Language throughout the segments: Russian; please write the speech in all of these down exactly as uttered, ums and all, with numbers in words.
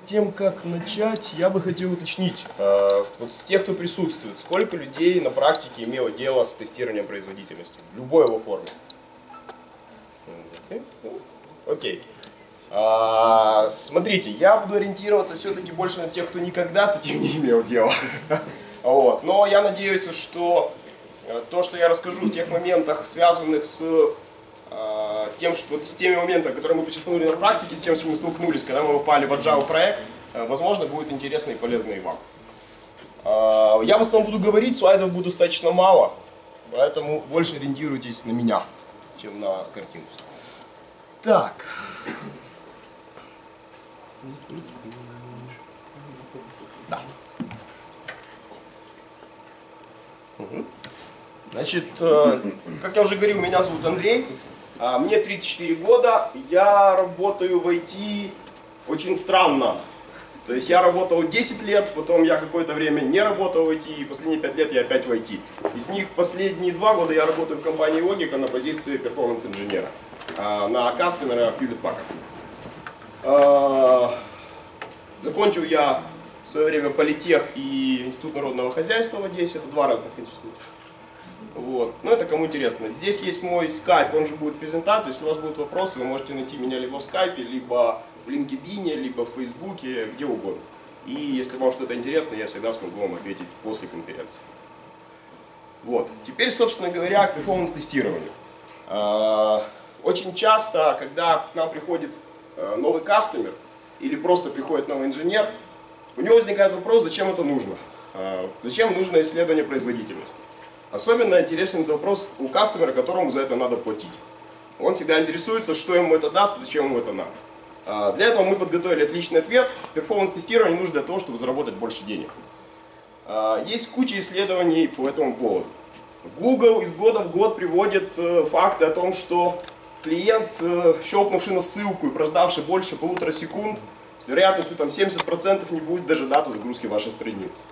перед тем, как начать, я бы хотел уточнить, э, вот с тех, кто присутствует, сколько людей на практике имело дело с тестированием производительности, в любой его форме? Окей. А, смотрите, я буду ориентироваться все-таки больше на тех, кто никогда с этим не имел дела. Вот. Но я надеюсь, что то, что я расскажу в тех моментах, связанных с тем, что вот с теми моментами, которые мы почерпнули на практике, с тем, с чем мы столкнулись, когда мы попали в Agile проект, возможно, будет интересно и полезно и вам. Я в основном буду говорить, слайдов будет достаточно мало, поэтому больше ориентируйтесь на меня, чем на картинку. Так. Да. Угу. Значит, как я уже говорил, меня зовут Андрей. Мне тридцать четыре года, я работаю в ай ти очень странно. То есть я работал десять лет, потом я какое-то время не работал в ай ти, и последние пять лет я опять в ай ти. Из них последние два года я работаю в компании Lohika на позиции перформанс-инженера на кастомера Hewlett Packard. Закончил я в свое время политех и Институт народного хозяйства в Одессе, это два разных института. Вот. Но это кому интересно. Здесь есть мой скайп, он же будет в презентации. Если у вас будут вопросы, вы можете найти меня либо в скайпе, либо в LinkedIn, либо в Фейсбуке, где угодно. И если вам что-то интересно, я всегда смогу вам ответить после конференции. Вот. Теперь, собственно говоря, к перформанс-тестированию. Очень часто, когда к нам приходит новый кастомер или просто приходит новый инженер, у него возникает вопрос, зачем это нужно? Зачем нужно исследование производительности? Особенно интересен этот вопрос у кастомера, которому за это надо платить. Он всегда интересуется, что ему это даст и зачем ему это надо. Для этого мы подготовили отличный ответ. Перформанс-тестирование нужно для того, чтобы заработать больше денег. Есть куча исследований по этому поводу. Google из года в год приводит факты о том, что клиент, щелкнувший на ссылку и прождавший больше полутора секунд, с вероятностью там семьдесят процентов не будет дожидаться загрузки вашей страницы.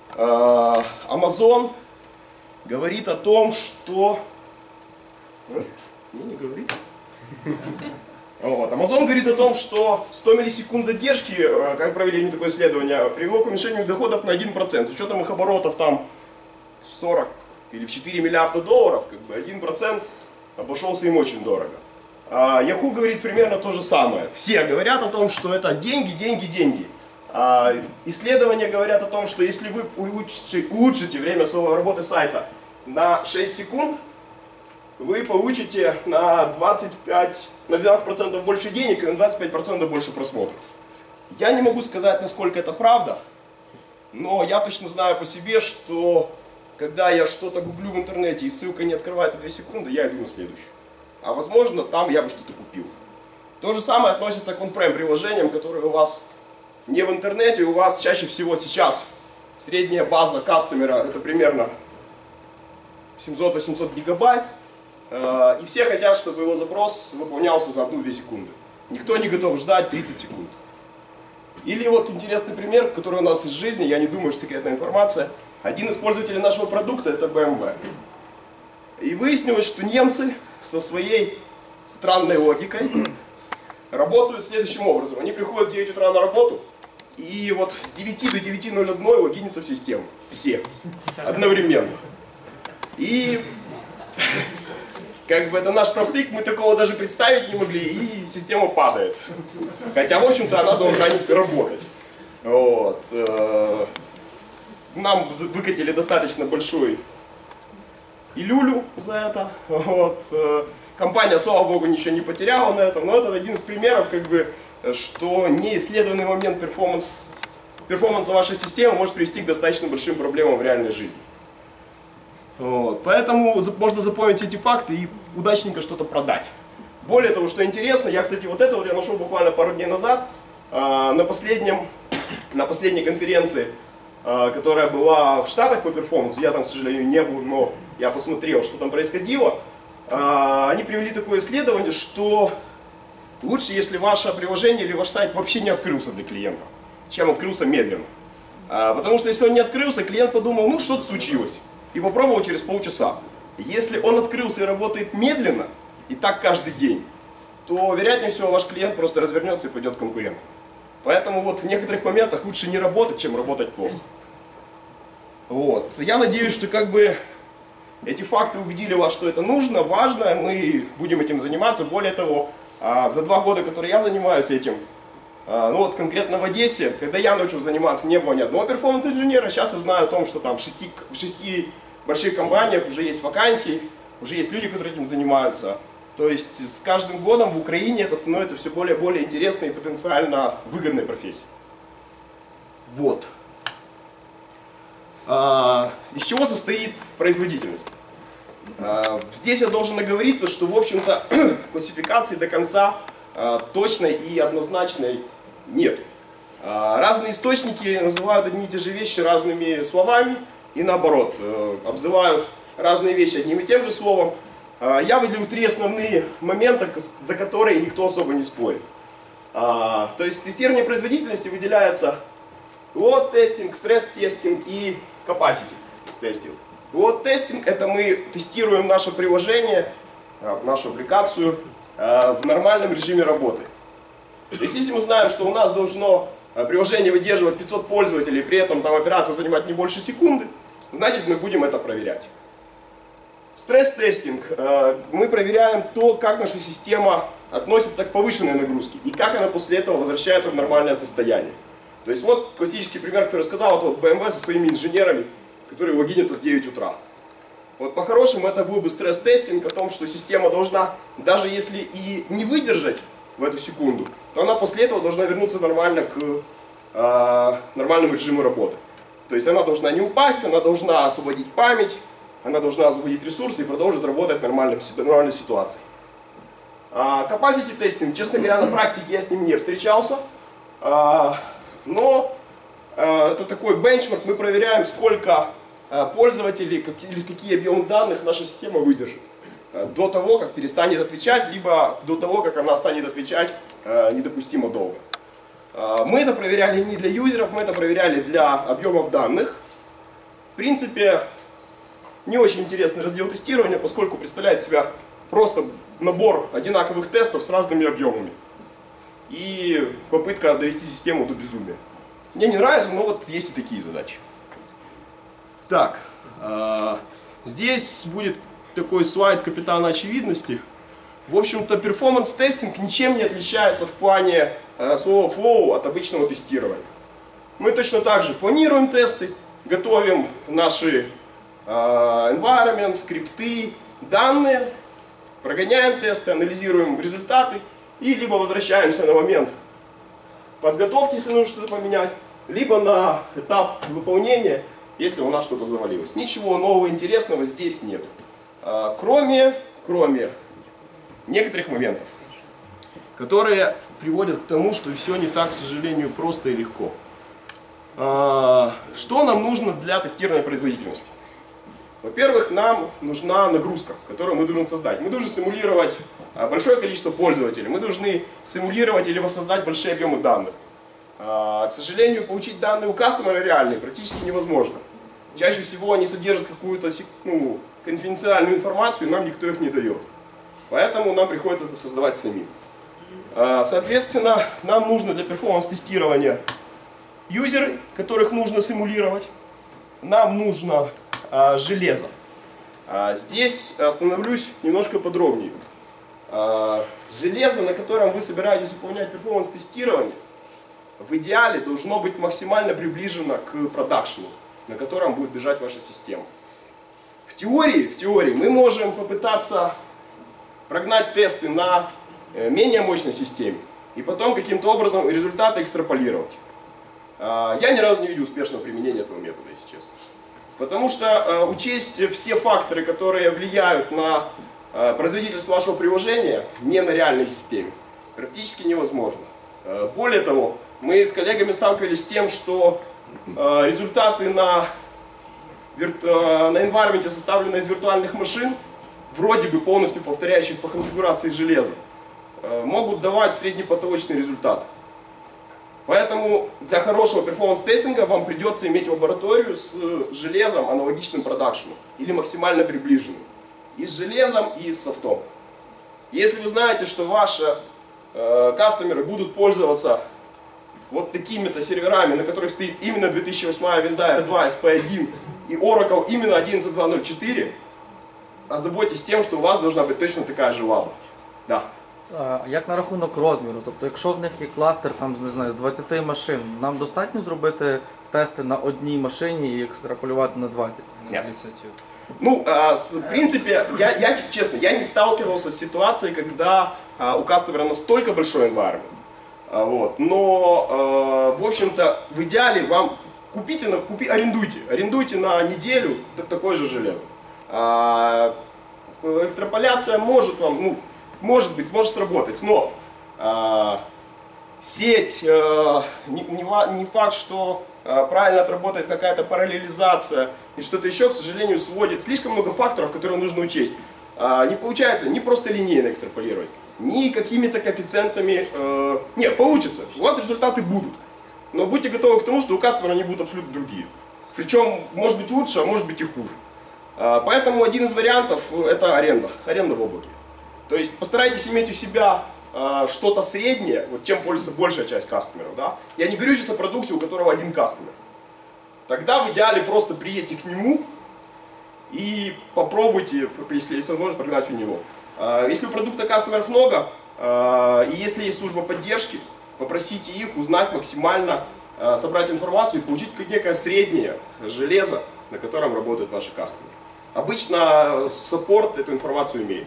Amazon говорит о том, что... Не, не говорит. Вот. Amazon говорит о том, что сто миллисекунд задержки, как провели они такое исследование, привело к уменьшению доходов на один процент. С учетом их оборотов там в сорок или в четыре миллиарда долларов, как бы один процент обошелся им очень дорого. А Yahoo говорит примерно то же самое. Все говорят о том, что это деньги, деньги, деньги. А исследования говорят о том, что если вы улучшите, улучшите время своей работы сайта на шесть секунд, вы получите на двадцать пять, на двенадцать процентов больше денег и на двадцать пять процентов больше просмотров. Я не могу сказать, насколько это правда, но я точно знаю по себе, что когда я что-то гуглю в интернете и ссылка не открывается две секунды, я иду на следующую. А возможно, там я бы что-то купил. То же самое относится к он-прем приложениям, которые у вас не в интернете, у вас чаще всего сейчас средняя база кастомера это примерно семьсот-восемьсот гигабайт. И все хотят, чтобы его запрос выполнялся за одну-две секунды. Никто не готов ждать тридцать секунд. Или вот интересный пример, который у нас из жизни, я не думаю, что секретная информация. Один из пользователей нашего продукта это бэ эм вэ. И выяснилось, что немцы со своей странной логикой работают следующим образом. Они приходят в девять утра на работу, и вот с девяти до девяти ноль один логинятся в систему. Все. Одновременно. И как бы это наш правтык, мы такого даже представить не могли, и система падает. Хотя, в общем-то, она должна работать. Вот. Нам выкатили достаточно большой илюлю за это. Вот. Компания, слава богу, ничего не потеряла на этом, но это один из примеров, как бы, что неисследованный момент перформанс, перформанса вашей системы может привести к достаточно большим проблемам в реальной жизни. Вот. Поэтому можно запомнить эти факты и удачненько что-то продать. Более того, что интересно, я, кстати, вот это вот я нашел буквально пару дней назад на, последнем, на последней конференции, которая была в Штатах по перформансу. Я там, к сожалению, не был, но я посмотрел, что там происходило. Они привели такое исследование, что лучше, если ваше приложение или ваш сайт вообще не открылся для клиента, чем открылся медленно. Потому что если он не открылся, клиент подумал, ну что-то случилось. И попробовал через полчаса. Если он открылся и работает медленно, и так каждый день, то вероятнее всего ваш клиент просто развернется и пойдет к конкурентам. Поэтому вот в некоторых моментах лучше не работать, чем работать плохо. Вот. Я надеюсь, что как бы эти факты убедили вас, что это нужно, важно, мы будем этим заниматься. Более того, за два года, которые я занимаюсь этим, ну вот конкретно в Одессе, когда я начал заниматься, не было ни одного перформанс-инженера. Сейчас я знаю о том, что там в шести, в шести больших компаниях уже есть вакансии, уже есть люди, которые этим занимаются. То есть с каждым годом в Украине это становится все более и более интересной и потенциально выгодной профессией. Вот. А, из чего состоит производительность? А, здесь я должен оговориться, что в общем-то классификации до конца а, точной и однозначной нет. А, разные источники называют одни и те же вещи разными словами и наоборот, а, обзывают разные вещи одним и тем же словом. А, я выделил три основные момента, за которые никто особо не спорит. А, то есть тестирование производительности выделяется лоад-тестинг, стресс-тестинг и capacity тестинг. Лоад-тестинг — это мы тестируем наше приложение, нашу аппликацию в нормальном режиме работы. То есть если мы знаем, что у нас должно приложение выдерживать пятьсот пользователей, при этом там операция занимать не больше секунды, значит мы будем это проверять. Стресс-тестинг. Мы проверяем то, как наша система относится к повышенной нагрузке и как она после этого возвращается в нормальное состояние. То есть вот классический пример, который я сказал, это вот бэ эм вэ со своими инженерами, которые логинятся в девять утра. Вот по-хорошему это был бы стресс-тестинг о том, что система должна, даже если и не выдержать в эту секунду, то она после этого должна вернуться нормально к э, нормальному режиму работы. То есть она должна не упасть, она должна освободить память, она должна освободить ресурсы и продолжить работать в нормальной, нормальной ситуации. А, capacity testing, честно говоря, на практике я с ним не встречался. А, Но э, это такой бенчмарк, мы проверяем, сколько э, пользователей как, или какие объемы данных наша система выдержит э, до того, как перестанет отвечать, либо до того, как она станет отвечать э, недопустимо долго. Э, мы это проверяли не для юзеров, мы это проверяли для объемов данных. В принципе, не очень интересный раздел тестирования, поскольку представляет себя просто набор одинаковых тестов с разными объемами. И попытка довести систему до безумия. Мне не нравится, но вот есть и такие задачи. Так, э, здесь будет такой слайд капитана очевидности. В общем-то, перформанс-тестинг ничем не отличается в плане э, слова flow от обычного тестирования. Мы точно так же планируем тесты, готовим наши э, environment, скрипты, данные, прогоняем тесты, анализируем результаты. И либо возвращаемся на момент подготовки, если нужно что-то поменять, либо на этап выполнения, если у нас что-то завалилось. Ничего нового интересного здесь нет. Кроме, кроме некоторых моментов, которые приводят к тому, что все не так, к сожалению, просто и легко. Что нам нужно для тестирования производительности? Во-первых, нам нужна нагрузка, которую мы должны создать. Мы должны симулировать большое количество пользователей, мы должны симулировать или воссоздать большие объемы данных. К сожалению, получить данные у кастомера реальные практически невозможно. Чаще всего они содержат какую-то ну, конфиденциальную информацию, и нам никто их не дает. Поэтому нам приходится это создавать самим. Соответственно, нам нужно для перформанс-тестирования юзеры, которых нужно симулировать. Нам нужно железо. Здесь остановлюсь немножко подробнее. Железо, на котором вы собираетесь выполнять перформанс-тестирование, в идеале должно быть максимально приближено к продакшену, на котором будет бежать ваша система. В теории, в теории мы можем попытаться прогнать тесты на менее мощной системе и потом каким-то образом результаты экстраполировать. Я ни разу не видел успешного применения этого метода, если честно. Потому что э, учесть все факторы, которые влияют на э, производительность вашего приложения, не на реальной системе, практически невозможно. Э, более того, мы с коллегами сталкивались с тем, что э, результаты на, вир, э, на environment, составленные из виртуальных машин, вроде бы полностью повторяющих по конфигурации железа, э, могут давать среднепотолочный результат. Поэтому для хорошего перформанс-тестинга вам придется иметь лабораторию с железом, аналогичным продакшену, или максимально приближенным. И с железом, и с софтом. Если вы знаете, что ваши э, кастомеры будут пользоваться вот такими-то серверами, на которых стоит именно две тысячи восьмая винда эр два, эс пи один и Oracle именно одиннадцать точка два ноль четыре, озаботьтесь тем, что у вас должна быть точно такая же лаба. Да. А як на рахунок розміру? Тобто, якщо в них є кластер там, не знаю, з двадцяти машин, нам достатньо зробити тести на одній машині і екстраполювати на двадцять? Нет. Ну, а, в принципе, я, я, честно, я не сталкивался с ситуацией, когда а, у кастомера настолько большой environment. А, вот, но, а, в общем-то, в идеале вам купите, на, купи, арендуйте, арендуйте на неделю такое же железо. А, экстраполяция может вам, ну, может быть, может сработать, но а, сеть, а, не, не, не факт, что а, правильно отработает какая-то параллелизация и что-то еще, к сожалению, сводит слишком много факторов, которые нужно учесть. А, не получается не просто линейно экстраполировать, ни какими-то коэффициентами. А, нет, получится, у вас результаты будут, но будьте готовы к тому, что у кастомера они будут абсолютно другие. Причем, может быть лучше, а может быть и хуже. А, поэтому один из вариантов это аренда, аренда в облаке. То есть постарайтесь иметь у себя э, что-то среднее, вот чем пользуется большая часть кастомеров. Да? Я не говорю сейчас о продукте, у которого один кастомер. Тогда в идеале просто приедьте к нему и попробуйте, если есть возможность, прогнать у него. Э, если у продукта кастомеров много, э, и если есть служба поддержки, попросите их узнать максимально, э, собрать информацию и получить некое среднее железо, на котором работают ваши кастомеры. Обычно саппорт эту информацию имеет.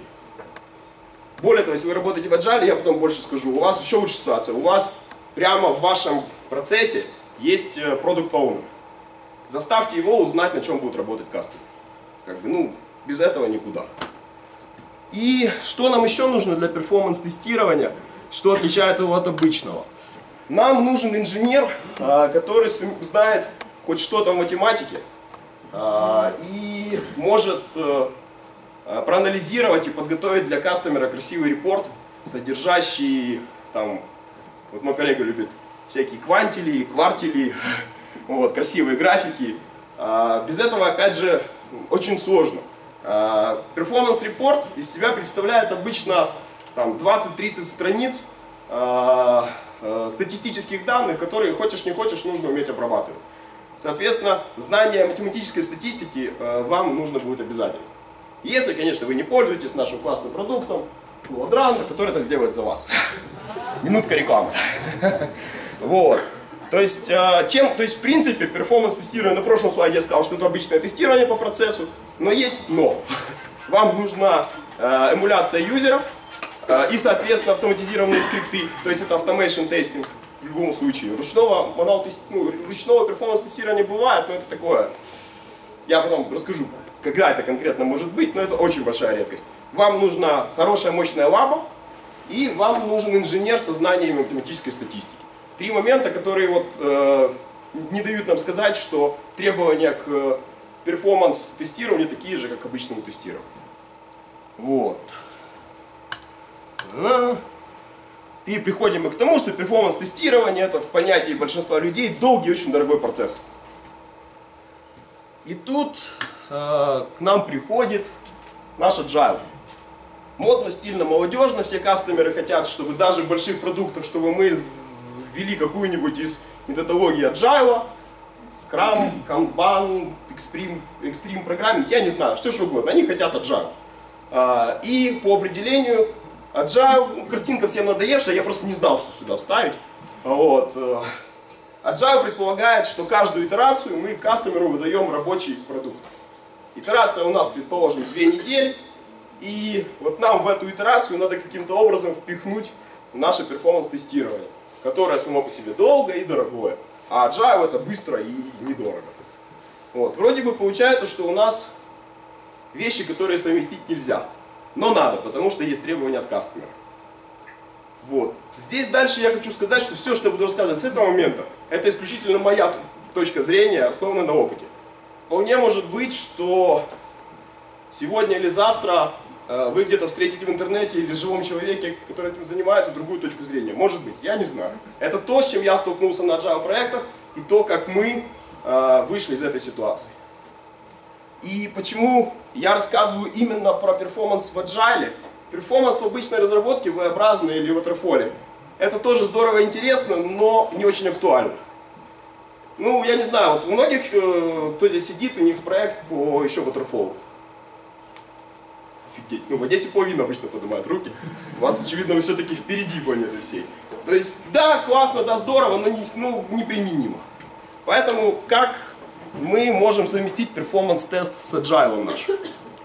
Более того, если вы работаете в Agile, я потом больше скажу, у вас еще лучше ситуация. У вас прямо в вашем процессе есть Product Owner. Заставьте его узнать, на чем будет работать кастомер. Как бы, ну, без этого никуда. И что нам еще нужно для перформанс-тестирования, что отличает его от обычного? Нам нужен инженер, который знает хоть что-то в математике и может проанализировать и подготовить для кастомера красивый репорт, содержащий, там, вот мой коллега любит всякие квантили, квартили, вот, красивые графики. Без этого, опять же, очень сложно. Перформанс-репорт из себя представляет обычно двадцать-тридцать страниц статистических данных, которые, хочешь не хочешь, нужно уметь обрабатывать. Соответственно, знание математической статистики вам нужно будет обязательно. Если, конечно, вы не пользуетесь нашим классным продуктом, LoadRunner, который это сделает за вас. Минутка рекламы. Вот. То есть, чем, то есть, в принципе, перформанс-тестирование, на прошлом слайде я сказал, что это обычное тестирование по процессу, но есть но. Вам нужна эмуляция юзеров и, соответственно, автоматизированные скрипты, то есть это automation тестинг в любом случае. Ручного, ну, ручного перформанс-тестирования бывает, но это такое, я потом расскажу. Когда это конкретно может быть, но это очень большая редкость. Вам нужна хорошая мощная лаба, и вам нужен инженер со знаниями математической статистики. Три момента, которые вот, э, не дают нам сказать, что требования к перформанс-тестированию такие же, как к обычному тестированию. Вот. И приходим мы к тому, что перформанс-тестирование это в понятии большинства людей долгий и очень дорогой процесс. И тут к нам приходит наш Agile. Модно, стильно, молодежно. Все кастомеры хотят, чтобы даже больших продуктов, чтобы мы ввели какую-нибудь из методологий Agile, Scrum, Kanban, Extreme, Extreme Programming, я не знаю, что же угодно. Они хотят Agile. И по определению Agile, ну, картинка всем надоевшая, я просто не знал, что сюда вставить. Вот. Agile предполагает, что каждую итерацию мы кастомеру выдаем рабочий продукт. Итерация у нас, предположим, две недели, и вот нам в эту итерацию надо каким-то образом впихнуть наше перформанс-тестирование, которое само по себе долгое и дорогое, а Agile это быстро и недорого. Вот. Вроде бы получается, что у нас вещи, которые совместить нельзя, но надо, потому что есть требования от кастомера. Вот. Здесь дальше я хочу сказать, что все, что я буду рассказывать с этого момента, это исключительно моя точка зрения, основанная на опыте. Вполне может быть, что сегодня или завтра э, вы где-то встретите в интернете или живом человеке, который этим занимается, другую точку зрения. Может быть, я не знаю. Это то, с чем я столкнулся на Agile проектах и то, как мы э, вышли из этой ситуации. И почему я рассказываю именно про перформанс в Agile. Перформанс в обычной разработке, V-образной или waterfall, это тоже здорово и интересно, но не очень актуально. Ну, я не знаю, вот у многих, кто здесь сидит, у них проект по еще waterfall. Офигеть. Ну, в Одессе половина обычно поднимают руки. У вас, очевидно, вы все-таки впереди планеты всей. То есть, да, классно, да, здорово, но не, ну, неприменимо. Поэтому, как мы можем совместить перформанс-тест с agile нашим?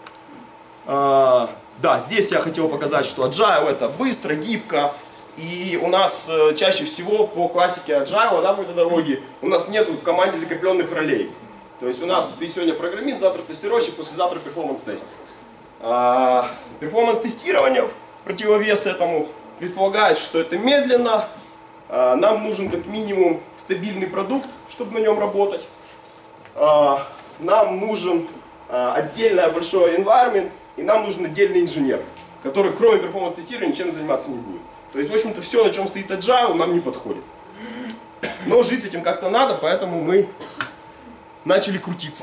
А, да, здесь я хотел показать, что agile это быстро, гибко. И у нас э, чаще всего по классике agile, да, по методологии, у нас нет в команде закрепленных ролей. То есть у нас ты сегодня программист, завтра тестировщик, послезавтра перформанс-тестер. А, перформанс-тестирование в противовес этому предполагает, что это медленно, а, нам нужен как минимум стабильный продукт, чтобы на нем работать. А, нам нужен а, отдельное большое environment, и нам нужен отдельный инженер, который кроме перформанс-тестирования ничем заниматься не будет. То есть, в общем-то, все, на чем стоит agile, нам не подходит. Но жить с этим как-то надо, поэтому мы начали крутиться.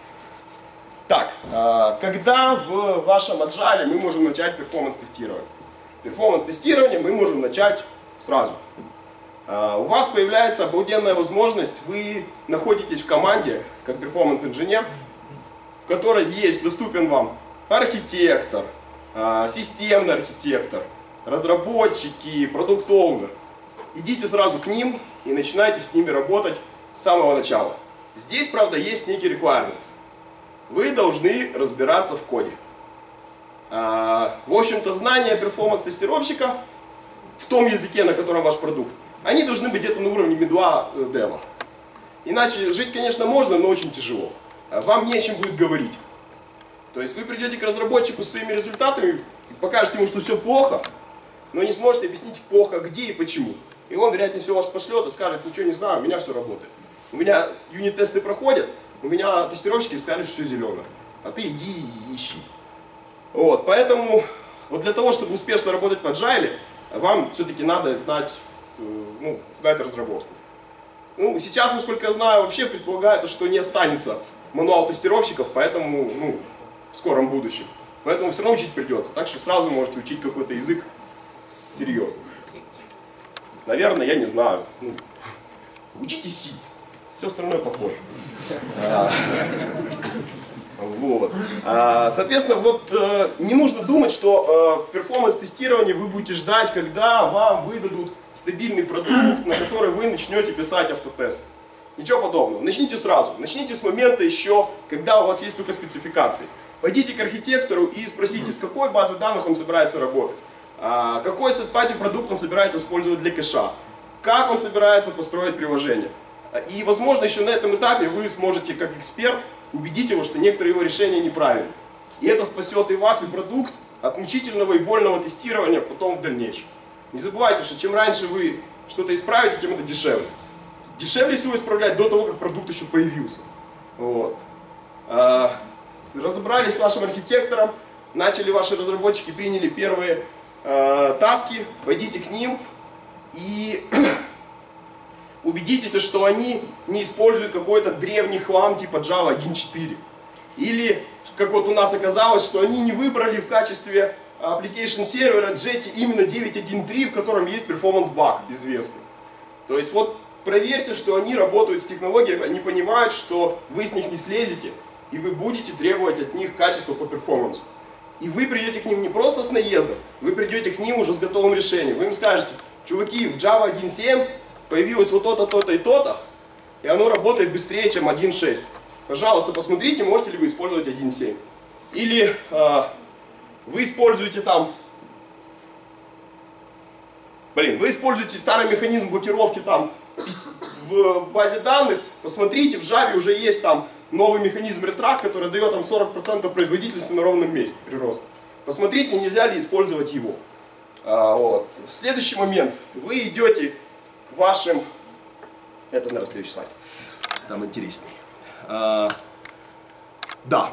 Так, когда в вашем agile мы можем начать перформанс-тестирование? Перформанс-тестирование мы можем начать сразу. У вас появляется обалденная возможность, вы находитесь в команде, как перформанс-инженер, в которой есть доступен вам архитектор, системный архитектор, разработчики, продукт-оунер. Идите сразу к ним и начинайте с ними работать с самого начала. Здесь, правда, есть некий requirement. Вы должны разбираться в коде. В общем-то, знания перформанс-тестировщика в том языке, на котором ваш продукт, они должны быть где-то на уровне мидла дева. Иначе жить, конечно, можно, но очень тяжело. Вам не о чем будет говорить. То есть вы придете к разработчику с своими результатами, покажете ему, что все плохо, но не сможете объяснить плохо где и почему. И он, вероятнее всего, вас пошлет и скажет: ничего не знаю, у меня все работает. У меня юнит-тесты проходят, у меня тестировщики сказали, что все зеленое. А ты иди и ищи. Вот, поэтому вот для того, чтобы успешно работать в agile, вам все-таки надо знать, ну, знать разработку. Ну, сейчас, насколько я знаю, вообще предполагается, что не останется мануал тестировщиков, поэтому, ну, в скором будущем. Поэтому все равно учить придется. Так что сразу можете учить какой-то язык серьезно. Наверное, я не знаю. Ну, учите C. Все остальное похоже. Вот. Соответственно, вот не нужно думать, что перформанс-тестирование вы будете ждать, когда вам выдадут стабильный продукт, на который вы начнете писать автотест. Ничего подобного. Начните сразу. Начните с момента еще, когда у вас есть только спецификации. Пойдите к архитектору и спросите, с какой базы данных он собирается работать. Какой third-party продукт он собирается использовать для кэша. Как он собирается построить приложение. И, возможно, еще на этом этапе вы сможете, как эксперт, убедить его, что некоторые его решения неправильны. И это спасет и вас, и продукт от мучительного и больного тестирования потом в дальнейшем. Не забывайте, что чем раньше вы что-то исправите, тем это дешевле. Дешевле всего исправлять до того, как продукт еще появился. Вот. Разобрались с вашим архитектором, начали ваши разработчики, приняли первые э, таски, пойдите к ним и убедитесь, что они не используют какой-то древний хлам типа Java один точка четыре. Или, как вот у нас оказалось, что они не выбрали в качестве application сервера Jetty именно девять точка один точка три, в котором есть performance баг известный. То есть вот проверьте, что они работают с технологией, они понимают, что вы с них не слезете, и вы будете требовать от них качества по перформансу. И вы придете к ним не просто с наездом, вы придете к ним уже с готовым решением. Вы им скажете: чуваки, в Java один точка семь появилось вот то-то, то-то и то-то, и оно работает быстрее, чем один точка шесть. Пожалуйста, посмотрите, можете ли вы использовать один точка семь. Или э, вы используете там, блин, вы используете старый механизм блокировки там в базе данных, посмотрите, в Java уже есть там новый механизм ретрак, который дает там сорок процентов производительности на ровном месте прироста. Посмотрите, нельзя ли использовать его. А, вот. Следующий момент. Вы идете к вашим... Это, наверное, следующий слайд. Там интереснее. А, да.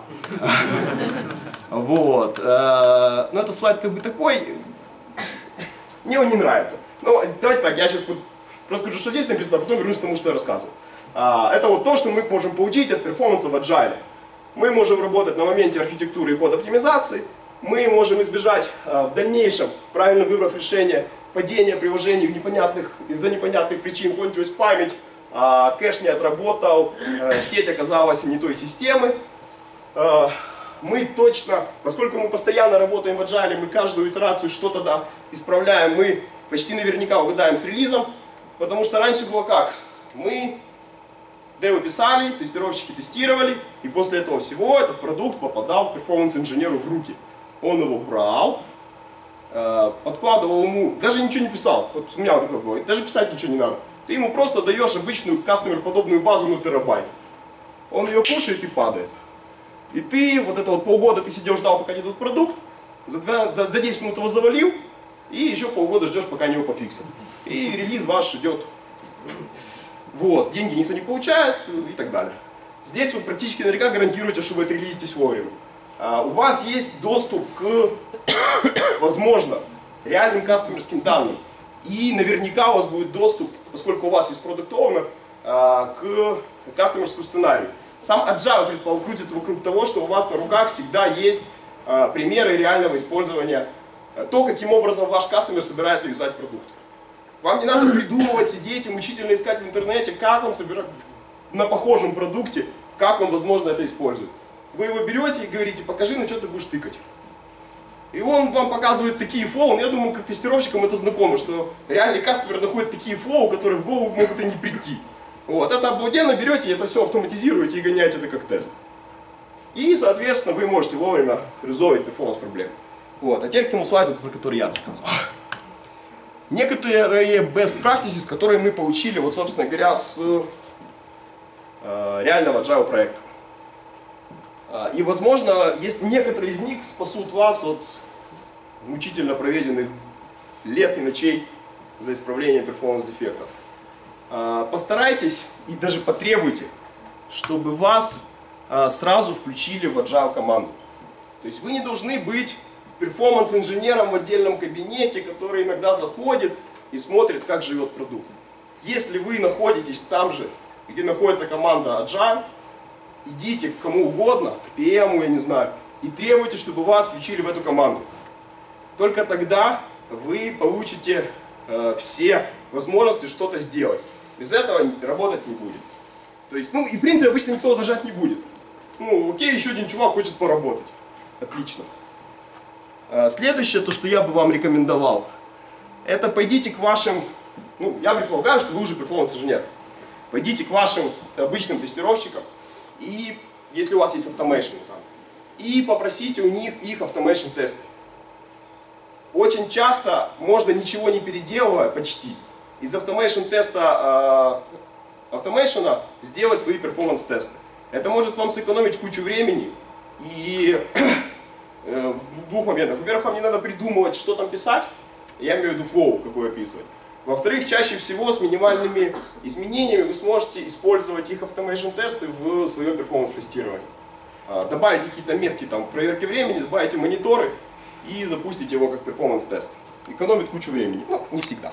Вот. Но этот слайд как бы такой... Мне он не нравится. Ну, давайте так, я сейчас расскажу, что здесь написано, а потом вернусь к тому, что я рассказывал. Это вот то, что мы можем получить от перформанса в agile. Мы можем работать на моменте архитектуры и код оптимизации. Мы можем избежать в дальнейшем, правильно выбрав решение, падение приложений в непонятных, из-за непонятных причин кончилась память, а кэш не отработал, а сеть оказалась не той системы. А, мы точно, поскольку мы постоянно работаем в Agile, мы каждую итерацию что-то да, исправляем, мы почти наверняка угадаем с релизом, потому что раньше было как? Мы девы писали, тестировщики тестировали, и после этого всего этот продукт попадал перформанс-инженеру в руки. Он его брал, подкладывал ему, даже ничего не писал, вот у меня вот такое было, даже писать ничего не надо. Ты ему просто даешь обычную кастомер-подобную базу на терабайт. Он ее кушает и падает. И ты вот это вот полгода ты сидел, ждал, пока не дадут продукт, за десять минут его завалил, и еще полгода ждешь, пока они его пофиксят. И релиз ваш идет. Вот, деньги никто не получает и так далее. Здесь вы практически наверняка гарантируете, что вы отрелизитесь вовремя. А у вас есть доступ к, возможно, реальным кастомерским данным. И наверняка у вас будет доступ, поскольку у вас есть продукт оунер, к кастомерскому сценарию. Сам Agile предположим, крутится вокруг того, что у вас на руках всегда есть примеры реального использования, то, каким образом ваш кастомер собирается юзать продукт. Вам не надо придумывать, сидеть и мучительно искать в интернете, как он собирает на похожем продукте, как он, возможно, это использует. Вы его берете и говорите, покажи, на что ты будешь тыкать. И он вам показывает такие флоу, я думаю, как тестировщикам это знакомо, что реальный кастомер находит такие флоу, которые в голову могут и не прийти. Вот, это обалденно берете, это все автоматизируете и гоняете это как тест. И, соответственно, вы можете вовремя резолвить перформанс проблем. Вот, а теперь к тому слайду, про который я рассказывал. Некоторые best practices, которые мы получили, вот, собственно говоря, с э, реального Agile проекта. И, возможно, есть некоторые из них спасут вас от мучительно проведенных лет и ночей за исправление перформанс-дефектов. Постарайтесь и даже потребуйте, чтобы вас сразу включили в Agile команду. То есть вы не должны быть перформанс-инженером в отдельном кабинете, который иногда заходит и смотрит, как живет продукт. Если вы находитесь там же, где находится команда Agile, идите к кому угодно, к пи эм, я не знаю, и требуйте, чтобы вас включили в эту команду. Только тогда вы получите э, все возможности что-то сделать. Без этого работать не будет. То есть, ну и в принципе обычно никто возражать не будет. Ну окей, еще один чувак хочет поработать. Отлично. Э, следующее, то, что я бы вам рекомендовал, это пойдите к вашим, ну я предполагаю, что вы уже перформанс-инженер. Пойдите к вашим обычным тестировщикам, и если у вас есть automation там, и попросите у них их automation тесты. Очень часто можно ничего не переделывая, почти, из automation теста э, automation сделать свои перформанс тесты. Это может вам сэкономить кучу времени и э, в двух моментах. Во-первых, вам не надо придумывать, что там писать, я имею в виду флоу, какой описывать. Во-вторых, чаще всего с минимальными изменениями вы сможете использовать их automation тесты в своем перформанс-тестировании. Добавите какие-то метки там, проверки времени, добавите мониторы и запустите его как перформанс-тест. Экономит кучу времени. Ну, не всегда.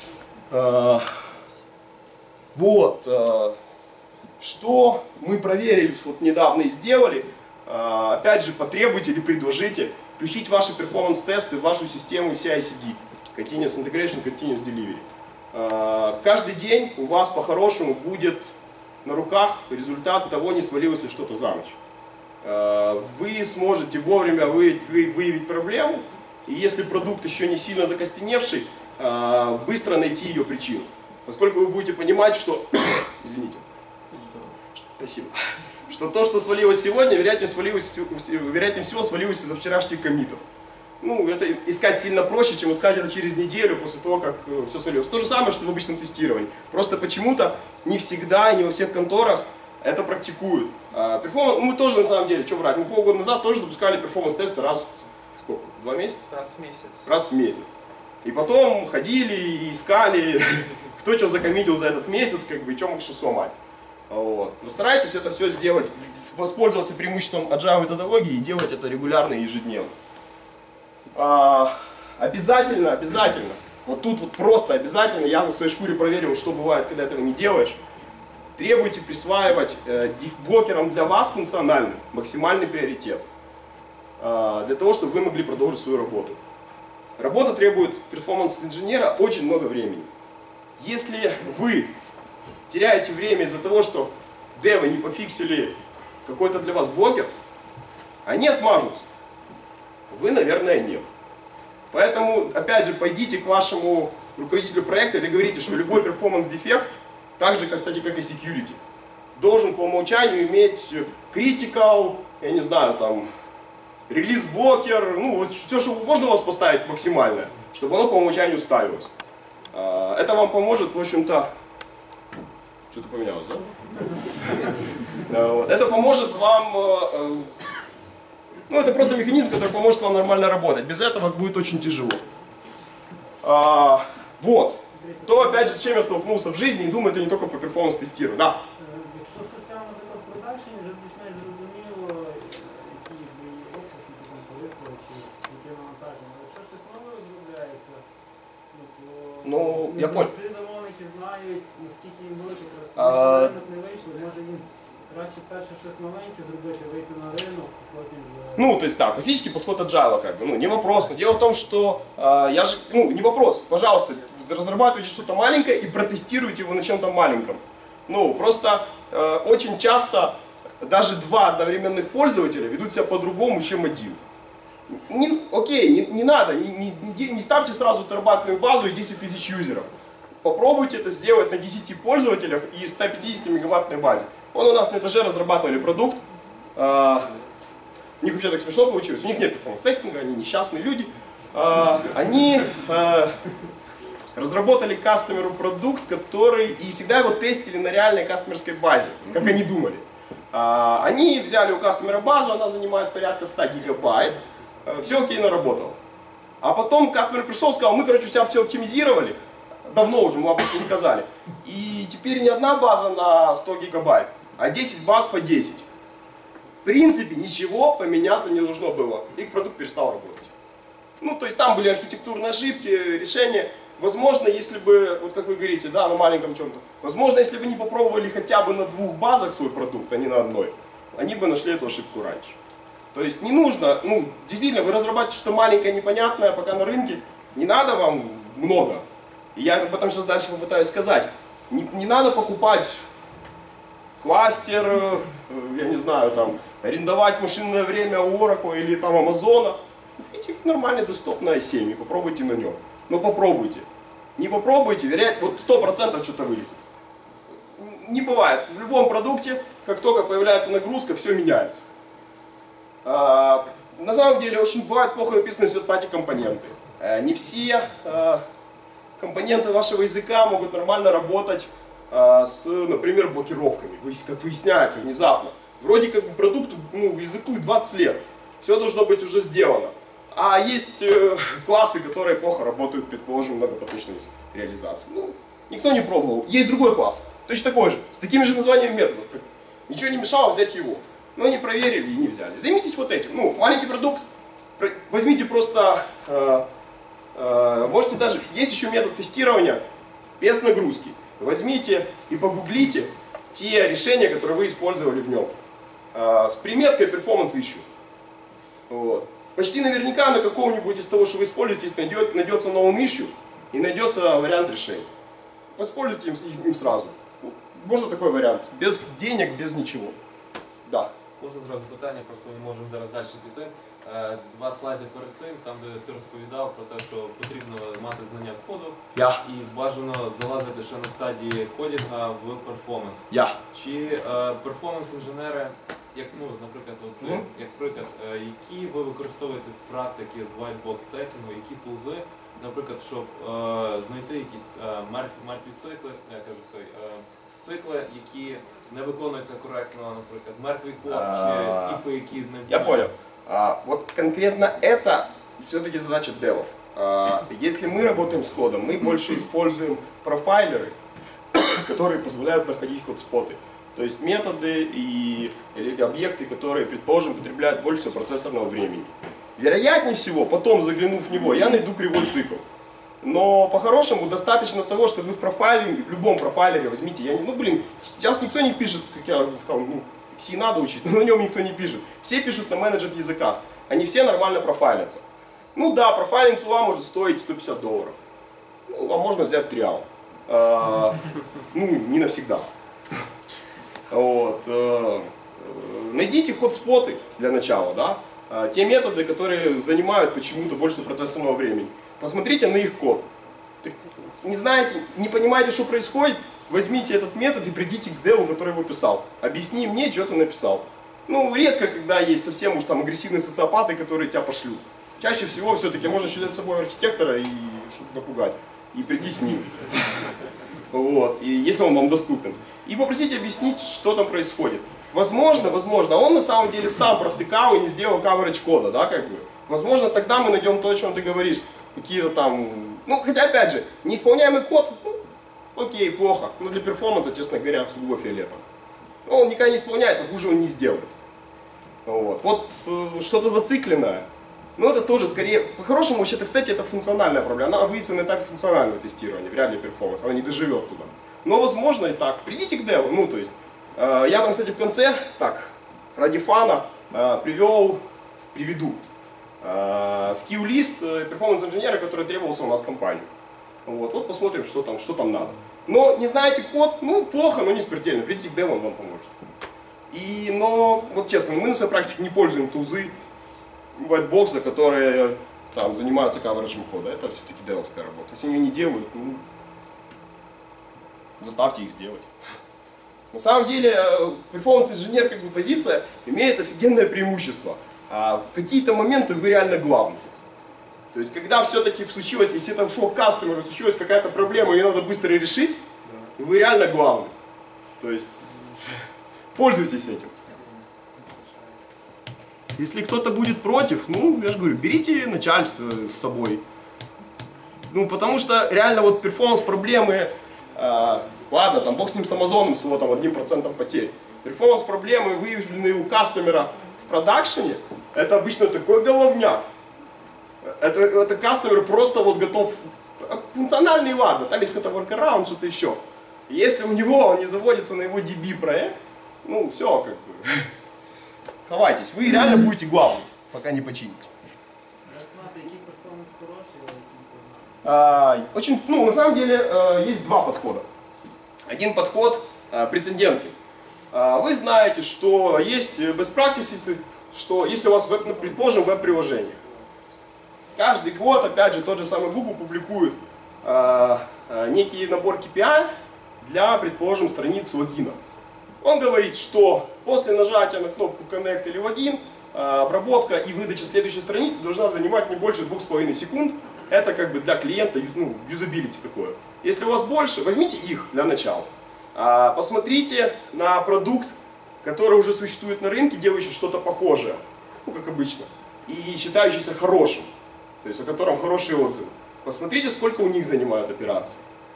Вот. Что мы проверили вот недавно и сделали. Опять же, потребуйте или предложите включить ваши перформанс-тесты в вашу систему си ай си ди. Continuous Integration, Continuous Delivery. Каждый день у вас по-хорошему будет на руках результат того, не свалилось ли что-то за ночь. Вы сможете вовремя выявить проблему, и если продукт еще не сильно закостеневший, быстро найти ее причину. Поскольку вы будете понимать, что... Извините. Спасибо. Что то, что свалилось сегодня, вероятнее, свалилось, вероятнее всего свалилось из-за вчерашних коммитов. Ну, это искать сильно проще, чем искать это через неделю после того, как э, все свалилось. То же самое, что в обычном тестировании. Просто почему-то не всегда и не во всех конторах это практикуют. А, перформанс, ну, мы тоже на самом деле, что врать, мы полгода назад тоже запускали перформанс-тесты раз в сколько? Два месяца? Раз в месяц. Раз в месяц. И потом ходили и искали, кто что закоммитил за этот месяц, как бы, и что мог что сломать. Вот. Постарайтесь это все сделать, воспользоваться преимуществом agile методологии и делать это регулярно и ежедневно. А, обязательно, обязательно, вот тут вот просто обязательно, я на своей шкуре проверил, что бывает, когда этого не делаешь. Требуйте присваивать э, блокерам для вас функциональным максимальный приоритет. Э, для того, чтобы вы могли продолжить свою работу. работа требует перформанс-инженера очень много времени. Если вы теряете время из-за того, что девы не пофиксили какой-то для вас блокер, они отмажутся. Вы, наверное, нет. Поэтому, опять же, пойдите к вашему руководителю проекта и говорите, что любой перформанс-дефект, так же, кстати, как и security, должен по умолчанию иметь critical, я не знаю, там, релиз-блокер, ну, вот все, что можно у вас поставить максимальное, чтобы оно по умолчанию ставилось. Это вам поможет, в общем-то, что-то поменялось, да? Это поможет вам, ну, это просто механизм, который поможет вам нормально работать. Без этого будет очень тяжело. Вот. То, опять же, с чем я столкнулся в жизни, и думаю, это не только по перформанс-тестированию. Да. Якщо система така в продакшені, вже більш-менш зрозуміло, які її обсяги, які там користувачі, які навантаження. Якщо щось нове розробляється, ну, то я понял. замовники знають, наскільки їм великий А... ринок не вийшло, може їм краще перше щось маленьке зробити, вийти на ринок, потім... Ну, то есть, да, классический подход agile, как бы, ну, не вопрос. Но дело в том, что э, я же, ну, не вопрос, пожалуйста, разрабатывайте что-то маленькое и протестируйте его на чем-то маленьком. Ну, просто э, очень часто даже два одновременных пользователя ведут себя по-другому, чем один. Не, окей, не, не надо, не, не, не ставьте сразу терабайтную базу и десять тысяч юзеров. Попробуйте это сделать на десяти пользователях и ста пятидесяти мегаваттной базе. Вон у нас на этаже разрабатывали продукт. Э, У них вообще так смешно получилось. У них нет перформанс-тестинга, они несчастные люди. Они разработали кастомеру продукт, который и всегда его тестили на реальной кастомерской базе, как они думали. Они взяли у кастомера базу, она занимает порядка ста гигабайт. Все окей, наработало. А потом кастомер пришел и сказал, мы, короче, себя все оптимизировали. Давно уже, мы вам просто не сказали. И теперь не одна база на сто гигабайт, а десять баз по десять. В принципе, ничего поменяться не должно было. Их продукт перестал работать. Ну, то есть там были архитектурные ошибки, решения. Возможно, если бы, вот как вы говорите, да, на маленьком чем-то. Возможно, если бы не попробовали хотя бы на двух базах свой продукт, а не на одной, они бы нашли эту ошибку раньше. То есть не нужно, ну, действительно, вы разрабатываете что-то маленькое, непонятное, пока на рынке, не надо вам много. И я об этом сейчас дальше попытаюсь сказать. Не, не надо покупать кластер, я не знаю, там, арендовать машинное время у Oracle или там Амазона. Купите нормальный десктоп на ай семь и попробуйте на нем. Но попробуйте. Не попробуйте, верять, вот сто процентов что-то вылезет. Не бывает. В любом продукте, как только появляется нагрузка, все меняется. А, на самом деле, очень бывают плохо написанные third-party компоненты. А, не все а, компоненты вашего языка могут нормально работать а, с, например, блокировками. Как выясняется внезапно. Вроде как бы продукту, ну, языку двадцать лет. Все должно быть уже сделано. А есть э, классы, которые плохо работают, предположим, в многопоточной реализации. Ну, никто не пробовал. Есть другой класс, точно такой же, с такими же названиями методов. Ничего не мешало взять его. Но не проверили и не взяли. Займитесь вот этим. Ну, маленький продукт, возьмите просто, э, э, можете даже, есть еще метод тестирования без нагрузки. Возьмите и погуглите те решения, которые вы использовали в нем. Э, с приметкой performance issue. Вот. Почти наверняка на каком-нибудь из того, что вы используете, найдет, найдется known issue и найдется вариант решения. Воспользуйтесь им, им сразу. Можно такой вариант. Без денег, без ничего. Да. Можна зразу питання, просто ми можемо зараз далі піти. Два слайди перед тим, там де ти розповідав про те, що потрібно мати знання коду Я. і бажано залазити ще на стадії кодінга в перформанс. Я. Чи е, перформанс-інженери, як, ну, наприклад, от, mm. як приклад, е, які ви використовуєте практики з whitebox тестингу, які тулзи, наприклад, щоб е, знайти якісь е, мертві, мертві цикли, я кажу цей, е, цикли, які не виконуються корректно, например, мертвый код, а, ифы, які не... Я понял. А, вот конкретно это все-таки задача девов. А, если мы работаем с кодом, мы больше используем профайлеры, которые позволяют находить хотспоты. То есть методы и объекты, которые, предположим, потребляют больше процессорного времени. Вероятнее всего, потом заглянув в него, я найду кривой цикл. Но по-хорошему достаточно того, что вы в профайлинге, в любом профайлере возьмите, я, ну блин, сейчас никто не пишет, как я сказал, ну, си надо учить, но на нем никто не пишет. Все пишут на менеджер языках, они все нормально профайлятся. Ну да, профайлинг тула может стоить сто пятьдесят долларов. Ну, а можно взять триал. А, ну, не навсегда. Вот. А, найдите хотспоты для начала, да? А, те методы, которые занимают почему-то больше процессорного времени. Посмотрите на их код. Не знаете, не понимаете, что происходит? Возьмите этот метод и придите к деву, который его писал. Объясни мне, что ты написал. Ну, редко, когда есть совсем уж там агрессивные социопаты, которые тебя пошлют. Чаще всего все-таки можно взять с собой архитектора и чтобы напугать. И прийти с ним. Вот. И если он вам доступен. И попросите объяснить, что там происходит. Возможно, возможно, он на самом деле сам провтыкал и не сделал coverage кода, да, как бы. Возможно, тогда мы найдем то, о чем ты говоришь. Какие-то там... Ну, хотя, опять же, неисполняемый код, ну, окей, плохо. Но для перформанса, честно говоря, сугубо фиолетово. Но он никогда не исполняется, хуже он не сделает. Вот, вот что-то зацикленное. Но это тоже скорее, по-хорошему, вообще-то, кстати, это функциональная проблема. Она выйдет на этапе функционального тестирования, вряд ли перформанс, она не доживет туда. Но возможно и так. Придите к деву, ну то есть, э, я там, кстати, в конце, так, ради фана, э, привел, приведу э, скилл-лист перформанс-инженера, который требовался у нас в компании. Вот, вот посмотрим, что там, что там надо. Но не знаете код, ну плохо, но не смертельно, придите к деву, он вам поможет. И, но, вот честно, мы на своей практике не пользуем тузы, whitebox, которые там занимаются кавериджем кода. Это все-таки девовская работа. Если они не делают, ну, заставьте их сделать. На самом деле, перформанс-инженер, как бы позиция, имеет офигенное преимущество. А в какие-то моменты вы реально главный. То есть, когда все-таки случилось, если там шел кастомер, случилась какая-то проблема, ее надо быстро решить, вы реально главный. То есть, пользуйтесь этим. Если кто-то будет против, ну, я же говорю, берите начальство с собой. Ну, потому что реально вот перформанс-проблемы, э, ладно, там бог с ним с Амазоном, с его там одним процентом потерь. Перформанс-проблемы, выявленные у кастомера в продакшене, это обычно такой головняк. Это, это кастомер просто вот готов, функциональный, ладно, там есть какой-то workaround, что-то еще. Если у него он не заводится на его ди би проект, ну, все, как бы. Ховайтесь, вы реально будете главным, пока не почините. А, очень, ну, на самом деле, есть два подхода. Один подход прецедентный. Вы знаете, что есть best practices, что если у вас, веб, ну, предположим, веб-приложение. Каждый год, опять же, тот же самый Google публикует некий набор кей пи ай для, предположим, страниц логина. Он говорит, что после нажатия на кнопку Connect или Login обработка и выдача следующей страницы должна занимать не больше двух с половиной секунд. Это как бы для клиента, ну, юзабилити такое. Если у вас больше, возьмите их для начала. Посмотрите на продукт, который уже существует на рынке, делающий что-то похожее, ну как обычно, и считающийся хорошим, то есть о котором хорошие отзывы. Посмотрите, сколько у них занимают операции.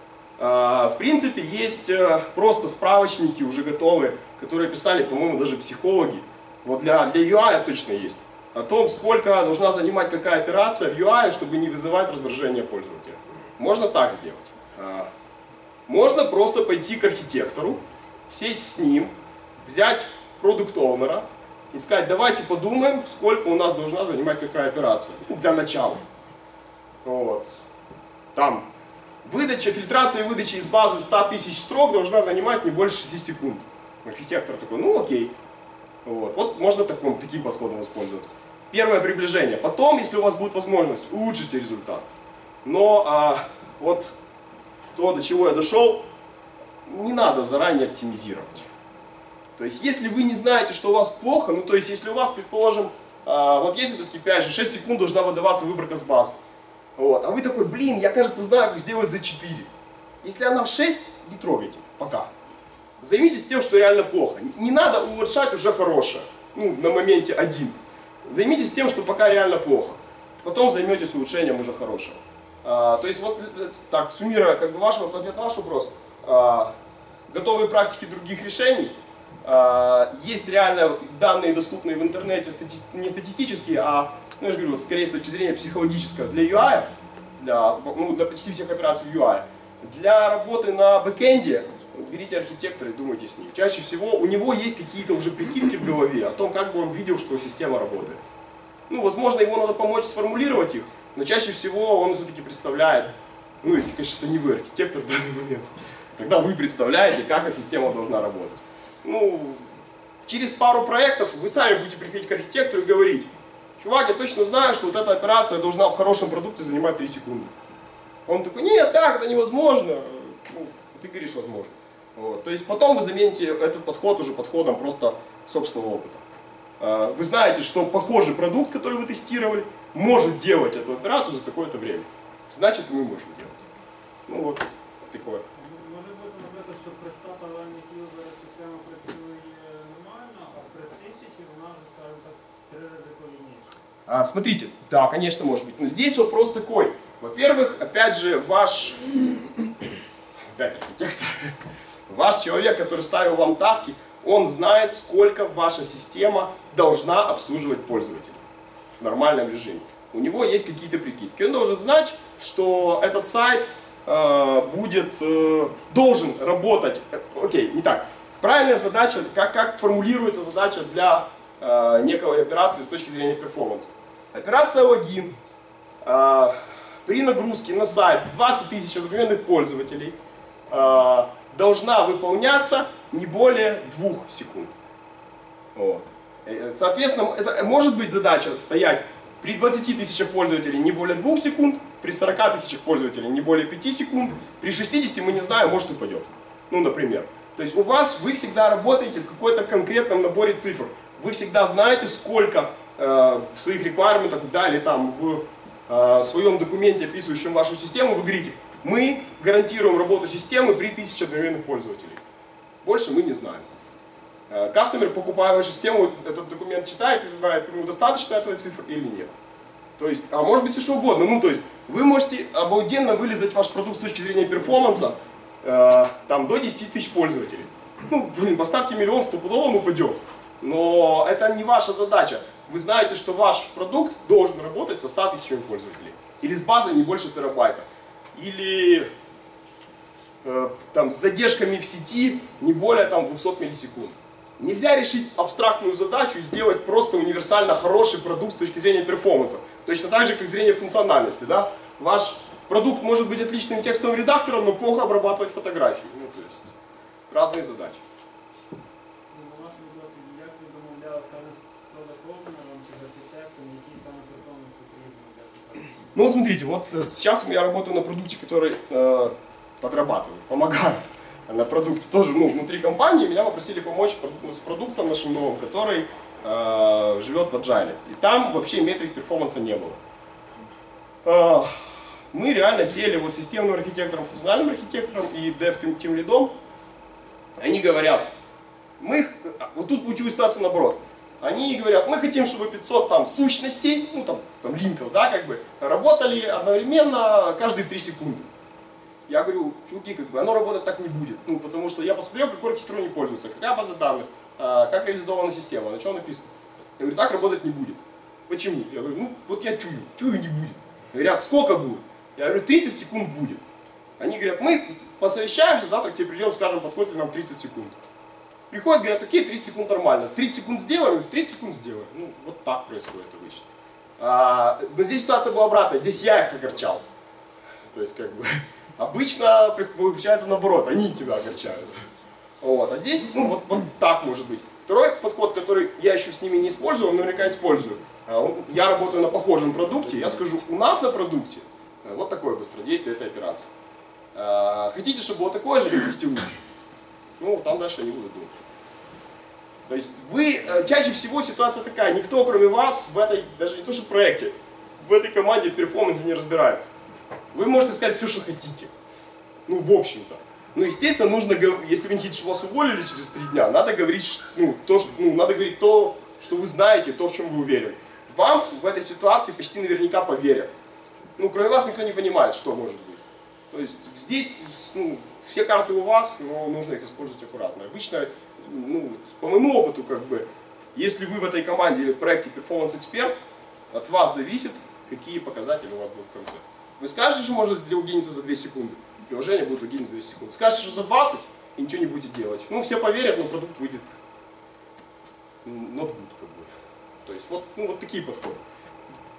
В принципе, есть просто справочники уже готовые, которые писали, по-моему, даже психологи. Вот для, для ю ай точно есть. О том, сколько должна занимать какая операция в ю ай, чтобы не вызывать раздражение пользователя. Можно так сделать. Можно просто пойти к архитектору, сесть с ним, взять продукт-оунера и сказать, давайте подумаем, сколько у нас должна занимать какая операция. Для начала. Вот. Там. Выдача, фильтрация и выдача из базы ста тысяч строк должна занимать не больше шести секунд. Архитектор такой, ну окей. Вот, вот можно таким, таким подходом воспользоваться. Первое приближение. Потом, если у вас будет возможность, улучшите результат. Но а, вот то, до чего я дошел, не надо заранее оптимизировать. То есть, если вы не знаете, что у вас плохо, ну то есть, если у вас, предположим, а, вот есть этот кей пи ай, что шесть секунд должна выдаваться выборка с базы. Вот. А вы такой, блин, я, кажется, знаю, как сделать за четыре. Если она в шесть, не трогайте, пока. Займитесь тем, что реально плохо. Не надо улучшать уже хорошее, ну, на моменте один. Займитесь тем, что пока реально плохо. Потом займетесь улучшением уже хорошего. А, то есть, вот так, суммируя как бы ваш, ответ на ваш вопрос. А, готовые практики других решений. А, есть реально данные, доступные в интернете, стати не статистические, а, ну, я же говорю, вот, скорее с точки зрения психологического, для ю ай, для, ну, для почти всех операций в ю ай. Для работы на бэкэнде берите архитектора и думайте с ним. Чаще всего у него есть какие-то уже прикидки в голове о том, как бы он видел, что система работает. Ну, возможно, ему надо помочь сформулировать их, но чаще всего он все-таки представляет, ну, если, конечно, это не вы архитектор в данный момент, тогда вы представляете, как эта система должна работать. Ну, через пару проектов вы сами будете приходить к архитектору и говорить: чувак, я точно знаю, что вот эта операция должна в хорошем продукте занимать три секунды. Он такой: нет, так, это невозможно. Ну, ты говоришь, возможно. Вот. То есть потом вы замените этот подход уже подходом просто собственного опыта. Вы знаете, что похожий продукт, который вы тестировали, может делать эту операцию за такое-то время. Значит, мы можем делать. Ну вот такое. Може бути, наприклад, що при ста паралельних юзерах система працює нормально, а при тисячі вона вже, скажімо так, три рази повільніше. А, смотрите, да, конечно, может быть. Но здесь вопрос такой. Во-первых, опять же, ваш, опять архитектор, ваш человек, который ставил вам таски, он знает, сколько ваша система должна обслуживать пользователя в нормальном режиме. У него есть какие-то прикидки. Он должен знать, что этот сайт э, будет, э, должен работать. Окей, не так. Правильная задача, как, как формулируется задача для э, некой операции с точки зрения перформанса. Операция логин э, при нагрузке на сайт в двадцать тысяч одновременных пользователей э, должна выполняться не более двух секунд. Вот. Соответственно, это может быть задача стоять при двадцати тысячах пользователей не более двух секунд, при сорока тысячах пользователей не более пяти секунд, при шестидесяти мы не знаем, может упадет. Ну, например. То есть у вас, вы всегда работаете в какой-то конкретном наборе цифр. Вы всегда знаете, сколько э, в своих реквайрментах, да, или там в э, своем документе, описывающем вашу систему, вы говорите: мы гарантируем работу системы при тысяче одновременных пользователей. Больше мы не знаем. Кастомер, покупая вашу систему, этот документ читает и знает, ему достаточно этой цифры или нет. То есть, а может быть все что угодно. Ну, то есть, вы можете обалденно вылезать ваш продукт с точки зрения перформанса э, там, до десяти тысяч пользователей. Ну, блин, поставьте миллион, стопудово он упадет. Но это не ваша задача. Вы знаете, что ваш продукт должен работать со ста тысячами пользователей. Или с базой не больше терабайта. Или э, там, с задержками в сети не более там, двухсот миллисекунд. Нельзя решить абстрактную задачу и сделать просто универсально хороший продукт с точки зрения перформанса. Точно так же, как зрение функциональности. Да? Ваш продукт может быть отличным текстовым редактором, но плохо обрабатывать фотографии. Ну, то есть, разные задачи. У нас відносить, як ви домовляли, скажімо, з продакт-оунером чи з архітектом, які саме перформанс потрібні для архітектора? Ну вот смотрите, вот сейчас я работаю на продукте, который э, подрабатывает, помогает. На продукте тоже, ну, внутри компании меня попросили помочь с продуктом нашим новым, который э, живет в Agile. И там вообще метрик перформанса не было. Э, мы реально сели вот системным архитектором, функциональным архитектором и dev-тим-лидом. Они говорят, мы, вот тут получилась ситуация наоборот. Они говорят: мы хотим, чтобы пятьсот там сущностей, ну там, там линков, да, как бы, работали одновременно каждые три секунды. Я говорю: чуваки, как бы, оно работать так не будет. Ну, потому что я посмотрел, какой архитектурой они пользуются, какая база данных, э, как реализована система, на чем написано. Я говорю: так работать не будет. Почему? Я говорю: ну, вот я чую, чую не будет. Говорят: сколько будет? Я говорю: тридцать секунд будет. Они говорят: мы посовещаемся, завтра к тебе придем, скажем, подходит ли нам тридцать секунд. Приходят, говорят: окей, тридцать секунд нормально. тридцать секунд сделаем, тридцать секунд сделаем. Ну, вот так происходит обычно. А, но здесь ситуация была обратная, здесь я их огорчал. То есть, как бы, обычно получается наоборот, они тебя огорчают. Вот. А здесь, ну, вот, вот так может быть. Второй подход, который я еще с ними не использую, но наверняка использую. Я работаю на похожем продукте, я скажу: у нас на продукте вот такое быстродействие этой операции. Хотите, чтобы было такое же, или хотите лучше? Ну, там дальше они будут думать. То есть вы, чаще всего ситуация такая: никто кроме вас в этой, даже не то что проекте, в этой команде в перформансе не разбирается. Вы можете сказать все, что хотите. Ну, в общем-то. Ну, естественно, нужно, если вы не хотите, чтобы вас уволили через три дня, надо говорить, ну, то, что, ну, надо говорить то, что вы знаете, то, в чем вы уверены. Вам в этой ситуации почти наверняка поверят. Ну, кроме вас никто не понимает, что может быть. То есть здесь, ну, все карты у вас, но нужно их использовать аккуратно. Обычно, ну, по моему опыту, как бы, если вы в этой команде или в проекте перформанс-эксперт, от вас зависит, какие показатели у вас будут в конце. Вы скажете, что можно логиниться за две секунды, приложение будет логиниться за две секунды. Скажете, что за двадцать, и ничего не будете делать. Ну, все поверят, но продукт выйдет not good, как бы. То есть вот, ну, вот такие подходы.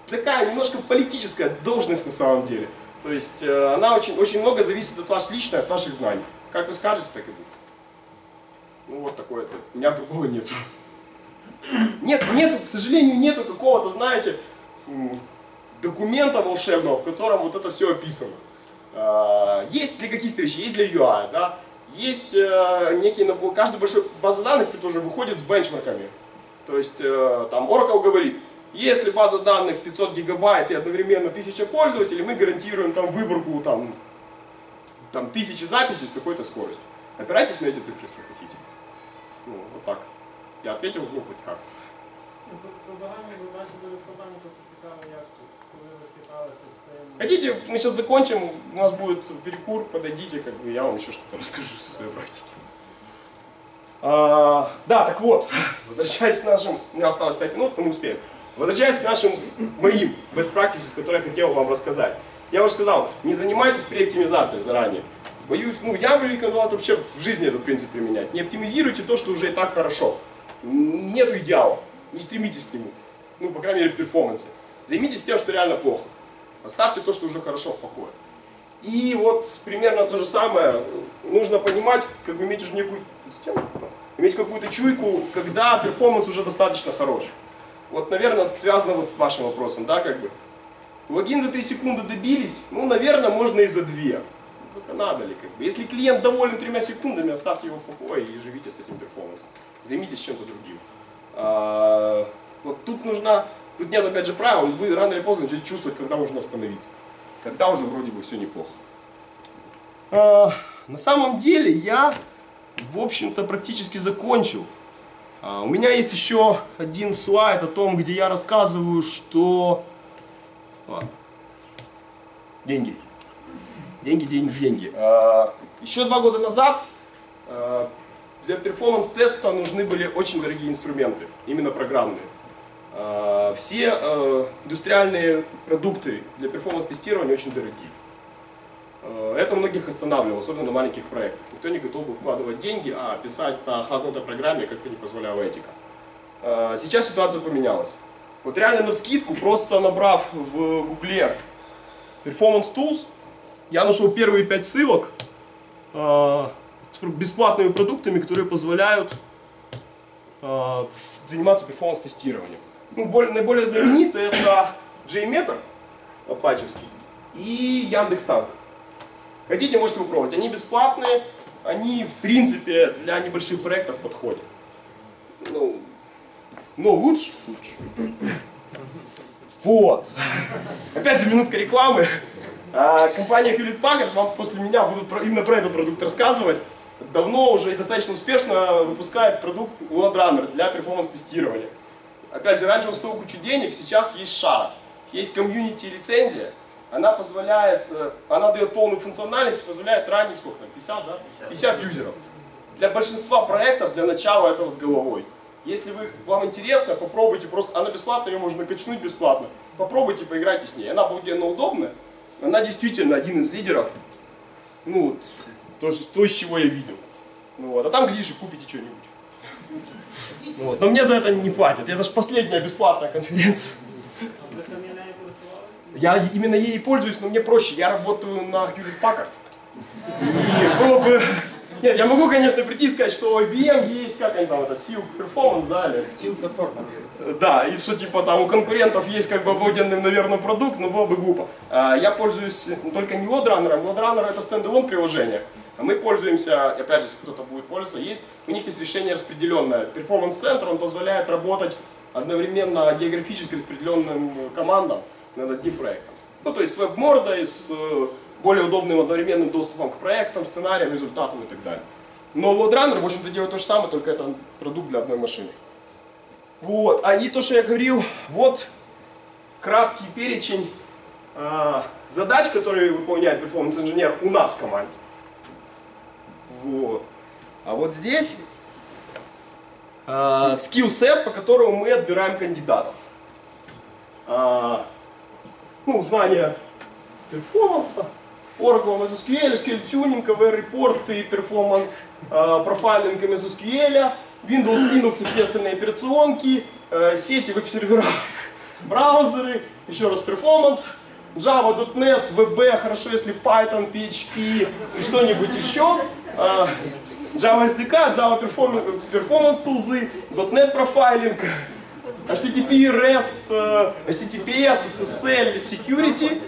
такая немножко политическая должность на самом деле. То есть э, она очень, очень много зависит от вас лично, от ваших знаний. Как вы скажете, так и будет. Ну вот такое это. У меня другого нету. Нет, нету, к сожалению, нету какого-то, знаете, документа волшебного, в котором вот это все описано. Есть для каких-то вещей, есть для ю ай, да? Есть некий набор, каждая большая база данных тоже выходит с бенчмарками. То есть там Oracle говорит, если база данных пятьсот гигабайт и одновременно тысяча пользователей, мы гарантируем там выборку там, там тысячи записей с такой-то скоростью. Опирайтесь на эти цифры, если хотите. Ну, вот так. Я ответил, ну, хоть как. Хотите, мы сейчас закончим, у нас будет перекур, подойдите, как бы я вам еще что-то расскажу со своей практики. А, да, так вот, возвращаясь к нашим, у меня осталось пять минут, но мы успеем. Возвращаясь к нашим моим best practices, которые я хотел вам рассказать. Я уже сказал, не занимайтесь преоптимизацией заранее. Боюсь, ну я бы рекомендовал вообще в жизни этот принцип применять. Не оптимизируйте то, что уже и так хорошо. Нету идеала, не стремитесь к нему. Ну, по крайней мере, в перформансе. Займитесь тем, что реально плохо. Оставьте то, что уже хорошо, в покое. И вот примерно то же самое. Нужно понимать, как бы иметь уже некую, иметь какую-то чуйку, когда перформанс уже достаточно хорош. Вот, наверное, связано вот с вашим вопросом, да, как бы. Логин за три секунды добились, ну, наверное, можно и за две. Только надо ли, как бы. Если клиент доволен тремя секундами, оставьте его в покое и живите с этим перформансом. Займитесь чем-то другим. А, вот тут нужна, тут нет опять же правил, вы рано или поздно начнете чувствовать, когда нужно остановиться. Когда уже вроде бы все неплохо. А, на самом деле я, в общем-то, практически закончил. А, у меня есть еще один слайд о том, где я рассказываю, что... Ладно. Деньги. Деньги, деньги, деньги. А, еще два года назад а, для перформанс-теста нужны были очень дорогие инструменты, именно программные. А, все а, индустриальные продукты для перформанс-тестирования очень дорогие. А, это многих останавливало, особенно на маленьких проектах. Никто не готов был вкладывать деньги, а писать на какой-то программе, как-то не позволяла этика. А, сейчас ситуация поменялась. Вот реально навскидку, просто набрав в гугле Performance Tools, я нашел первые пять ссылок э, с бесплатными продуктами, которые позволяют э, заниматься перформанс-тестированием. Ну, более, наиболее знаменитый это JMeter, Boichuk, и Яндекс.Танк. Хотите, можете попробовать. Они бесплатные, они в принципе для небольших проектов подходят. Ну, но лучше, лучше. Вот. Опять же минутка рекламы. А, компания Hewlett Packard вам после меня будут про, именно про этот продукт рассказывать. Давно уже и достаточно успешно выпускает продукт LoadRunner для перформанс-тестирования. Опять же, раньше он стоил кучу денег, сейчас есть шара. Есть комьюнити-лицензия. Она позволяет, она дает полную функциональность, позволяет ранить сколько там, пятьдесят, да? пятьдесят юзеров. Для большинства проектов, для начала этого с головой. Если вы, вам интересно, попробуйте просто, она бесплатная, ее можно качнуть бесплатно. Попробуйте, поиграйте с ней. Она обалденно удобная. Она действительно один из лидеров, ну вот, то, то из чего я видел. Ну, вот. А там, глядишь, и купите что-нибудь. Вот. Но мне за это не платят. Это же последняя бесплатная конференция. Я именно ей пользуюсь, но мне проще. Я работаю на Hewlett Packard. И было бы... Нет, я могу, конечно, прийти и сказать, что у ай би эм есть, как они там, этот Seal Performance, да, или... Seal Performance. Да, и что типа там у конкурентов есть как бы обалденный, наверное, продукт, но было бы глупо. Я пользуюсь только не LoadRunner, LoadRunner это стендалон приложение. А мы пользуемся, опять же, если кто-то будет пользоваться, есть, у них есть решение распределенное. Performance Center, он позволяет работать одновременно географически распределенным командам над одним проектом. Ну, то есть с веб-мордой, с более удобным одновременным доступом к проектам, сценариям, результатам и так далее. Но LoadRunner, в общем-то, делает то же самое, только это продукт для одной машины. Вот, а и то, что я говорил, вот краткий перечень э, задач, которые выполняет перформанс-инженер у нас в команде. Вот. А вот здесь э, skillset, по которому мы отбираем кандидатов. Э, ну, знание перформанса, Oracle эс ку эль, эс ку эль-тюнинг, эй ви ар-репорты, перформанс, э, профайлинг эм эс ку эль, Windows, Linux и все остальные операционки, э, сети, веб-сервера, браузеры, еще раз перформанс, Java, .дот нет, ви би, хорошо, если Python, пи эйч пи и что-нибудь еще. Java эс ди кей, Java Performance Tools, .дот нет профайлинг, эйч ти ти пи, REST, эйч ти ти пи эс, эс эс эл, Security.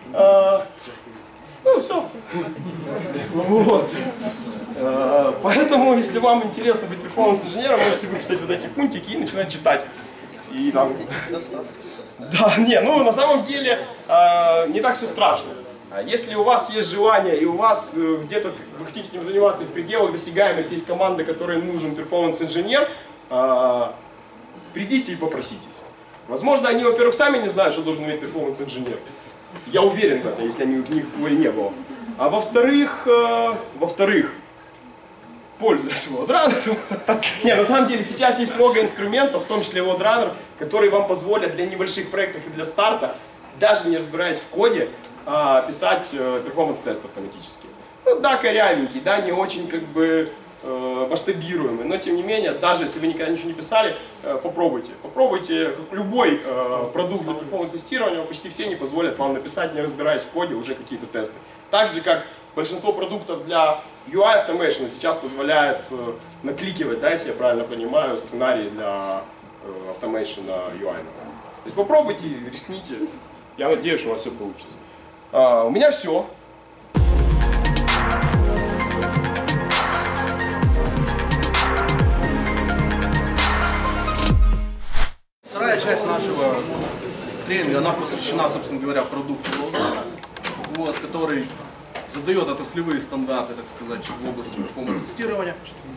Ну, все. Вот. Поэтому, если вам интересно быть перформанс-инженером, можете выписать вот эти пунктики и начинать читать. И там... Да, не, ну на самом деле не так все страшно. Если у вас есть желание и у вас где-то вы хотите этим заниматься, и в пределах досягаемости есть команда, которой нужен перформанс-инженер, придите и попроситесь. Возможно, они, во-первых, сами не знают, что должен уметь перформанс-инженер. Я уверен в этом, если они, у них не было. А во-вторых, э, во-вторых, пользуясь LoadRunner. Не, на самом деле сейчас есть много инструментов, в том числе LoadRunner, которые вам позволят для небольших проектов и для старта, даже не разбираясь в коде, э, писать э, перформанс-тест автоматически. Ну да, корявенький, да, не очень как бы э, масштабируемый, но тем не менее, даже если вы никогда ничего не писали, э, попробуйте. Попробуйте, как любой э, продукт для перформанс-тестирования, почти все не позволят вам написать, не разбираясь в коде, уже какие-то тесты. Так же, как большинство продуктов для ю ай Automation сейчас позволяет э, накликивать, да, если я правильно понимаю, сценарии для э, Automation ю ай. То есть попробуйте, рискните. Я надеюсь, что у вас все получится. А, у меня все. Вторая часть нашего тренинга, она посвящена, собственно говоря, продукту LoadRunner, вот, который задает отраслевые стандарты, так сказать, в области перформанс-тестирования.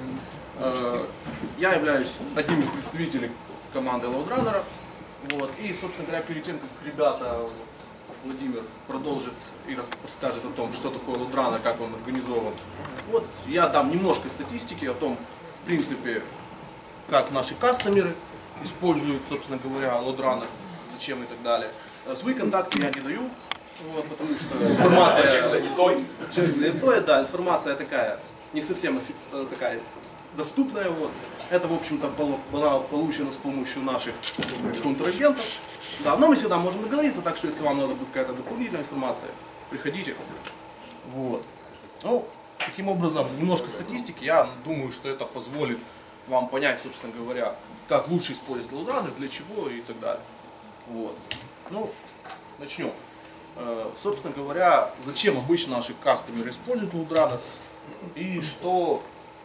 Я являюсь одним из представителей команды LoadRunner. Вот, и, собственно говоря, перед тем, как ребята, Владимир продолжит и расскажет о том, что такое LoadRunner, как он организован, вот, я дам немножко статистики о том, в принципе, как наши кастомеры используют, собственно говоря, LoadRunner, зачем и так далее. Свои контакты я не даю, вот, потому что информация... Человек занятой. Человек занятой, да, информация такая, не совсем такая доступная. Вот. Это, в общем-то, было получено с помощью наших контрагентов. Да, но мы всегда можем договориться, так что если вам надо будет какая-то дополнительная информация, приходите. Вот. Ну, таким образом, немножко статистики, я думаю, что это позволит вам понять, собственно говоря, как лучше использовать LoadRunner, для чего и так далее. Вот. Ну, начнем. Э, собственно говоря, зачем обычно наши кастомеры используют LoadRunner и что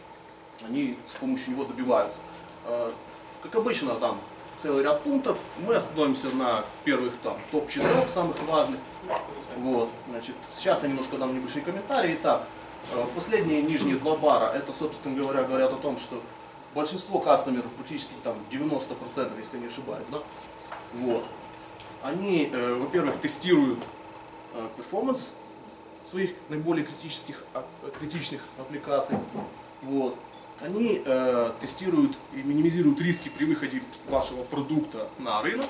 они с помощью него добиваются. Э, как обычно, там целый ряд пунктов. Мы остановимся на первых там топ-четырех самых важных. Вот. Значит, сейчас я немножко дам небольшие комментарии. Итак, э, последние нижние два бара, это, собственно говоря, говорят о том, что большинство кастомеров, практически там девяносто процентов, если я не ошибаюсь, да? Вот. Они, э, во-первых, тестируют э, перформанс своих наиболее критических, а, критичных аппликаций. Вот. Они э, тестируют и минимизируют риски при выходе вашего продукта на рынок.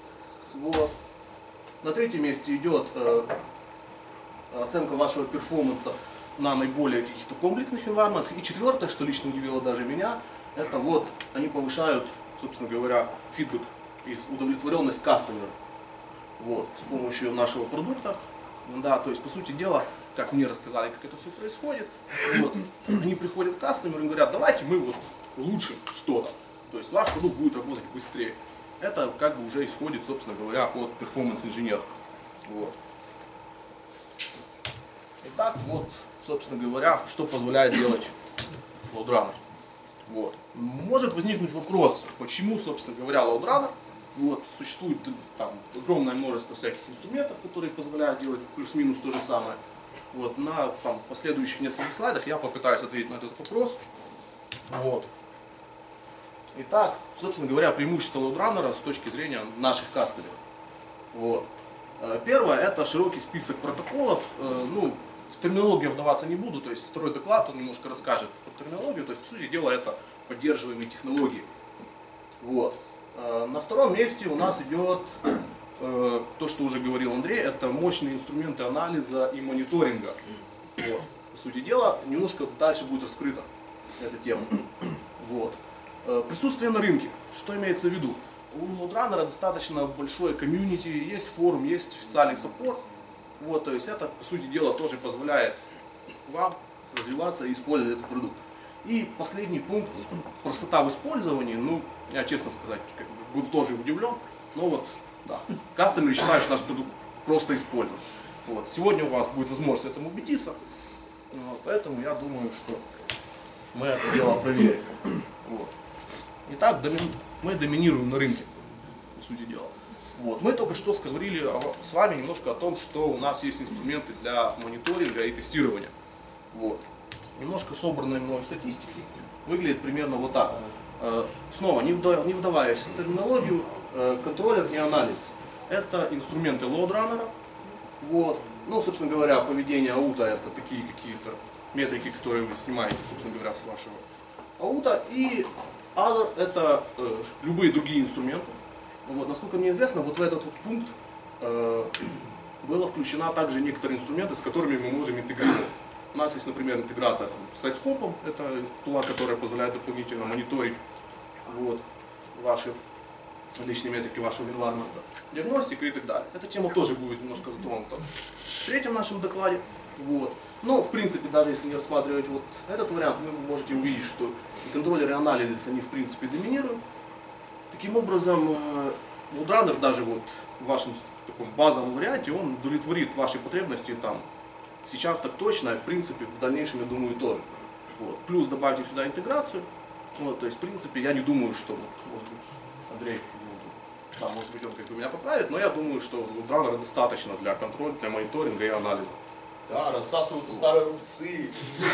Вот. На третьем месте идет э, оценка вашего перформанса на наиболее каких-то комплексных environment. И четвертое, что лично удивило даже меня, это вот они повышают, собственно говоря, фидбэк и удовлетворенность кастомера. Вот, с помощью нашего продукта. Да, то есть, по сути дела, как мне рассказали, как это все происходит, вот, они приходят к кастомеру и говорят, давайте мы вот улучшим что-то. То есть ваш продукт будет работать быстрее. Это как бы уже исходит, собственно говоря, от перформанс-инженера. Вот. Итак, вот, собственно говоря, что позволяет делать LoadRunner. Вот. Может возникнуть вопрос, почему, собственно говоря, LoadRunner. Вот, существует там огромное множество всяких инструментов, которые позволяют делать плюс-минус то же самое. Вот, на там, последующих нескольких слайдах я попытаюсь ответить на этот вопрос. Вот. Итак, собственно говоря, преимущество LoadRunner с точки зрения наших кастомеров. Вот. Первое, это широкий список протоколов. Ну, в терминологию вдаваться не буду, то есть второй доклад он немножко расскажет про терминологию, то есть, по сути дела, это поддерживаемые технологии. Вот. На втором месте у нас идет э, то, что уже говорил Андрей, это мощные инструменты анализа и мониторинга. Вот. По сути дела, немножко дальше будет раскрыта эта тема. Вот. Э, присутствие на рынке. Что имеется в виду? у LoadRunner достаточно большое комьюнити, есть форум, есть официальный саппорт. Вот, то есть это, по сути дела, тоже позволяет вам развиваться и использовать этот продукт. И последний пункт, простота в использовании, ну, я честно сказать, как бы, буду тоже удивлен, но вот, да, кастомеры считают, что наш продукт просто использовать. Вот. Сегодня у вас будет возможность этому убедиться, вот, поэтому я думаю, что мы это дело проверим. Вот. Итак, доми... мы доминируем на рынке, по сути дела. Вот. Мы только что говорили с вами немножко о том, что у нас есть инструменты для мониторинга и тестирования. Вот. Немножко собранной мной статистики выглядит примерно вот так. Снова, не вдаваясь в терминологию, контроллер и анализ. Это инструменты LoadRunner. Вот. Ну, собственно говоря, поведение аута — это такие какие-то метрики, которые вы снимаете, собственно говоря, с вашего аута. И other — это э, любые другие инструменты. Вот. Насколько мне известно, вот в этот вот пункт э, была включена также некоторые инструменты, с которыми мы можем интегрироваться. У нас есть, например, интеграция там, с сайт-скопом, это тула, которая позволяет дополнительно мониторить вот, ваши личные метрики вашего environment, диагностика и так далее. Эта тема тоже будет немножко затронута в третьем нашем докладе. Вот. Но, в принципе, даже если не рассматривать вот этот вариант, вы можете увидеть, что и контроллеры и анализис, они в принципе доминируют. Таким образом, LoadRunner даже вот в вашем таком базовом варианте, он удовлетворит ваши потребности там сейчас так точно, и в принципе в дальнейшем, я думаю, тоже. Вот. Плюс добавьте сюда интеграцию. Вот, то есть, в принципе, я не думаю, что вот, может быть, Андрей, да, может быть, он как бы меня поправит, но я думаю, что LoadRunner достаточно для контроля, для мониторинга и анализа. Да, рассасываются старые рубцы.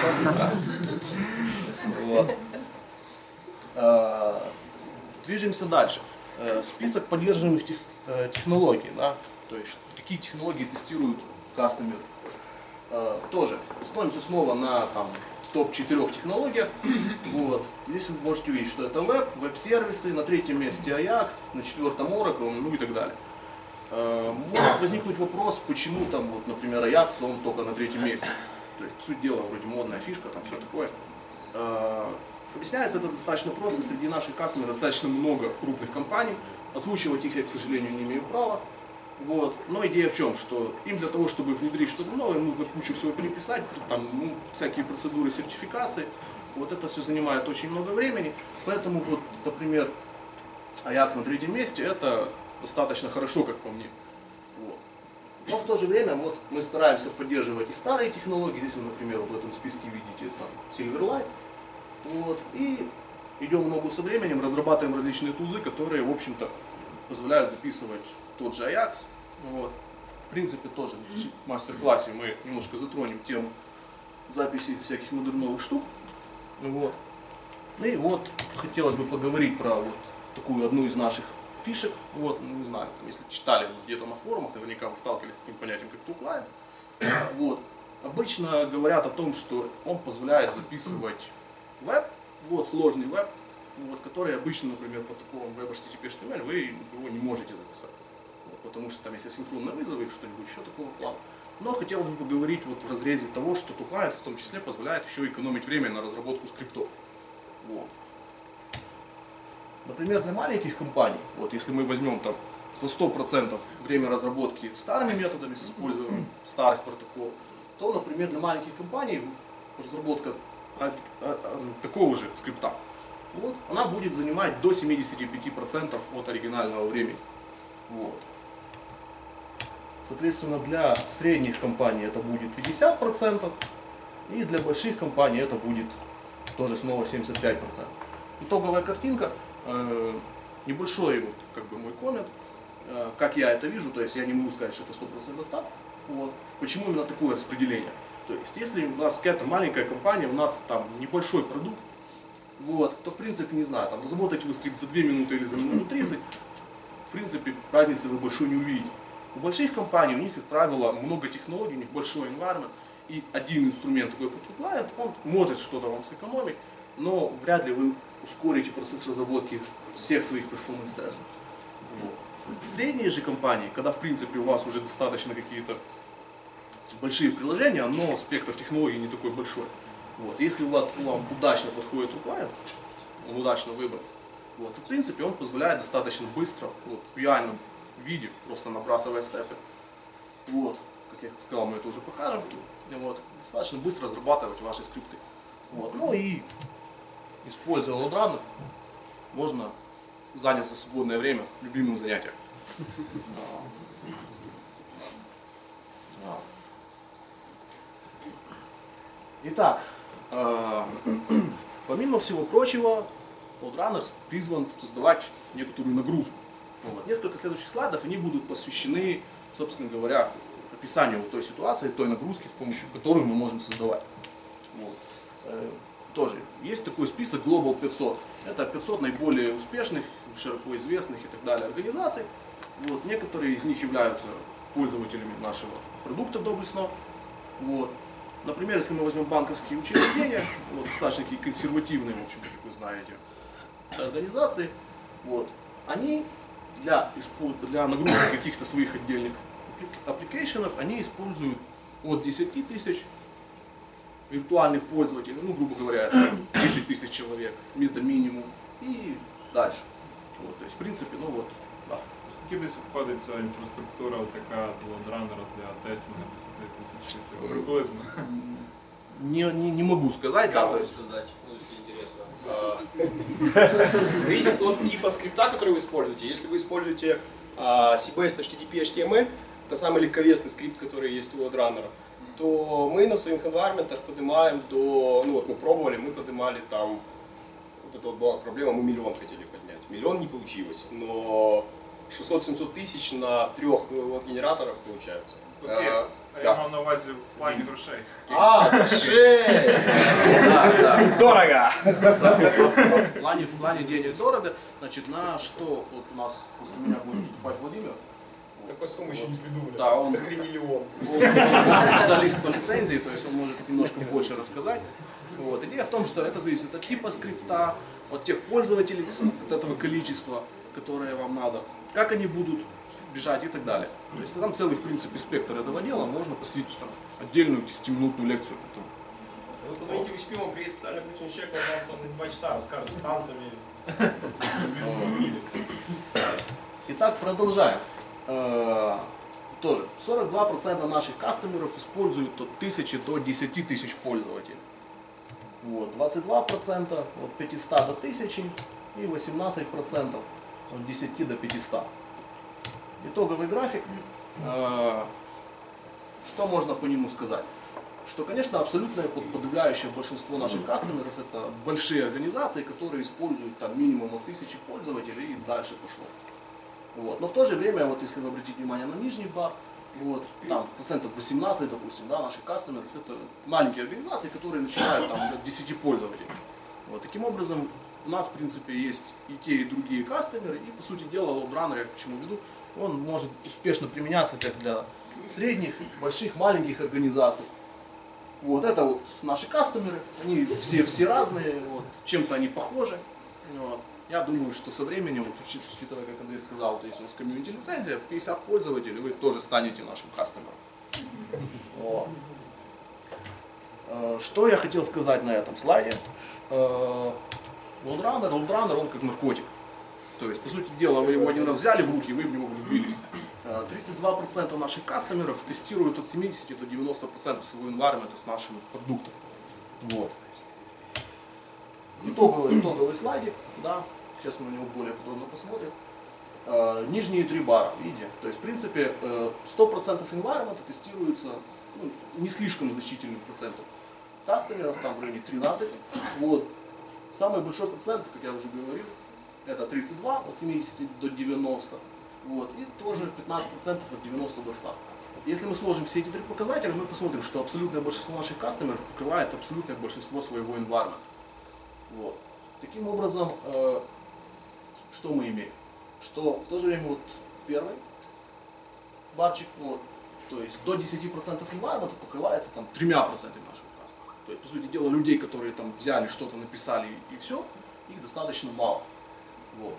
Движемся дальше. Список поддерживаемых технологий. Да? То есть, какие технологии тестируют кастомеры. Тоже остановимся снова на топ четырех технологиях. Вот. Здесь вы можете увидеть, что это веб, веб-сервисы, на третьем месте Ajax, на четвертом Oracle, ну и так далее. Может возникнуть вопрос, почему там, вот, например, Ajax, он только на третьем месте. То есть, суть дела, вроде модная фишка, там все такое. Объясняется это достаточно просто. Среди наших кастомеров достаточно много крупных компаний. Озвучивать их я, к сожалению, не имею права. Вот. Но идея в чем, что им для того, чтобы внедрить что-то новое, нужно кучу всего переписать, там, ну, всякие процедуры сертификации. Вот это все занимает очень много времени. Поэтому, вот, например, Ajax на третьем месте — это достаточно хорошо, как по мне. Вот. Но в то же время вот, мы стараемся поддерживать и старые технологии. Здесь, например, вот в этом списке видите там, Silverlight. Вот. И идем в ногу со временем, разрабатываем различные тулзы, которые, в общем-то, позволяют записывать тот же Ajax. Вот. В принципе, тоже в мастер-классе мы немножко затронем тему записи всяких модерновых штук. Вот. И вот хотелось бы поговорить про вот такую одну из наших фишек. Вот, ну, не знаю, там, если читали где-то на форумах, наверняка вы сталкивались с таким понятием, как туклайн. Вот. Обычно говорят о том, что он позволяет записывать веб, вот сложный веб, вот, который обычно, например, по такому веб эйч ти ти пи эйч ти эм эль вы его не можете записать. Вот, потому что там есть асинхронные вызовы и что-нибудь еще такого плана. Но хотелось бы поговорить вот в разрезе того, что туклайн в том числе позволяет еще экономить время на разработку скриптов. Вот. Например, для маленьких компаний, вот если мы возьмем там за сто процентов время разработки старыми методами с использованием старых протоколов, то, например, для маленьких компаний разработка такого же скрипта, вот, она будет занимать до семидесяти пяти процентов от оригинального времени. Вот. Соответственно, для средних компаний это будет пятьдесят процентов, и для больших компаний это будет тоже снова семьдесят пять процентов. Итоговая картинка, э, небольшой вот, как бы мой коммент, э, как я это вижу, то есть я не могу сказать, что это сто процентов так. Вот. Почему именно такое распределение? То есть, если у нас какая-то маленькая компания, у нас там небольшой продукт, вот, то в принципе, не знаю, там разработать вы скрипт за две минуты или за минуту тридцать, в принципе, разницы вы большой не увидите. У больших компаний, у них, как правило, много технологий, у них большой environment, и один инструмент, такой как туклайн, он может что-то вам сэкономить, но вряд ли вы ускорите процесс разработки всех своих перформанс-тестов. Вот. Средние же компании, когда в принципе у вас уже достаточно какие-то большие приложения, но спектр технологий не такой большой. Вот. Если вам удачно подходит туклайн, он удачно выбран, Вот. И, в принципе, он позволяет достаточно быстро, вот, в реальном виде, просто набрасывая степы. Вот. Как я сказал, мы это уже покажем. И вот, достаточно быстро разрабатывать ваши скрипты. Вот. Ну и, используя LoadRunner, можно заняться в свободное время любимым занятием. Итак, э, помимо всего прочего, LoadRunner призван создавать некоторую нагрузку. Вот. Несколько следующих слайдов, они будут посвящены, собственно говоря, описанию той ситуации, той нагрузки, с помощью которой мы можем создавать. Вот. Э, тоже есть такой список Global пятьсот. Это пятьсот наиболее успешных, широко известных и так далее организаций. Вот. Некоторые из них являются пользователями нашего продукта доблестного. Вот. Например, если мы возьмем банковские учреждения, вот, достаточно такие консервативные, в общем, как вы знаете, организации, вот, они для, для нагрузки каких-то своих отдельных аппликейшенов, они используют от десяти тысяч виртуальных пользователей, ну, грубо говоря, десять тысяч человек, это минимум, и дальше. Вот, то есть, в принципе, ну вот, да. Скільки десь входить ця інфраструктура така LoadRunner для тестингу десять тисяч приблизно? Не, не, не могу сказать, Я да, могу то есть, сказать, ну, если интересно. Зависит от типа скрипта, который вы используете. Если вы используете си би эс, эйч ти ти пи, эйч ти эм эль, это самый легковесный скрипт, который есть у LoadRunner, то мы на своих environment'ах поднимаем до, ну вот мы пробовали, мы поднимали там, вот это вот была проблема, мы миллион хотели поднять. Миллион не получилось, но шестьсот-семьсот тысяч на трех генераторах получается. Окей. А, А я да. мав на увазі в плані грошей. А, грошей! да, да. Дорого! В плане, в плане денег дорого, значит, на что вот у нас после меня будет выступать Владимир. Такой суммы еще не придумали. Да, он, Охренели он. он, он специалист по лицензии, то есть он может немножко больше рассказать. Вот. Идея в том, что это зависит от типа скрипта, от тех пользователей, от этого количества, которое вам надо, как они будут бежать и так далее. То есть там целый, в принципе, спектр этого дела, можно посвятить там отдельную десятиминутную лекцию. Вы позвоните в эйч пи, вам приедет специально обученный человек, он вам там два часа расскажет с танцами. Итак, продолжаем. Э, тоже сорок два процента наших кастомеров используют от тысячи до десяти тысяч пользователей. Вот, двадцать два процента от пятисот до тысячи и восемнадцать процентов от десяти до пятисот. Итоговый график. Э, что можно по нему сказать? Что, конечно, абсолютное подавляющее большинство наших кастомеров это большие организации, которые используют там минимум от тысячи пользователей и дальше пошло. Вот. Но в то же время, вот если вы обратите внимание на нижний бар, вот, там процентов восемнадцать, допустим, да, наших кастомеров это маленькие организации, которые начинают там от десяти пользователей. Вот. Таким образом, у нас в принципе есть и те, и другие кастомеры, и по сути дела LoadRunner, я к чему веду, он может успешно применяться как для средних, больших, маленьких организаций. Вот это вот наши кастомеры, они все, все разные, вот, чем-то они похожи. Вот. Я думаю, что со временем, вот, учитывая, как Андрей сказал, вот, если у вас комьюнити лицензия, пятьдесят пользователей, вы тоже станете нашим кастомером. Вот. Что я хотел сказать на этом слайде? LoadRunner, LoadRunner, он как наркотик. То есть, по сути дела, вы его один раз взяли в руки, и вы в него влюбились. тридцать два процента наших кастомеров тестируют от семидесяти до девяноста процентов своего environment с нашим продуктом. Вот. Итоговый, итоговый слайдик, да, сейчас мы на него более подробно посмотрим. Э, нижние три бара, видите, то есть в принципе сто процентов environment тестируется ну, не слишком значительным процентом кастомеров, там в районе тринадцати. Вот. Самый большой процент, как я уже говорил, это тридцать два, от семидесяти до девяноста. Вот. И тоже пятнадцать процентов от девяноста до ста. Если мы сложим все эти три показателя, мы посмотрим, что абсолютное большинство наших кастомеров покрывает абсолютное большинство своего environment. Вот. Таким образом, э, что мы имеем? Что в то же время вот первый барчик, вот, то есть до десяти процентов environment покрывается там тремя процентами нашего кастомера. То есть, по сути дела, людей, которые там взяли, что-то написали и, и все, их достаточно мало. Вот.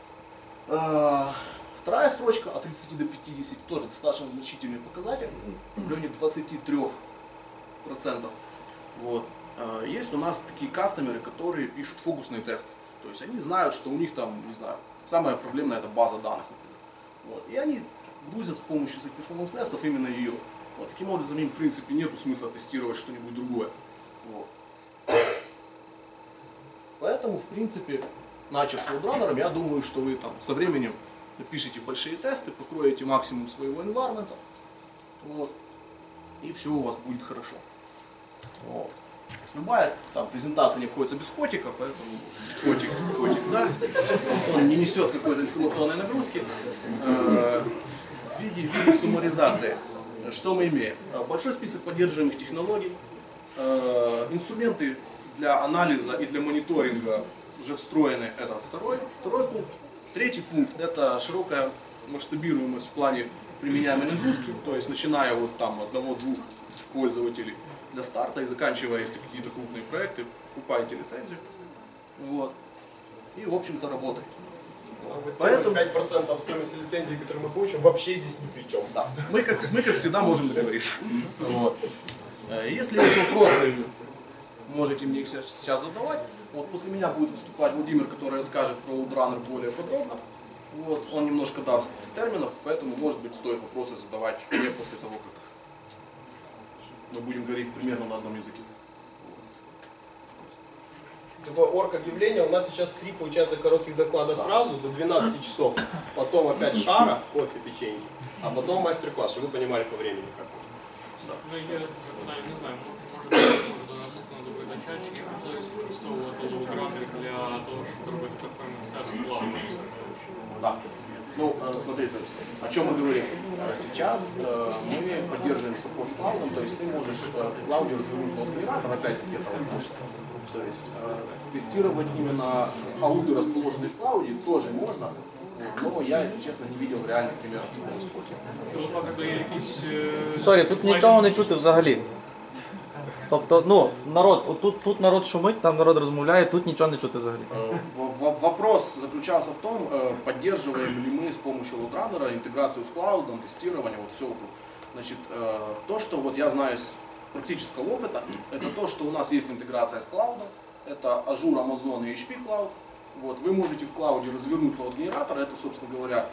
Э, вторая строчка от тридцати до пятидесяти тоже достаточно значительный показатель, в районе двадцати трёх процентов. Вот. Есть у нас такие кастомеры, которые пишут фокусные тесты. То есть они знают, что у них там, не знаю, самая проблемная это база данных. Вот. И они грузят с помощью этих перформанс-тестов именно ее. Вот. Таким образом им в принципе нету смысла тестировать что-нибудь другое. Вот. Поэтому в принципе, начав с LoadRunner, я думаю, что вы там со временем напишите большие тесты, покроете максимум своего environment, вот, и все у вас будет хорошо. Вот. Любая там презентация не обходится без котика, поэтому котик, котик, да, он не несет какой-то информационной нагрузки. Э, в виде, в виде суммаризации, что мы имеем? Большой список поддерживаемых технологий, э, инструменты для анализа и для мониторинга уже встроены, это второй, второй пункт. Третий пункт это широкая масштабируемость в плане применяемой нагрузки, то есть начиная вот там одного-двух пользователей для старта и заканчивая, если какие-то крупные проекты, покупаете лицензию, вот, и в общем-то работает. Поэтому пять процентов стоимости лицензии, которую мы получим, вообще здесь ни при чем. Да. Мы, как, мы как всегда можем договориться. Вот. Если есть вопросы, можете мне их сейчас задавать. Вот после меня будет выступать Владимир, который расскажет про LoadRunner более подробно. Вот. Он немножко даст терминов, поэтому, может быть, стоит вопросы задавать мне после того, как мы будем говорить примерно на одном языке. Такое орг-объявление. У нас сейчас три, получается, коротких доклада сразу, до двенадцати часов. Потом опять шара, кофе, печенье. А потом мастер-класс, чтобы вы понимали по времени. Как. Да. Ну, я запитаю, не знаю, може до нас секунду видача, чи є можливість використовувати LoadRunner для того, щоб робити перформанс-тест плавно? Да. Ну, смотри, то есть, о чем мы говорим? Сейчас мы поддерживаем саппорт в клаудом, то есть ты можешь в клауде развернуть лоуд-генератор, опять-таки это вопрос. То есть тестировать именно ауты, расположенные в клауде, тоже можно, но я, если честно, не видел реальных примеров такого спорта. LoadRunner дає якісь... Сорі, тут нічого не чути взагалі. Тобто, ну, народ, отут, тут народ шумить, там народ розмовляє, тут нічого не чути взагалі. Вопрос заключался в том, поддерживаем ли мы с помощью LoadRunner интеграцию с клаудом, тестирование, вот все вокруг. Значит, то, что вот я знаю из практического опыта, это то, что у нас есть интеграция с клаудом, это Azure, Amazon и эйч пи Cloud. Вот, вы можете в клауде развернуть лоуд-генератор, это, собственно говоря,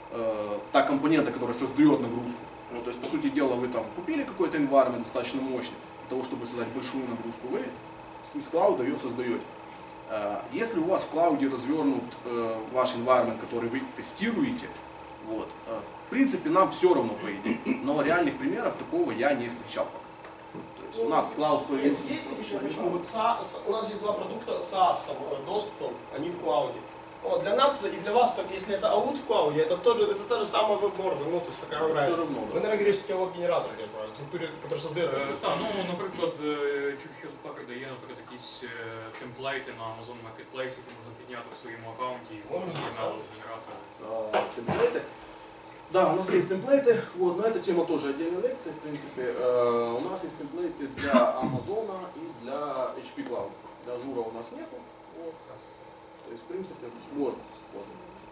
та компонента, которая создает нагрузку. Вот, то есть, по сути дела, вы там купили какой-то environment достаточно мощный, для того, чтобы создать большую нагрузку, вы из клауда ее создаете. Если у вас в клауде развернут ваш environment, который вы тестируете, вот, в принципе, нам все равно по идее, но реальных примеров такого я не встречал пока. То есть у нас клауд появился. Есть еще почему? Вот SaaS, у нас есть два продукта с SaaS доступом, они в клауде. Вот, для нас и для вас, если это аут в клауде, это, тот же, это та же самая веб-борда, ну, то есть такая разница. Вы, наверное, говорите, что у тебя лог-генератор, который создает. Так, ну, наприклад, чи в Hewlett Packard є, наприклад, якісь темплейти на Amazon Marketplace, які можна підняти в своєму аккаунті і на лог-генератор. Темплейты? Да, у нас есть темплейты, вот, но эта тема тоже отдельная лекция, в принципе. У нас есть темплейты для Amazon и для эйч пи Cloud. Для Azure у нас нету. Вот. То есть, в принципе, можно. можно.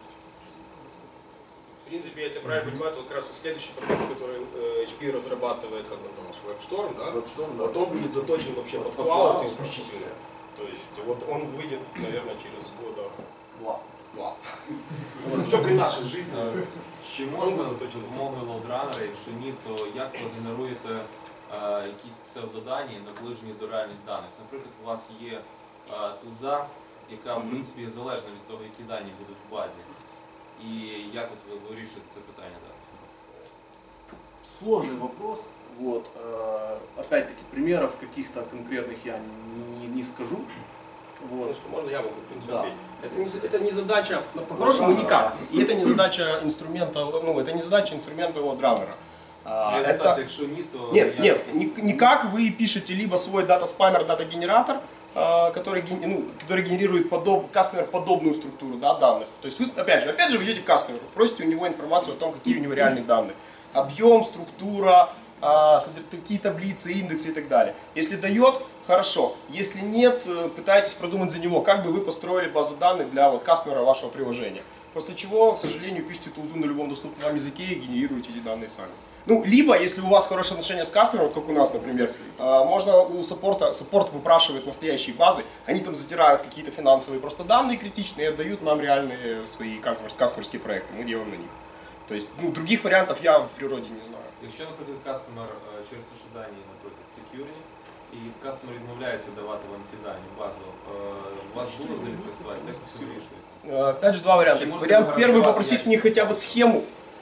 В принципе, я тебя правильно понимаю, это как раз следующий продукт, который эйч пи разрабатывает, как он там, WebStorm, да? WebStorm, да. Вот он будет заточен вообще под клауд исключительно. То есть, вот он выйдет, наверное, через года два. два. Що при нашій житті? Чи можна за допомогою LoadRunner, якщо ні, то як ви генеруєте е, якісь псевдодані, наближені до реальних даних? Наприклад, у вас є е, туза, яка в принципі є залежна від того, які дані будуть в базі. І як от ви вирішуєте це питання? Да? Сложный вопрос. Вот. Опять-таки, примеров каких-то конкретных я не, не скажу. Вот. Можно я могу, в принципе, Да. это, не, это не задача, по-хорошему никак. И это не задача инструмента, ну, это не задача инструмента LoadRunner. А, это... Якщо ні, то нет, я... нет, ни, никак вы пишете либо свой дата-спаммер, дата-генератор, который, ну, который генерирует подоб, кастомер подобную структуру, да, данных. То есть вы, опять же, опять же, вы идете к кастомеру, просите у него информацию о том, какие у него реальные данные. Объем, структура, какие таблицы, индексы и так далее. Если дает, Хорошо. Если нет, пытайтесь продумать за него, как бы вы построили базу данных для вот кастомера вашего приложения. После чего, к сожалению, пишите тулзу на любом доступном вам языке и генерируете эти данные сами. Ну, либо, если у вас хорошие отношения с кастомером, как у нас, например, можно у саппорта, саппорт выпрашивает настоящие базы, они там затирают какие-то финансовые просто данные критичные и отдают нам реальные свои кастомерские проекты, мы делаем на них. То есть, ну, других вариантов я в природе не знаю. Якщо, наприклад, кастомер через те, що дані, наприклад, security, і кастомер відмовляється давати вам ці дані, базу, у вас буде взагалі ситуація, як це вирішуєте? Опять же, два варианта. Вариант первый — попросить у них хотя бы схему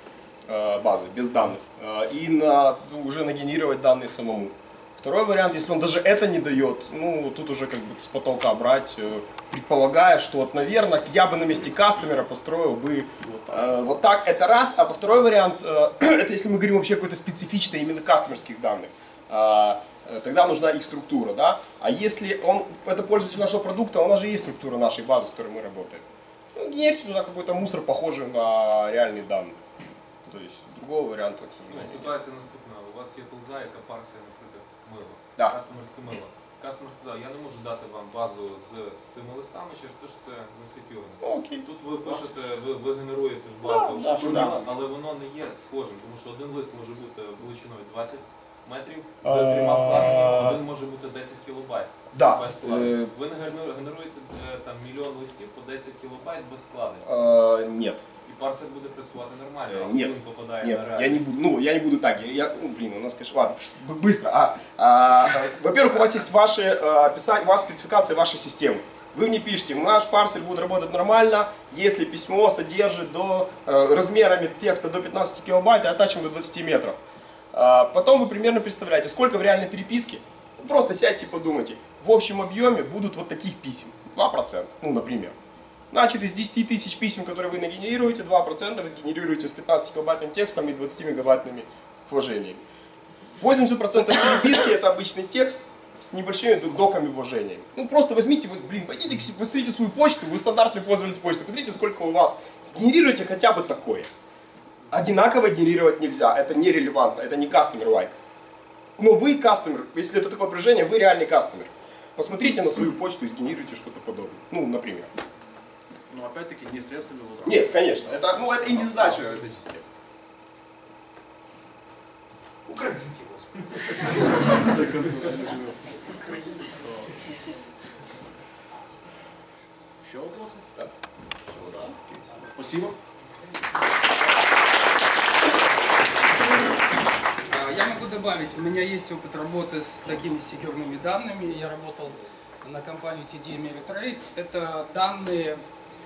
базы без данных и на, уже нагенерировать данные самому. Второй вариант, если он даже это не дает, ну тут уже как бы с потолка брать, предполагая, что вот, наверное, я бы на месте кастомера построил бы вот так. Э, вот так, это раз. А второй вариант, э, это если мы говорим вообще о какой-то специфичной именно кастомерских данных, э, тогда нужна их структура, да. А если он, это пользователь нашего продукта, у нас же есть структура нашей базы, с которой мы работаем. Ну, генерите туда какой-то мусор, похожий на реальные данные. То есть другого варианта, к сожалению. Ну, ситуація наступна. У вас є тулза, яка парсує, наприклад, мило. Да. Кастомерське мило. Кастомер сказав, я не можу дати вам базу з, з цими листами через те, що це не секюрно. Окей. Тут ви пишете, ви, ви генеруєте в базу, Да, що да, мило, да. але воно не є схожим, тому що один лист може бути величиною двадцять метрів з трьома вкладеннями, один може бути десять кілобайт. Да. Без вкладень. Ви не генеруєте, генеруєте там мільйон листів по десять кілобайт без вкладень. Э, нет. І парсер буде працювати нормально, а Нет, він попадає нет, на я реальність. не буду, ну, я не буду так, я, ну, блин, у нас, конечно, ладно, б- быстро. А, а, во-первых, у вас есть ваши, а, описание, у вас спецификация вашей системы. Вы мне пишете, наш парсер будет работать нормально, если письмо содержит до, э, размерами текста до пятнадцати килобайт и атачем до двадцати метров. А, потом вы примерно представляете, сколько в реальной переписке, просто сядьте и подумайте, в общем объеме будут вот таких писем, два процента, ну, например. Значит, из десяти тысяч писем, которые вы нагенерируете, два процента вы сгенерируете с пятнадцатикилобайтным текстом и двадцатимегабайтными вложениями. восемьдесят процентов переписки — это обычный текст с небольшими доками вложениями. Ну просто возьмите, вы, блин, пойдите, посмотрите свою почту, вы стандартный пользователь почты, посмотрите, сколько у вас. Сгенерируйте хотя бы такое. Одинаково генерировать нельзя, это нерелевантно, это не customer-like. Но вы кастомер, если это такое приложение, вы реальный кастомер. Посмотрите на свою почту и сгенерируйте что-то подобное. Ну, например. Но опять-таки не средствами LoadRunner. Нет, конечно. Это, ну, это и не задача этой системы. Украдите его. Еще вопросы? Да. Все, да. Спасибо. Я могу добавить, у меня есть опыт работы с такими секьюрными данными. Я работал на компанию ти ди Ameritrade. Это данные,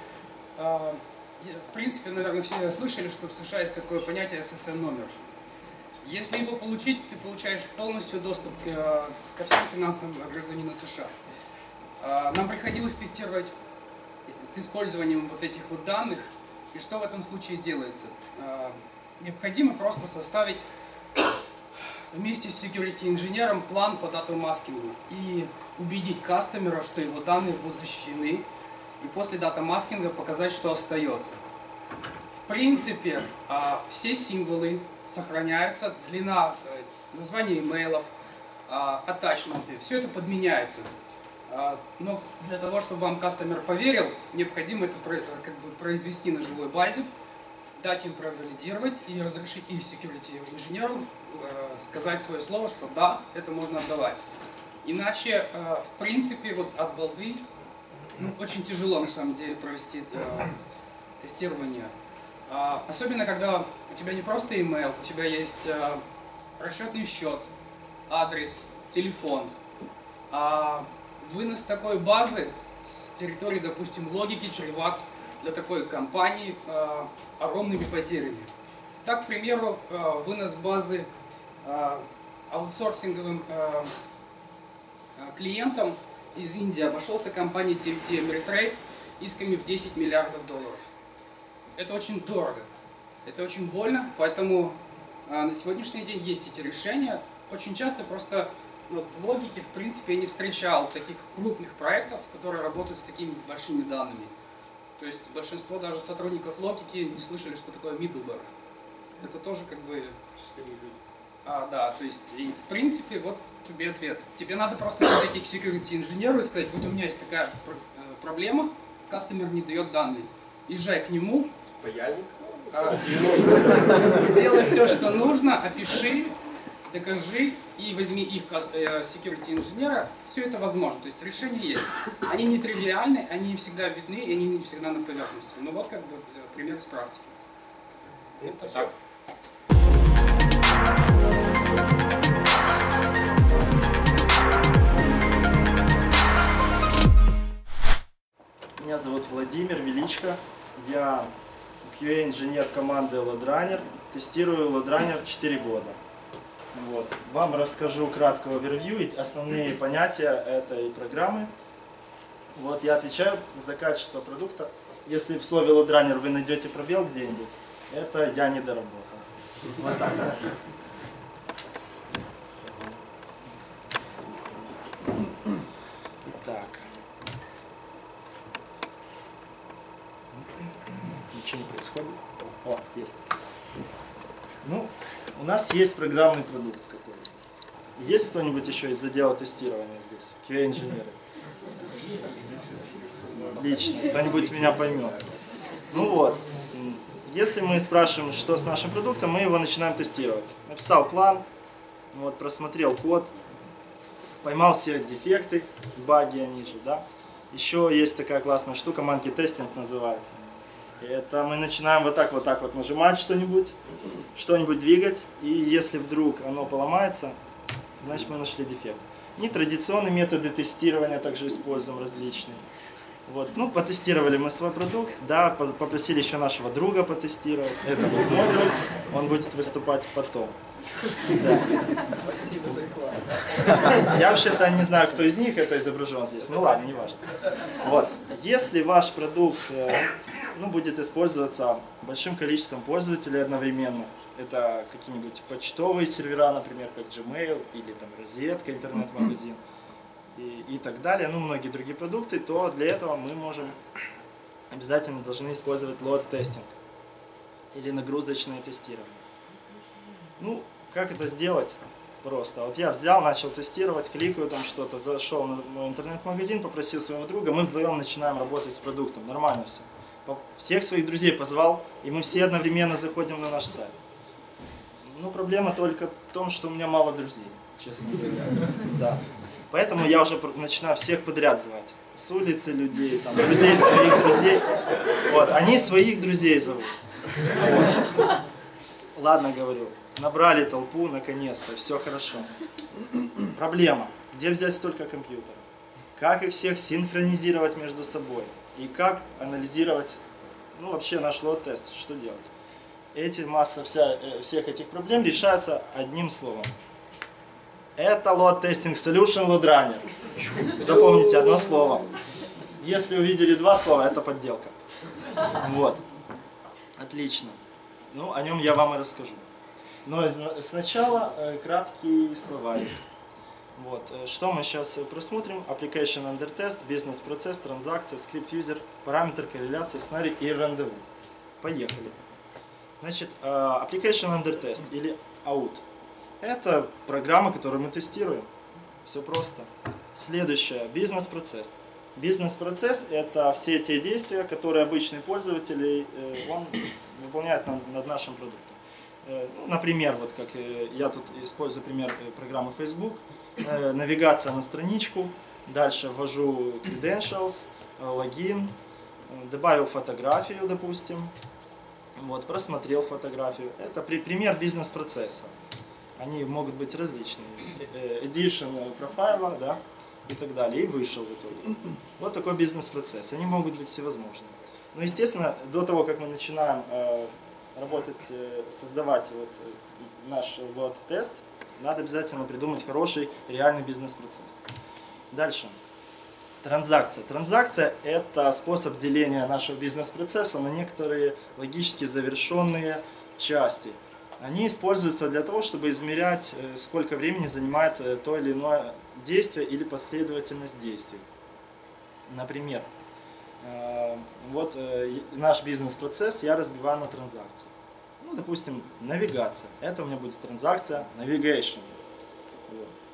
в принципе, наверное, все слышали, что в США есть такое понятие эс эс эн номер. Если его получить, ты получаешь полностью доступ к, ко всем финансам гражданина США. Нам приходилось тестировать с использованием вот этих вот данных. И что в этом случае делается? Необходимо просто составить вместе с security-инженером план по дата-маскингу и убедить кастомера, что его данные будут защищены, и после дата-маскинга показать, что остается. В принципе, все символы сохраняются, длина, название имейлов, атачменты, все это подменяется. Но для того, чтобы вам кастомер поверил, необходимо это как бы произвести на живой базе, дать им провалидировать и разрешить их security-инженеру э, сказать свое слово, что да, это можно отдавать. Иначе, э, в принципе, вот от балды ну, очень тяжело на самом деле провести э, тестирование. А, особенно, когда у тебя не просто email, у тебя есть э, расчетный счет, адрес, телефон. А вынос такой базы с территории, допустим, логики чреват для такой компании э, огромными потерями. Так, к примеру, э, вынос базы э, аутсорсинговым э, клиентам из Индии обошелся компании ти ди Ameritrade исками в десять миллиардов долларов. Это очень дорого, это очень больно, поэтому э, на сегодняшний день есть эти решения. Очень часто просто вот, в логике, в принципе, я не встречал таких крупных проектов, которые работают с такими большими данными. То есть большинство даже сотрудников логики не слышали, что такое middleware. Это тоже как бы... А, да, то есть, и, в принципе, вот тебе ответ. Тебе надо просто подойти к security инженеру и сказать, вот у меня есть такая проблема, кастомер не дает данные. Езжай к нему, Паяльник. сделай все, что нужно, опиши, докажи и возьми их security инженера. Все это возможно, то есть решения есть. Они не тривиальны, они не всегда видны, и они не всегда на поверхности. Ну вот как бы пример с практики. Это так. Меня зовут Владимир, Вelichko. Я кью эй-инженер команды LoadRunner. Тестирую LoadRunner четыре года. Вот. Вам расскажу краткое овервью и основные понятия этой программы. Вот, я отвечаю за качество продукта. Если в слове LoadRunner вы найдете пробел где-нибудь, это я не доработал. Вот так. Так. Ничего не происходит. О, есть. Ну, у нас есть программный продукт какой-то. Есть кто-нибудь еще из отдела тестирования здесь? кью эй-инженеры. Отлично. Кто-нибудь меня поймет. Ну вот. Если мы спрашиваем, что с нашим продуктом, мы его начинаем тестировать. Написал план, вот, просмотрел код, поймал все дефекты, баги они же, да. Еще есть такая классная штука, monkey testing называется. Это мы начинаем вот так вот так вот нажимать что-нибудь, что-нибудь двигать, и если вдруг оно поломается, значит мы нашли дефект. Нетрадиционные методы тестирования также используем различные. Вот, ну, потестировали мы свой продукт, да, попросили еще нашего друга потестировать. Это вот мой друг, он будет выступать потом. Да. Спасибо за рекламу. Я вообще-то не знаю, кто из них это изображен здесь. Ну ладно, не важно. Вот. Если ваш продукт ну, будет использоваться большим количеством пользователей одновременно, это какие-нибудь почтовые сервера, например, как Gmail или там розетка, интернет-магазин и, и так далее, ну многие другие продукты, то для этого мы можем обязательно должны использовать load-тестинг или нагрузочное тестирование. Ну, как это сделать? Просто. Вот я взял, начал тестировать, кликаю там что-то, зашел на мой интернет-магазин, попросил своего друга, мы вдвоем начинаем работать с продуктом, нормально все. Всех своих друзей позвал, и мы все одновременно заходим на наш сайт. Ну, проблема только в том, что у меня мало друзей, честно говоря. Да. Поэтому я уже начинаю всех подряд звать. С улицы людей, там, друзей своих друзей. Вот, они своих друзей зовут. Вот. Ладно, говорю. Набрали толпу, наконец-то, все хорошо. Проблема. Где взять столько компьютеров? Как их всех синхронизировать между собой? И как анализировать, ну, вообще наш лоад-тест, что делать? Эти, масса вся, всех этих проблем решается одним словом. Это Load Testing Solution LoadRunner. Запомните одно слово. Если увидели два слова, это подделка. Вот. Отлично. Ну, о нем я вам и расскажу. Но сначала э, краткий словарик. Вот. Что мы сейчас просмотрим? Application Under Test, бизнес-процесс, транзакция, скрипт-юзер, параметр, корреляция, сценарий и рандеву. Поехали. Значит, э, Application Under Test или аут. Это программа, которую мы тестируем. Все просто. Следующее. Бизнес-процесс. Бизнес-процесс – это все те действия, которые обычный пользователь э, он выполняет над, над нашим продуктом. Например, вот как я тут использую пример программы Facebook, навигация на страничку, дальше ввожу credentials, логин, добавил фотографию, допустим, вот, просмотрел фотографию. Это пример бизнес-процесса. Они могут быть различные. Edition профайла, да, и так далее, и вышел в итоге. Вот такой бизнес-процесс. Они могут быть всевозможные. Но, естественно, до того, как мы начинаем работать, создавать вот наш лоад-тест, надо обязательно придумать хороший реальный бизнес-процесс. Дальше. Транзакция. Транзакция – это способ деления нашего бизнес-процесса на некоторые логически завершенные части. Они используются для того, чтобы измерять, сколько времени занимает то или иное действие или последовательность действий. Например, вот наш бизнес-процесс я разбиваю на транзакции. Ну, допустим, навигация. Это у меня будет транзакция navigation. Вот.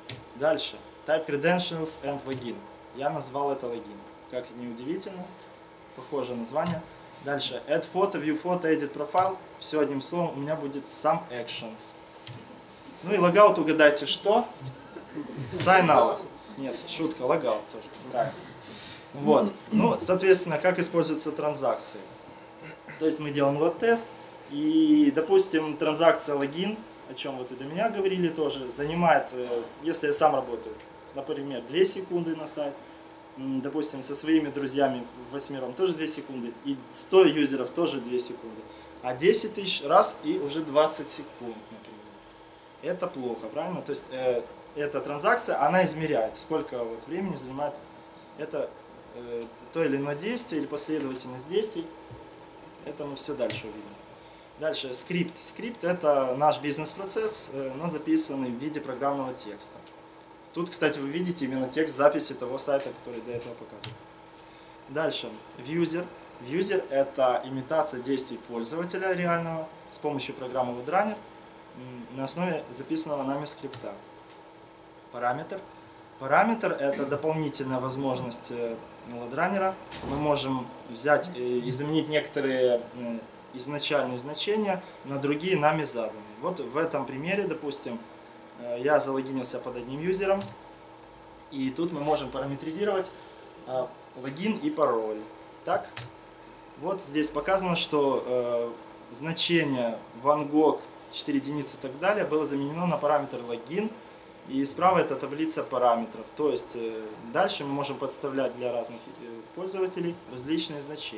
Дальше. Type credentials and login. Я назвал это логин. Как ни удивительно, похожее название. Дальше. Add photo, view photo, edit profile. Все одним словом, у меня будет some actions. Ну и logout, угадайте, что? Sign out. Нет, шутка, logout тоже. Так. Вот. Ну, соответственно, как используются транзакции. То есть мы делаем лот-тест, и, допустим, транзакция логин, о чем вот и до меня говорили тоже, занимает, если я сам работаю, например, две секунды на сайт, допустим, со своими друзьями восьмером тоже две секунды, и сто юзеров тоже две секунды, а десять тысяч раз и уже двадцать секунд, например. Это плохо, правильно? То есть э, эта транзакция, она измеряет, сколько вот времени занимает это э, то или иное действие или последовательность действий. Это мы все дальше увидим. Дальше скрипт. Скрипт — это наш бизнес-процесс, но записанный в виде программного текста. Тут, кстати, вы видите именно текст записи того сайта, который до этого показывал. Дальше. Вьюзер. Вьюзер — это имитация действий пользователя реального с помощью программы LoadRunner на основе записанного нами скрипта. Параметр. Параметр — это дополнительная возможность LoadRunner. Мы можем взять и заменить некоторые изначальные значения на другие нами заданные. Вот в этом примере, допустим, я залогинился под одним юзером, и тут мы можем параметризировать логин и пароль. Так, вот здесь показано, что э, значение Van Gogh, четыре единицы и так далее было заменено на параметр логин, и справа это таблица параметров. То есть э, дальше мы можем подставлять для разных пользователей различные значения.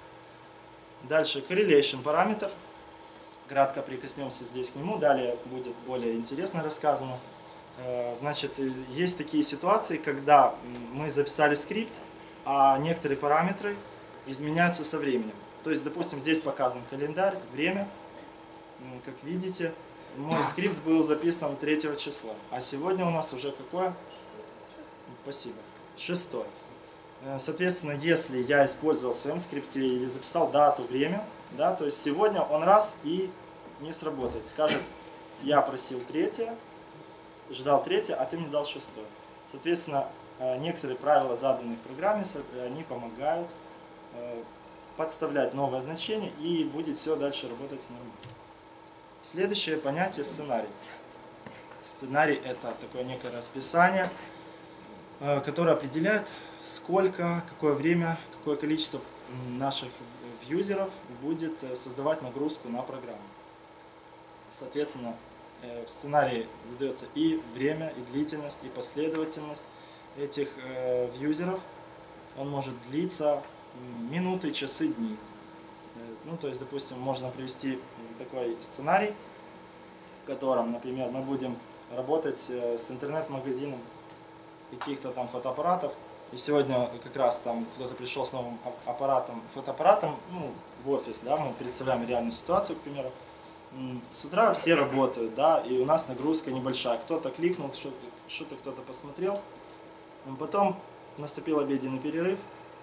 Дальше correlation параметр. Кратко прикоснемся здесь к нему, далее будет более интересно рассказано. Значит, есть такие ситуации, когда мы записали скрипт, а некоторые параметры изменяются со временем. То есть, допустим, здесь показан календарь, время. Как видите, мой скрипт был записан третьего числа, а сегодня у нас уже какое? Спасибо. шестое. Соответственно, если я использовал в своем скрипте или записал дату, время, да, то есть сегодня он раз и не сработает. Скажет, я просил третье, ждал третье, а ты мне дал шестое. Соответственно, некоторые правила, заданные в программе, они помогают подставлять новое значение, и будет все дальше работать нормально. Следующее понятие — сценарий. Сценарий — это такое некое расписание, которое определяет, сколько, какое время, какое количество наших юзеров будет создавать нагрузку на программу. Соответственно, в сценарии задается и время, и длительность, и последовательность этих юзеров. Он может длиться минуты, часы, дни. Ну, то есть, допустим, можно привести такой сценарий, в котором, например, мы будем работать с интернет-магазином каких-то там фотоаппаратов. И сегодня как раз там кто-то пришел с новым аппаратом, фотоаппаратом, ну, в офис, да, мы представляем реальную ситуацию, к примеру. С утра все работают, да, и у нас нагрузка небольшая. Кто-то кликнул, что-то кто-то посмотрел. Потом наступил обеденный перерыв,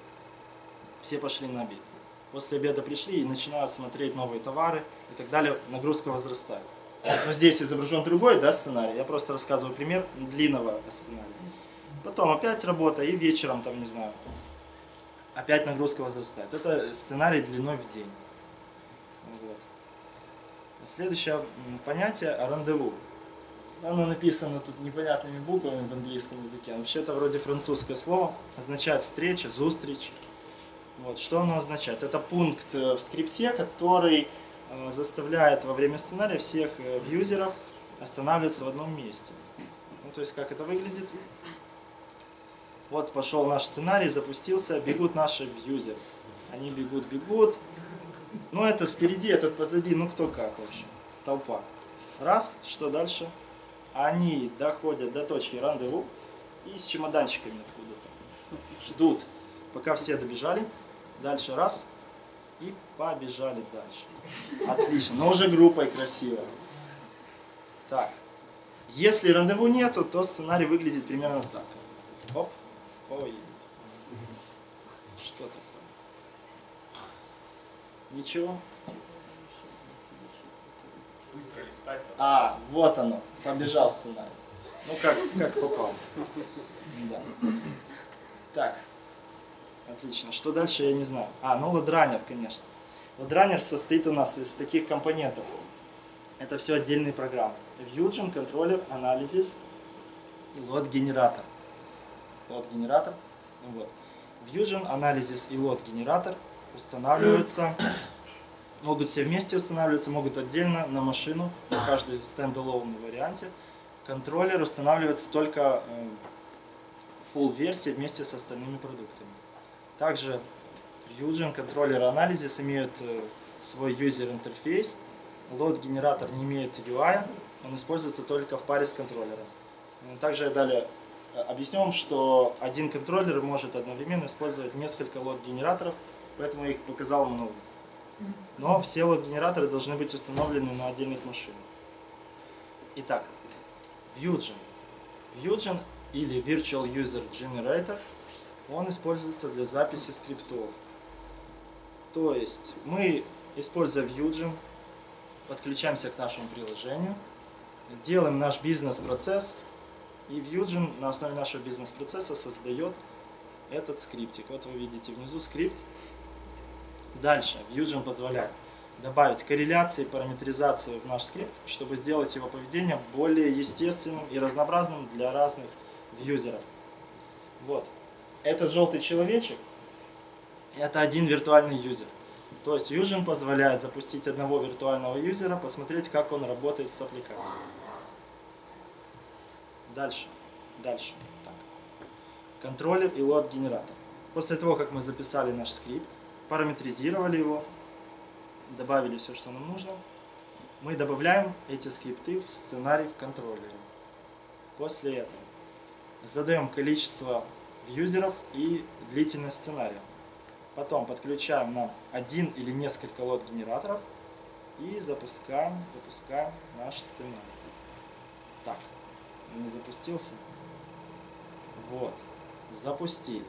все пошли на обед. После обеда пришли и начинают смотреть новые товары и так далее, нагрузка возрастает. Но здесь изображен другой, да, сценарий, я просто рассказываю пример длинного сценария. Потом опять работа, и вечером, там, не знаю, опять нагрузка возрастает. Это сценарий длиной в день. Вот. Следующее понятие — рандеву. Оно написано тут непонятными буквами в английском языке. Вообще это вроде французское слово, означает встреча, зустрич. Вот. Что оно означает? Это пункт в скрипте, который заставляет во время сценария всех юзеров останавливаться в одном месте. Ну, то есть как это выглядит? Вот пошел наш сценарий, запустился, бегут наши юзеры. Они бегут, бегут. Ну, этот впереди, этот позади, ну кто как вообще. Толпа. Раз, что дальше? Они доходят до точки рандеву и с чемоданчиками откуда-то. Ждут, пока все добежали. Дальше раз. И побежали дальше. Отлично, но уже группой красиво. Так. Если рандеву нету, то сценарий выглядит примерно так. Оп. Ой. Что такое? Ничего? Быстро листать. А, вот оно. Побежал сценарий. Ну, как, как попал. Да. Так. Отлично. Что дальше, я не знаю. А, ну LoadRunner, конечно. LoadRunner состоит у нас из таких компонентов. Это все отдельные программы. Fusion, контроллер, анализис и load-генератор. Load-генератор. Вот. Fusion, анализис и load-генератор устанавливаются, могут все вместе устанавливаться, могут отдельно на машину, на каждой стендалone варианте. Контроллер устанавливается только в full версии вместе с остальными продуктами. Также Fusion, контроллер, анализис имеют свой юзер-интерфейс. Load-генератор не имеет ю ай, он используется только в паре с контроллером. Также я далее объясню вам, что один контроллер может одновременно использовать несколько лот-генераторов, поэтому я их показал много. Но все лот-генераторы должны быть установлены на отдельных машинах. Итак, Fusion. Fusion или Virtual User Generator, он используется для записи скриптов. То есть мы, используя Fusion, подключаемся к нашему приложению, делаем наш бизнес-процесс, и Fusion на основе нашего бизнес-процесса создает этот скриптик. Вот вы видите внизу скрипт. Дальше Fusion позволяет добавить корреляции и параметризацию в наш скрипт, чтобы сделать его поведение более естественным и разнообразным для разных юзеров. Вот. Этот желтый человечек – это один виртуальный юзер. То есть Fusion позволяет запустить одного виртуального юзера, посмотреть, как он работает с аппликацией. Дальше. Дальше. Так. Контроллер и лот-генератор. После того, как мы записали наш скрипт, параметризировали его, добавили все, что нам нужно, мы добавляем эти скрипты в сценарий в контроллере. После этого задаем количество юзеров и длительность сценария. Потом подключаем нам один или несколько лот-генераторов и запускаем, запускаем наш сценарий. Так, не запустился. Вот, запустили.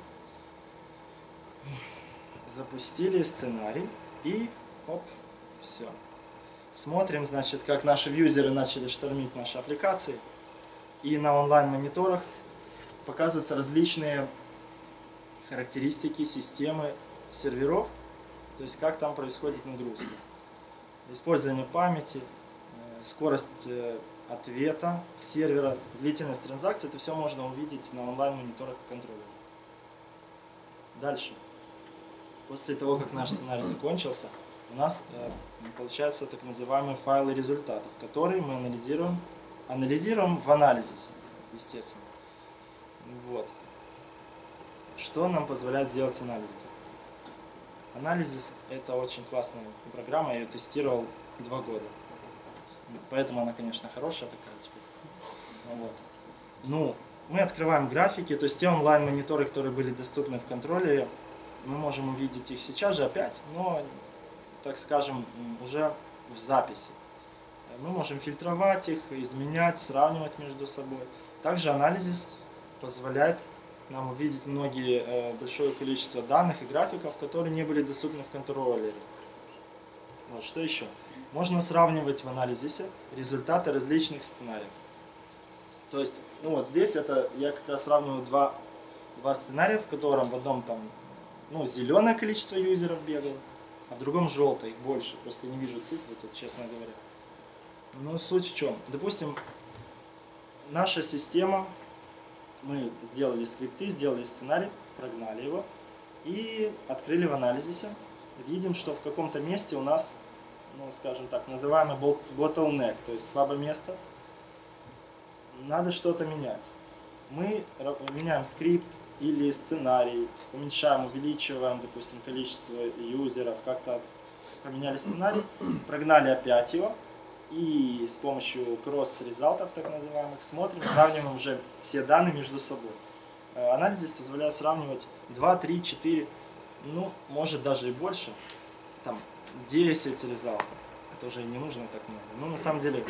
Запустили сценарий и оп, все. Смотрим, значит, как наши юзеры начали штормить наши аппликации. И на онлайн-мониторах показываются различные характеристики системы серверов, то есть как там происходит нагрузка. Использование памяти, скорость ответа сервера, длительность транзакций, это все можно увидеть на онлайн-мониторах контроллера. Дальше. После того, как наш сценарий закончился, у нас э, получаются так называемые файлы результатов, которые мы анализируем, анализируем в анализисе, естественно. Вот. Что нам позволяет сделать анализис? Анализис – это очень классная программа, я ее тестировал два года. Поэтому она, конечно, хорошая такая теперь. Вот. Ну, мы открываем графики, то есть те онлайн-мониторы, которые были доступны в контроллере, мы можем увидеть их сейчас же опять, но, так скажем, уже в записи. Мы можем фильтровать их, изменять, сравнивать между собой. Также анализис позволяет нам увидеть многие, э, большое количество данных и графиков, которые не были доступны в контроллере. Вот, что еще? Можно сравнивать в анализисе результаты различных сценариев. То есть, ну вот здесь это я как раз сравниваю два, два сценария, в котором в одном там ну, зеленое количество юзеров бегало, а в другом желтое, их больше. Просто не вижу цифры тут, честно говоря. Ну, суть в чем? Допустим, наша система, мы сделали скрипты, сделали сценарий, прогнали его и открыли в анализисе. Видим, что в каком-то месте у нас, ну, скажем так, называемый bottleneck, то есть слабое место. Надо что-то менять. Мы меняем скрипт или сценарий, уменьшаем, увеличиваем, допустим, количество юзеров, как-то поменяли сценарий, прогнали опять его и с помощью кросс-результатов, так называемых, смотрим, сравниваем уже все данные между собой. Анализ позволяет сравнивать два, три, четыре, ну, может даже и больше, там, десять результатов. Это уже не нужно так много. Но на самом деле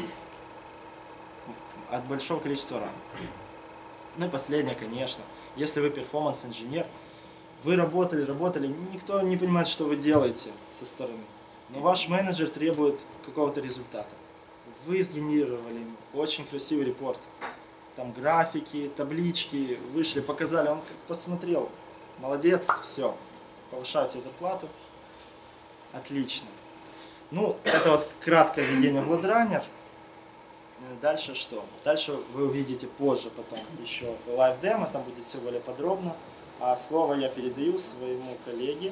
от большого количества ранг. Ну и последнее, конечно, если вы перформанс-инженер, вы работали, работали, никто не понимает, что вы делаете со стороны, но ваш менеджер требует какого-то результата. Вы сгенерировали очень красивый репорт, там графики, таблички, вышли, показали, он как посмотрел, молодец, все, повышаю тебе зарплату, отлично. Ну, это вот краткое введение в LoadRunner. Дальше что? Дальше вы увидите позже потом еще лайв-демо, там будет все более подробно. А слово я передаю своему коллеге.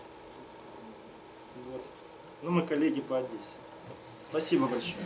Вот. Ну, мы коллеги по Одессе. Спасибо большое.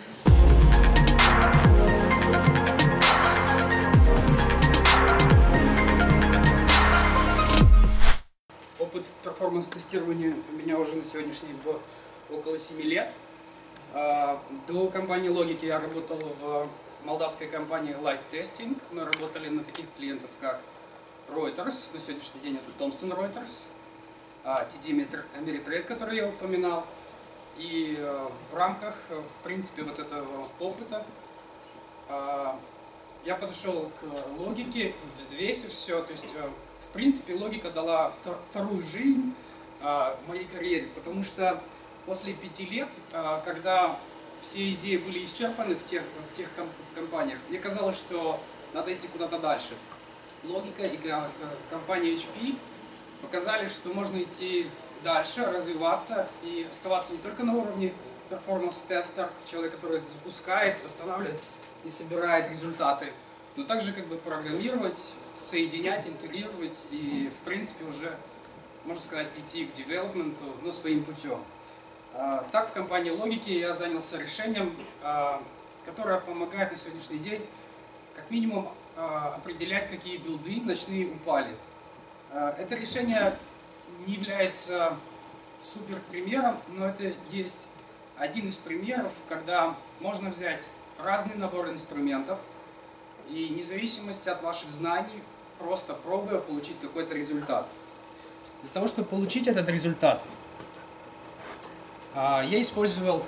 Опыт в перформанс-тестировании у меня уже на сегодняшний день около семи лет. До компании Lohika я работал в молдавской компании Light Testing. Мы работали на таких клиентов, как Reuters, на сегодняшний день это Thomson Reuters, ти ди Ameritrade, который я упоминал. И в рамках, в принципе, вот этого опыта я подошел к Lohika, взвесив все. То есть, в принципе, Lohika дала вторую жизнь моей карьере, потому что после пяти лет, когда все идеи были исчерпаны в тех, в тех компаниях, мне казалось, что надо идти куда-то дальше. Lohika и компания эйч пи показали, что можно идти дальше, развиваться и оставаться не только на уровне перформанс-тестер, человек, который запускает, останавливает и собирает результаты, но также как бы программировать, соединять, интегрировать и, в принципе, уже, можно сказать, идти к девелопменту, но своим путем. Так, в компании Lohika я занялся решением, которое помогает на сегодняшний день как минимум определять, какие билды ночные упали. Это решение не является супер примером, но это есть один из примеров, когда можно взять разный набор инструментов и вне зависимости от ваших знаний, просто пробуя получить какой-то результат. Для того, чтобы получить этот результат, я использовал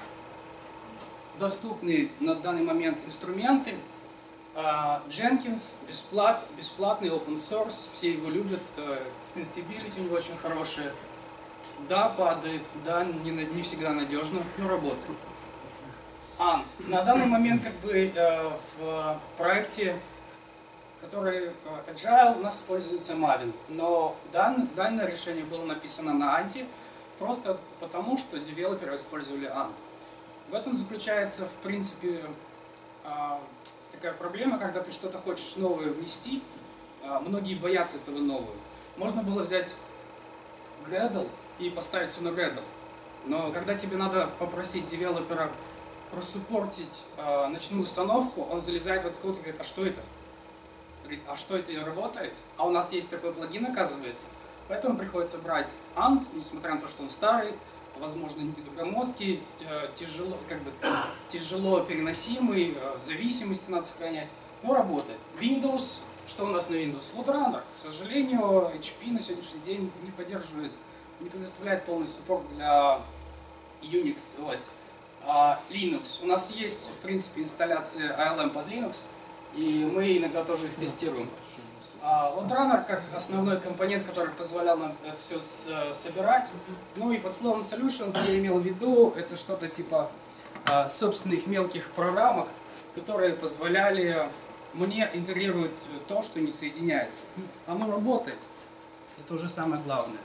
доступные на данный момент инструменты. Jenkins, бесплат, бесплатный, open source, все его любят, extensibility у него очень хорошая. Да, падает, да, не, не всегда надежно, но работает. Ant. На данный момент как бы в проекте, который Agile, у нас используется Maven, но дан, данное решение было написано на Ant, просто потому, что девелоперы использовали Ant. В этом заключается, в принципе, такая проблема, когда ты что-то хочешь новое внести, многие боятся этого нового. Можно было взять Gradle и поставить все на Gradle, но когда тебе надо попросить девелопера просуппортить ночную установку, он залезает в этот код и говорит, а что это? Говорит, а что это работает? А у нас есть такой плагин, оказывается. Поэтому приходится брать Ant, несмотря на то, что он старый, возможно, не громоздкий, тяжело, как бы, тяжело переносимый, зависимости надо сохранять, но работает. Windows, что у нас на Windows? LoadRunner. К сожалению, эйч пи на сегодняшний день не поддерживает, не предоставляет полный суппорт для Unix ось. А Linux. У нас есть, в принципе, инсталляция эй эл эм под Linux, и мы иногда тоже их тестируем. LoadRunner как основной компонент, который позволял нам это все собирать. Ну и под словом Solutions я имел в виду, это что-то типа а, собственных мелких программок, которые позволяли мне интегрировать то, что не соединяется. Оно работает. Это уже самое главное.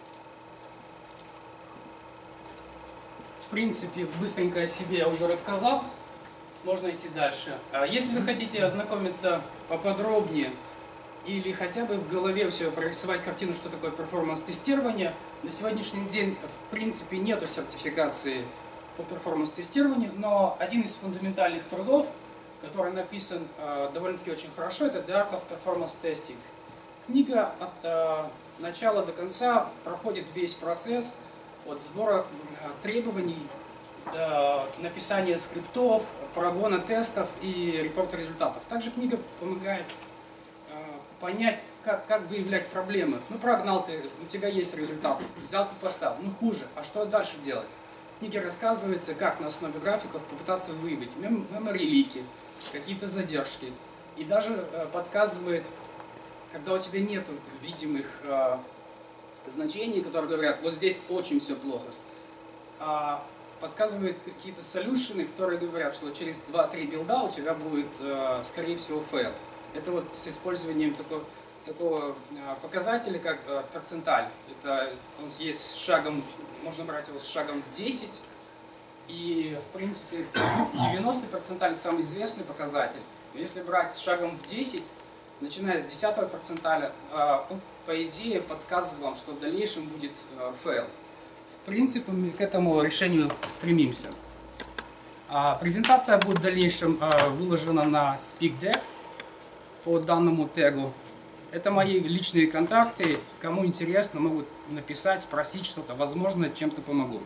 В принципе, быстренько о себе я уже рассказал. Можно идти дальше. Если вы хотите ознакомиться поподробнее или хотя бы в голове все прорисовать картину, что такое перформанс-тестирование, на сегодняшний день в принципе нету сертификации по перформанс-тестированию, но один из фундаментальных трудов, который написан э, довольно-таки очень хорошо, это The Art of Performance Testing. Книга от э, начала до конца проходит весь процесс от сбора э, требований до написания скриптов, прогона тестов и репорта результатов. Также книга помогает понять, как, как выявлять проблемы. Ну, прогнал ты, у тебя есть результат, взял ты поставил, ну хуже, а что дальше делать? В книге рассказывается, как на основе графиков попытаться выявить мемори-лики, какие-то задержки. И даже э, подсказывает, когда у тебя нет видимых э, значений, которые говорят, вот здесь очень все плохо. А подсказывает какие-то солюшены, которые говорят, что через два-три билда у тебя будет, скорее всего, фейл. Это вот с использованием такого, такого показателя, как проценталь. Это он есть с шагом, можно брать его с шагом в десять. И, в принципе, девяностый проценталь – самый известный показатель. Но если брать с шагом в десять, начиная с десятого проценталя, он, по идее, подсказывает вам, что в дальнейшем будет фейл. В принципе, мы к этому решению стремимся. Презентация будет в дальнейшем выложена на SpeakDeck по данному тегу. Это мои личные контакты. Кому интересно, могут написать, спросить что-то. Возможно, чем-то помогу.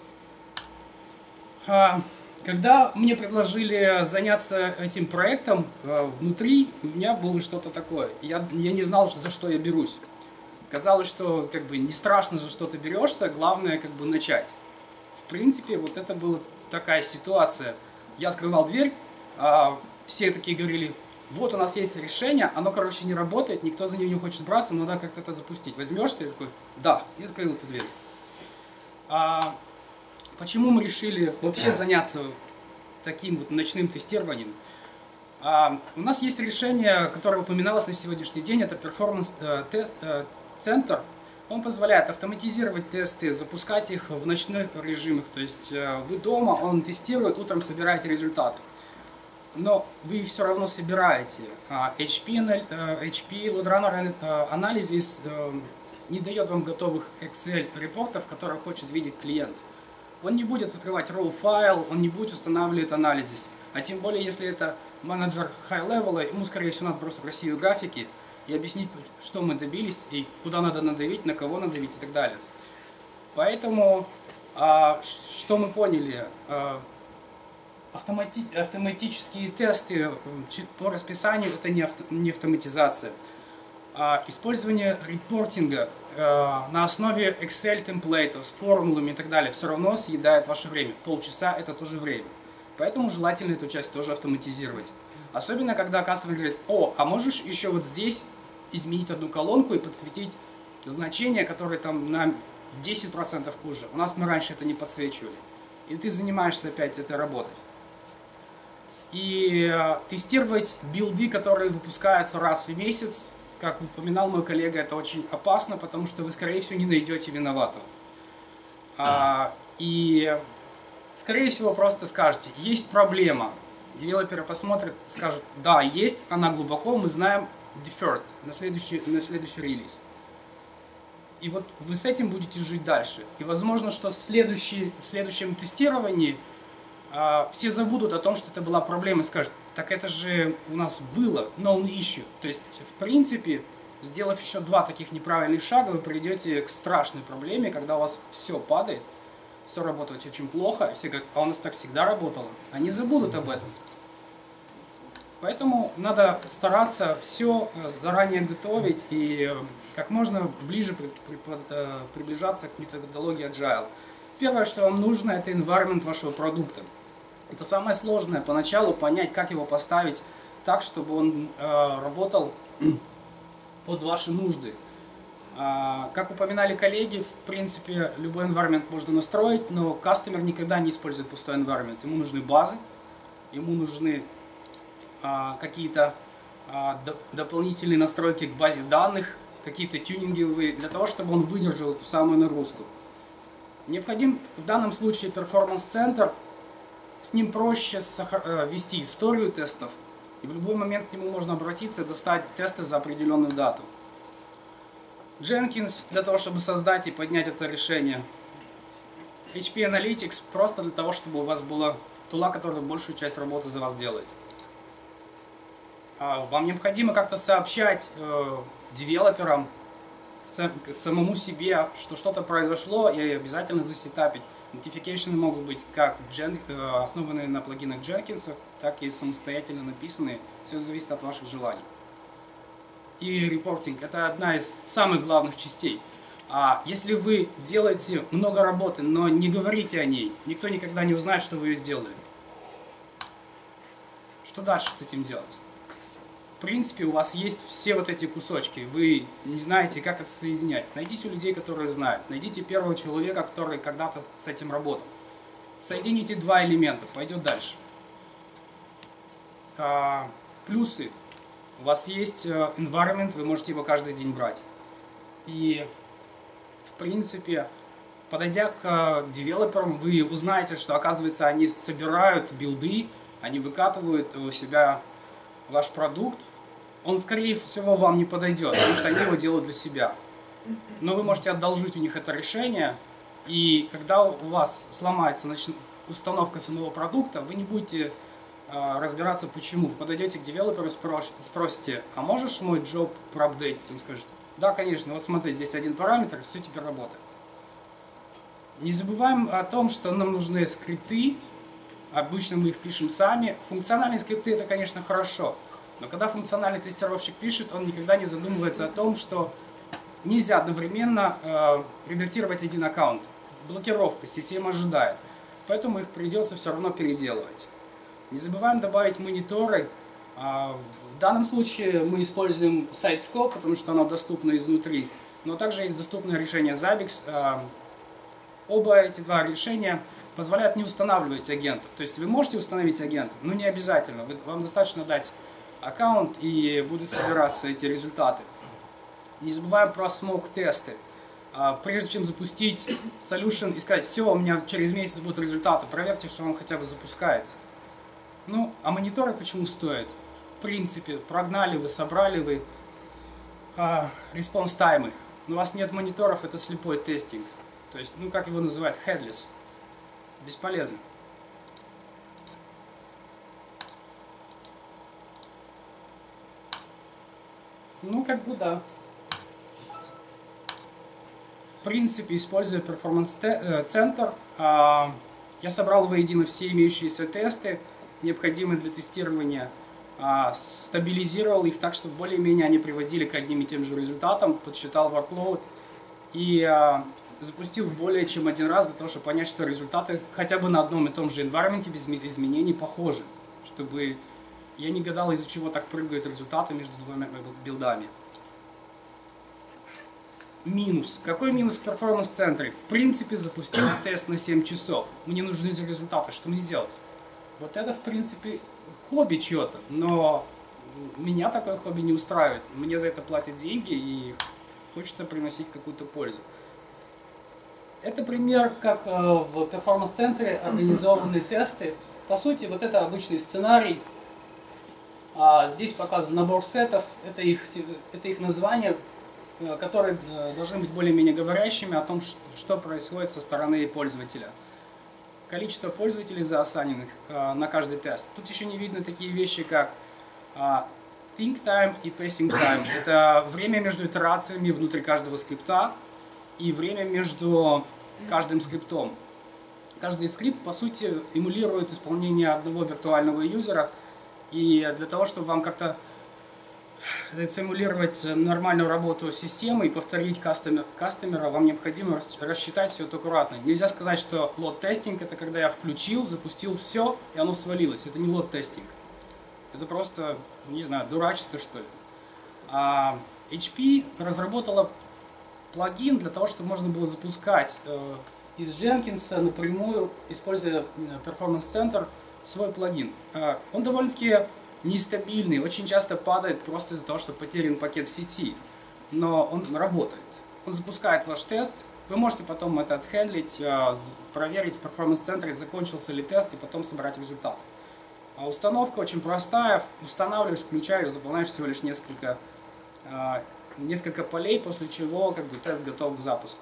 Когда мне предложили заняться этим проектом, внутри у меня было что-то такое. Я, я не знал, за что я берусь. Казалось, что как бы не страшно, за что ты берешься, главное как бы начать. В принципе, вот это была такая ситуация. Я открывал дверь, все такие говорили: вот у нас есть решение, оно, короче, не работает, никто за нее не хочет браться, но надо как-то это запустить. Возьмешься? Я такой: да, и открыл эту дверь. А почему мы решили вообще заняться таким вот ночным тестированием? А, у нас есть решение, которое упоминалось на сегодняшний день, это перформанс-тест-центр. Он позволяет автоматизировать тесты, запускать их в ночных режимах. То есть вы дома, он тестирует, утром собираете результаты. Но вы все равно собираете. эйч пи, эйч пи LoadRunner анализис не дает вам готовых Excel-репортов, которые хочет видеть клиент. Он не будет открывать raw файл, он не будет устанавливать анализис. А тем более, если это менеджер high-level, ему, скорее всего, надо просто красивые графики и объяснить, что мы добились, и куда надо надавить, на кого надавить и так далее. Поэтому, что мы поняли? Автомати автоматические тесты по расписанию – это не, авто не автоматизация. Использование репортинга на основе Excel темплейтов с формулами и так далее все равно съедает ваше время. Полчаса – это тоже время. Поэтому желательно эту часть тоже автоматизировать. Особенно, когда кастомер говорит: о, а можешь еще вот здесь изменить одну колонку и подсветить значения, которые там на десять процентов хуже. У нас мы раньше это не подсвечивали. И ты занимаешься опять этой работой. И тестировать билды, которые выпускаются раз в месяц, как упоминал мой коллега, это очень опасно, потому что вы, скорее всего, не найдете виноватого. А, и, скорее всего, просто скажете: есть проблема. Девелоперы посмотрят, скажут: да, есть, она глубоко, мы знаем, deferred, на следующий, на следующий релиз. И вот вы с этим будете жить дальше. И возможно, что в, следующий, в следующем тестировании а, все забудут о том, что это была проблема, и скажут: так это же у нас было known issue. То есть, в принципе, сделав еще два таких неправильных шага, вы придете к страшной проблеме, когда у вас все падает, все работает очень плохо, и все говорят: а у нас так всегда работало. Они забудут об этом. Поэтому надо стараться все заранее готовить и как можно ближе при, при, приближаться к методологии Agile. Первое, что вам нужно, это environment вашего продукта. Это самое сложное поначалу, понять, как его поставить так, чтобы он э, работал под ваши нужды. А, как упоминали коллеги, в принципе, любой environment можно настроить, но кастомер никогда не использует пустой environment. Ему нужны базы, ему нужны а, какие-то а, до, дополнительные настройки к базе данных, какие-то тюнинговые, для того, чтобы он выдержал эту самую нагрузку. Необходим в данном случае перформанс-центр. С ним проще ввести историю тестов, и в любой момент к нему можно обратиться и достать тесты за определенную дату. Jenkins для того, чтобы создать и поднять это решение. эйч пи Analytics просто для того, чтобы у вас была тула, которая большую часть работы за вас делает. Вам необходимо как-то сообщать э, девелоперам, самому себе, что что-то произошло, и обязательно засетапить. Notification могут быть как Gen, основанные на плагинах Jenkins, так и самостоятельно написанные. Все зависит от ваших желаний. И репортинг – это одна из самых главных частей. А если вы делаете много работы, но не говорите о ней, никто никогда не узнает, что вы ее сделали. Что дальше с этим делать? В принципе, у вас есть все вот эти кусочки, вы не знаете, как это соединять. Найдите людей, которые знают. Найдите первого человека, который когда-то с этим работал. Соедините два элемента, пойдет дальше. А, плюсы. У вас есть environment, вы можете его каждый день брать. И, в принципе, подойдя к девелоперам, вы узнаете, что, оказывается, они собирают билды, они выкатывают у себя ваш продукт. Он, скорее всего, вам не подойдет, потому что они его делают для себя. Но вы можете одолжить у них это решение, и когда у вас сломается установка самого продукта, вы не будете э, разбираться, почему. Вы подойдете к девелоперу и спросите, а можешь мой джоб проапдейтить? Он скажет, да, конечно, вот смотри, здесь один параметр, все теперь работает. Не забываем о том, что нам нужны скрипты, обычно мы их пишем сами. Функциональные скрипты это, конечно, хорошо, но когда функциональный тестировщик пишет, он никогда не задумывается о том, что нельзя одновременно э, редактировать один аккаунт. Блокировка, система ожидает. Поэтому их придется все равно переделывать. Не забываем добавить мониторы. Э, в данном случае мы используем SiteScope, потому что оно доступно изнутри. Но также есть доступное решение Zabbix. Э, оба эти два решения позволяют не устанавливать агентов. То есть вы можете установить агента, но не обязательно. Вы, вам достаточно дать аккаунт и будут собираться эти результаты. Не забываем про смоук-тесты. Прежде чем запустить solution и сказать, все, у меня через месяц будут результаты, проверьте, что он хотя бы запускается. Ну, а мониторы почему стоят? В принципе, прогнали вы, собрали вы респонс-таймы. Но у вас нет мониторов, это слепой тестинг. То есть, ну, как его называют, headless. Бесполезно. Ну, как бы да. В принципе, используя перформанс-центр, я собрал воедино все имеющиеся тесты, необходимые для тестирования, стабилизировал их так, чтобы более-менее они приводили к одним и тем же результатам, подсчитал workload и запустил более чем один раз для того, чтобы понять, что результаты хотя бы на одном и том же environment без изменений похожи, чтобы я не гадал, из-за чего так прыгают результаты между двумя билдами. Минус. Какой минус в перформанс-центре? В принципе, запустил тест на семь часов. Мне нужны эти результаты. Что мне делать? Вот это, в принципе, хобби чье-то, но меня такое хобби не устраивает. Мне за это платят деньги и хочется приносить какую-то пользу. Это пример, как в перформанс-центре организованы тесты. По сути, вот это обычный сценарий. Здесь показан набор сетов. Это их, это их название, которые должны быть более-менее говорящими о том, что происходит со стороны пользователя. Количество пользователей заосаненных на каждый тест. Тут еще не видно такие вещи, как think time и passing time. Это время между итерациями внутри каждого скрипта и время между каждым скриптом. Каждый скрипт, по сути, эмулирует исполнение одного виртуального юзера. И для того, чтобы вам как-то симулировать нормальную работу системы и повторить кастомер, кастомера, вам необходимо рассчитать все это аккуратно. Нельзя сказать, что лот-тестинг это когда я включил, запустил все, и оно свалилось. Это не лот-тестинг. Это просто, не знаю, дурачество, что ли. А эйч пи разработала плагин для того, чтобы можно было запускать э, из Jenkins напрямую, используя перформанс-центр, свой плагин. Э, он довольно-таки нестабильный, очень часто падает просто из-за того, что потерян пакет в сети, но он работает. Он запускает ваш тест, вы можете потом это отхендлить, проверить в перформанс-центре, закончился ли тест, и потом собрать результаты. А установка очень простая, устанавливаешь, включаешь, заполняешь всего лишь несколько, несколько полей, после чего как бы, тест готов к запуску.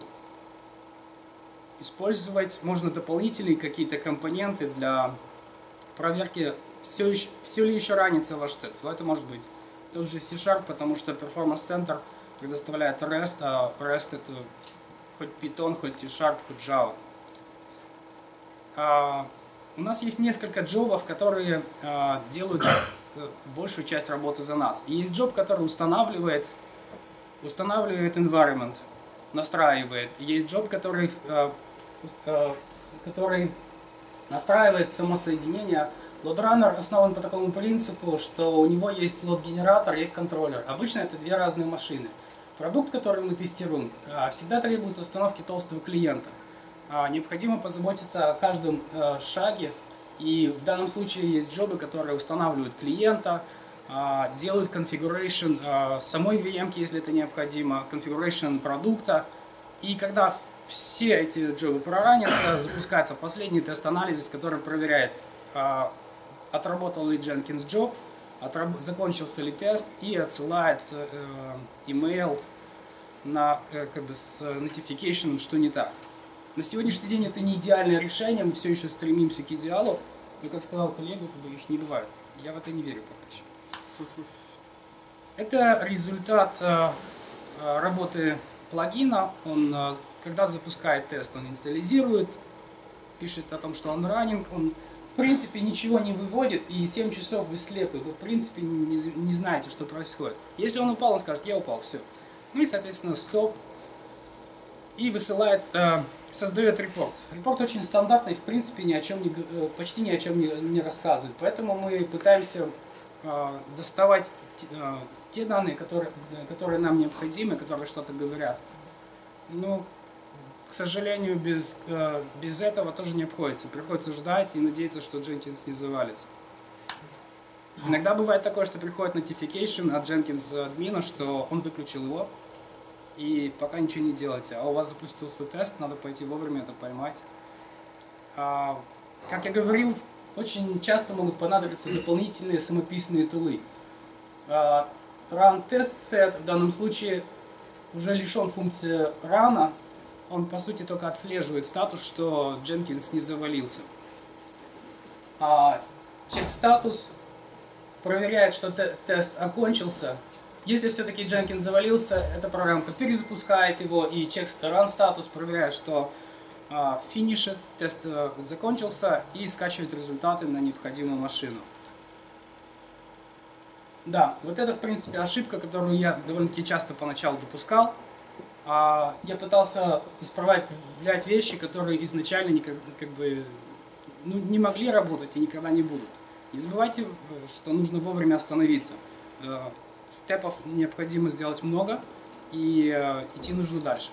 Использовать можно дополнительные какие-то компоненты для проверки, Все, еще, все ли еще ранится ваш тест. Это может быть тот же C-Sharp, потому что перформанс-центр предоставляет REST, а REST это хоть Python, хоть C-Sharp, хоть Java. А, у нас есть несколько джобов, которые а, делают большую часть работы за нас. И есть джоб, который устанавливает, устанавливает environment, настраивает. Есть джоб, который, а, а, который настраивает самосоединение. LoadRunner основан по такому принципу, что у него есть лот-генератор, есть контроллер. Обычно это две разные машины. Продукт, который мы тестируем, всегда требует установки толстого клиента. необходимо позаботиться о каждом шаге. И в данном случае есть джобы, которые устанавливают клиента, делают configuration самой ви эм-ки, если это необходимо, configuration продукта. И когда все эти джобы проранятся, запускается последний тест-анализ, который проверяет, отработал ли Jenkins job, отраб... закончился ли тест, и отсылает email на, как бы, с notification, что не так. На сегодняшний день это не идеальное решение, мы все еще стремимся к идеалу, но, как сказал коллега, как бы, их не бывает. Я в это не верю пока еще. Это результат э, работы плагина. Он, э, когда запускает тест, он инициализирует, пишет о том, что он running, он в принципе ничего не выводит, и семь часов вы слепы, вы в принципе не, не знаете, что происходит. Если он упал, он скажет, я упал, все. Ну и, соответственно, стоп. И высылает, э, создает репорт. Репорт очень стандартный, в принципе, ни о чем не, почти ни о чем не, не рассказывает. Поэтому мы пытаемся э, доставать э, те данные, которые, которые нам необходимы, которые что-то говорят. Но, к сожалению, без, э, без этого тоже не обходится. Приходится ждать и надеяться, что Jenkins не завалится. Иногда бывает такое, что приходит notification от Jenkins админа, что он выключил его. И пока ничего не делаете, а у вас запустился тест, надо пойти вовремя это поймать. А, как я говорил, очень часто могут понадобиться дополнительные самописные тулы. А, run test set в данном случае уже лишен функции run, он по сути только отслеживает статус, что Jenkins не завалился. А, check статус проверяет, что те тест окончился. Если все-таки Jenkins завалился, эта программка перезапускает его, и check run статус проверяет, что uh, finished, тест uh, закончился, и скачивает результаты на необходимую машину. Да, вот это в принципе ошибка, которую я довольно-таки часто поначалу допускал. Uh, я пытался исправлять вещи, которые изначально никак, как бы, ну, не могли работать и никогда не будут. Не забывайте, что нужно вовремя остановиться. Uh, Степов необходимо сделать много, и э, идти нужно дальше.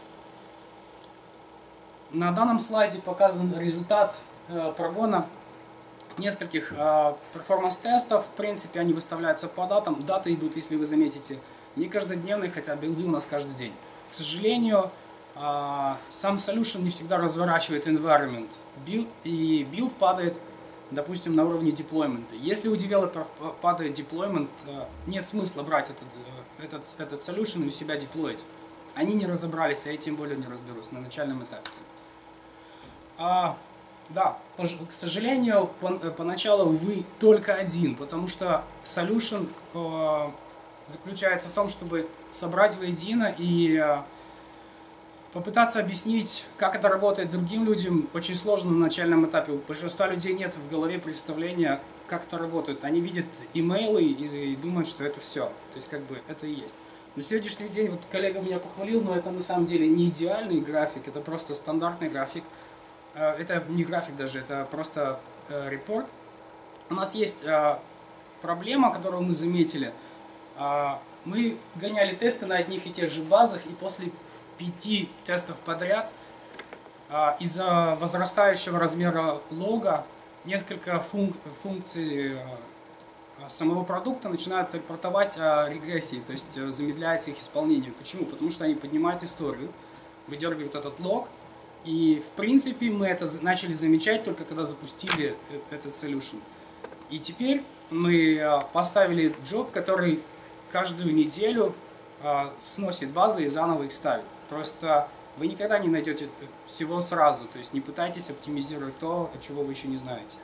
На данном слайде показан результат э, прогона нескольких э, перформанс-тестов. В принципе, они выставляются по датам. Даты идут, если вы заметите, не каждодневные, хотя билды у нас каждый день. К сожалению, э, сам solution не всегда разворачивает environment build, и билд падает, допустим, на уровне деплоймента. Если у девелоперов падает деплоймент, нет смысла брать этот, этот, этот solution и у себя деплоить. Они не разобрались, а я тем более не разберусь на начальном этапе. А, да, к сожалению, по, поначалу вы только один, потому что solution э, заключается в том, чтобы собрать воедино и э, попытаться объяснить, как это работает другим людям, очень сложно на начальном этапе. У большинства людей нет в голове представления, как это работает. Они видят имейлы и, и думают, что это все. То есть, как бы, это и есть. На сегодняшний день, вот коллега меня похвалил, но это на самом деле не идеальный график, это просто стандартный график. Это не график даже, это просто репорт. У нас есть проблема, которую мы заметили. Мы гоняли тесты на одних и тех же базах, и после пяти тестов подряд а, из-за возрастающего размера лога несколько функ функций а, самого продукта начинают рапортовать о регрессии, то есть а, замедляется их исполнение. Почему? Потому что они поднимают историю, выдергивают этот лог, и в принципе мы это начали замечать только когда запустили этот solution. И теперь мы а, поставили джоб, который каждую неделю а, сносит базы и заново их ставит. Просто вы никогда не найдете всего сразу, то есть не пытайтесь оптимизировать то, чего вы еще не знаете.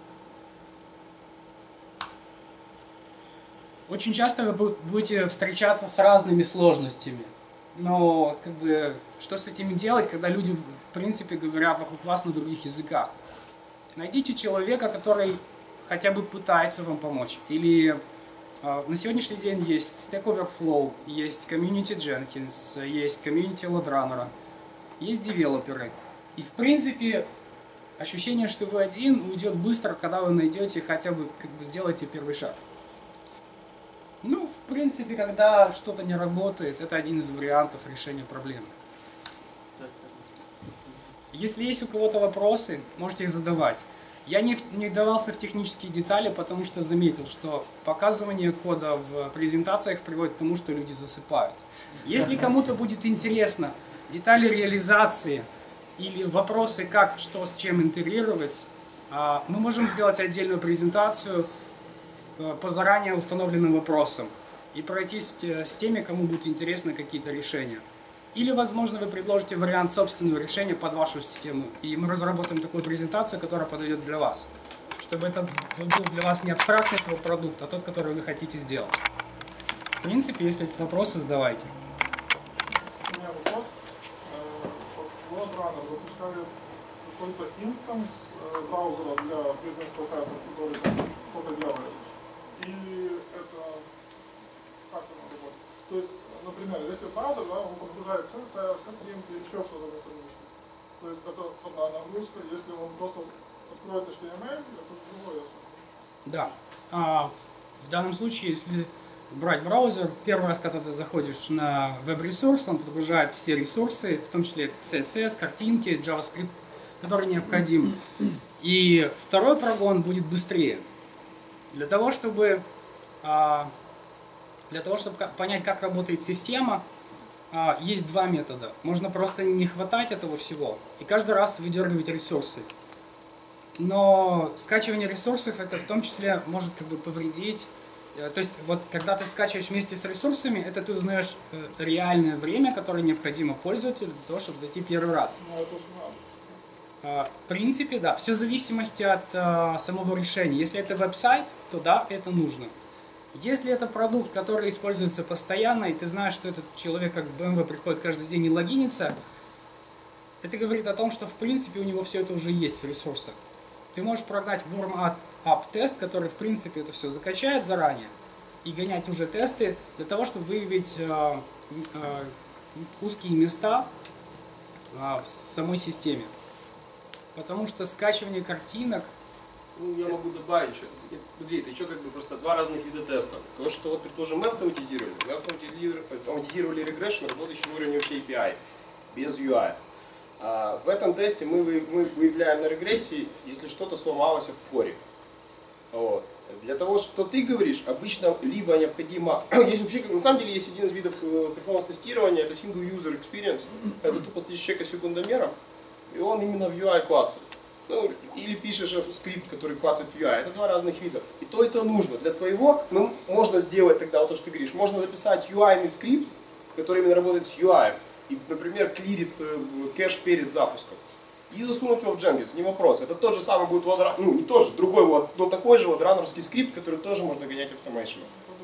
Очень часто вы будете встречаться с разными сложностями, но как бы, что с этими делать, когда люди в принципе говорят вокруг вас на других языках? Найдите человека, который хотя бы пытается вам помочь, или на сегодняшний день есть Stack Overflow, есть Community Jenkins, есть Community LoadRunner, есть девелоперы. И в принципе ощущение, что вы один, уйдет быстро, когда вы найдете хотя бы, как бы сделаете первый шаг. Ну, в принципе, когда что-то не работает, это один из вариантов решения проблемы. Если есть у кого-то вопросы, можете их задавать. Я не, не вдавался в технические детали, потому что заметил, что показывание кода в презентациях приводит к тому, что люди засыпают. Если кому-то будет интересно детали реализации или вопросы, как, что, с чем интегрировать, мы можем сделать отдельную презентацию по заранее установленным вопросам и пройтись с теми, кому будут интересны какие-то решения. Или, возможно, вы предложите вариант собственного решения под вашу систему, и мы разработаем такую презентацию, которая подойдет для вас, чтобы это был для вас не абстрактный продукт, а тот, который вы хотите сделать. В принципе, если есть вопросы, задавайте. У меня вопрос. LoadRunner запускали какой-то инстанс браузера для бизнес-процессов, который кто-то делает. И это как оно работает? То есть, например, если браузер, да, он подгружает си эс эс, картинки, еще что-то в этом месте. То есть это одна нагрузка, если он просто откроет эйч ти эм эль, это другое. Да. А, в данном случае, если брать браузер, первый раз, когда ты заходишь на веб-ресурс, он подгружает все ресурсы, в том числе си эс эс, картинки, JavaScript, который необходим. И второй прогон будет быстрее. Для того, чтобы, для того, чтобы понять, как работает система, есть два метода. Можно просто не хватать этого всего и каждый раз выдергивать ресурсы. Но скачивание ресурсов, это в том числе может как бы повредить. То есть, вот когда ты скачиваешь вместе с ресурсами, это ты узнаешь реальное время, которое необходимо пользователю для того, чтобы зайти первый раз. В принципе, да, все в зависимости от uh, самого решения. Если это веб-сайт, то да, это нужно. Если это продукт, который используется постоянно, и ты знаешь, что этот человек как в бэ эм вэ приходит каждый день и логинится, это говорит о том, что в принципе у него все это уже есть в ресурсах. Ты можешь прогнать warm-up тест, который в принципе это все закачает заранее, и гонять уже тесты для того, чтобы выявить uh, uh, узкие места uh, в самой системе. Потому что скачивание картинок... Ну, я могу добавить еще. Смотри, это еще как бы просто два разных вида тестов. То, что вот, предположим, мы автоматизировали. Мы автоматизировали, автоматизировали регрессион, работающий на уровне вообще эй пи ай, без ю ай. А в этом тесте мы, мы выявляем на регрессии, если что-то сломалось в коре. Вот. Для того, что ты говоришь, обычно либо необходимо... Есть вообще, на самом деле, есть один из видов перформанс-тестирования, это Single User Experience. Это тупо следишь человека секундомером, и он именно в ю ай клацает. Ну, или пишешь скрипт, который клацает в ю ай. Это два разных вида. И то, и то нужно. Для твоего, ну, можно сделать тогда вот то, что ты говоришь. Можно написать ю ай-ный скрипт, который именно работает с ю ай. И, например, клирит кэш перед запуском. И засунуть его в Jenkins, не вопрос. Это тот же самый будет LoadRunner, ну не тот же, другой вот, но такой же LoadRunnerский скрипт, который тоже можно гонять автоматично.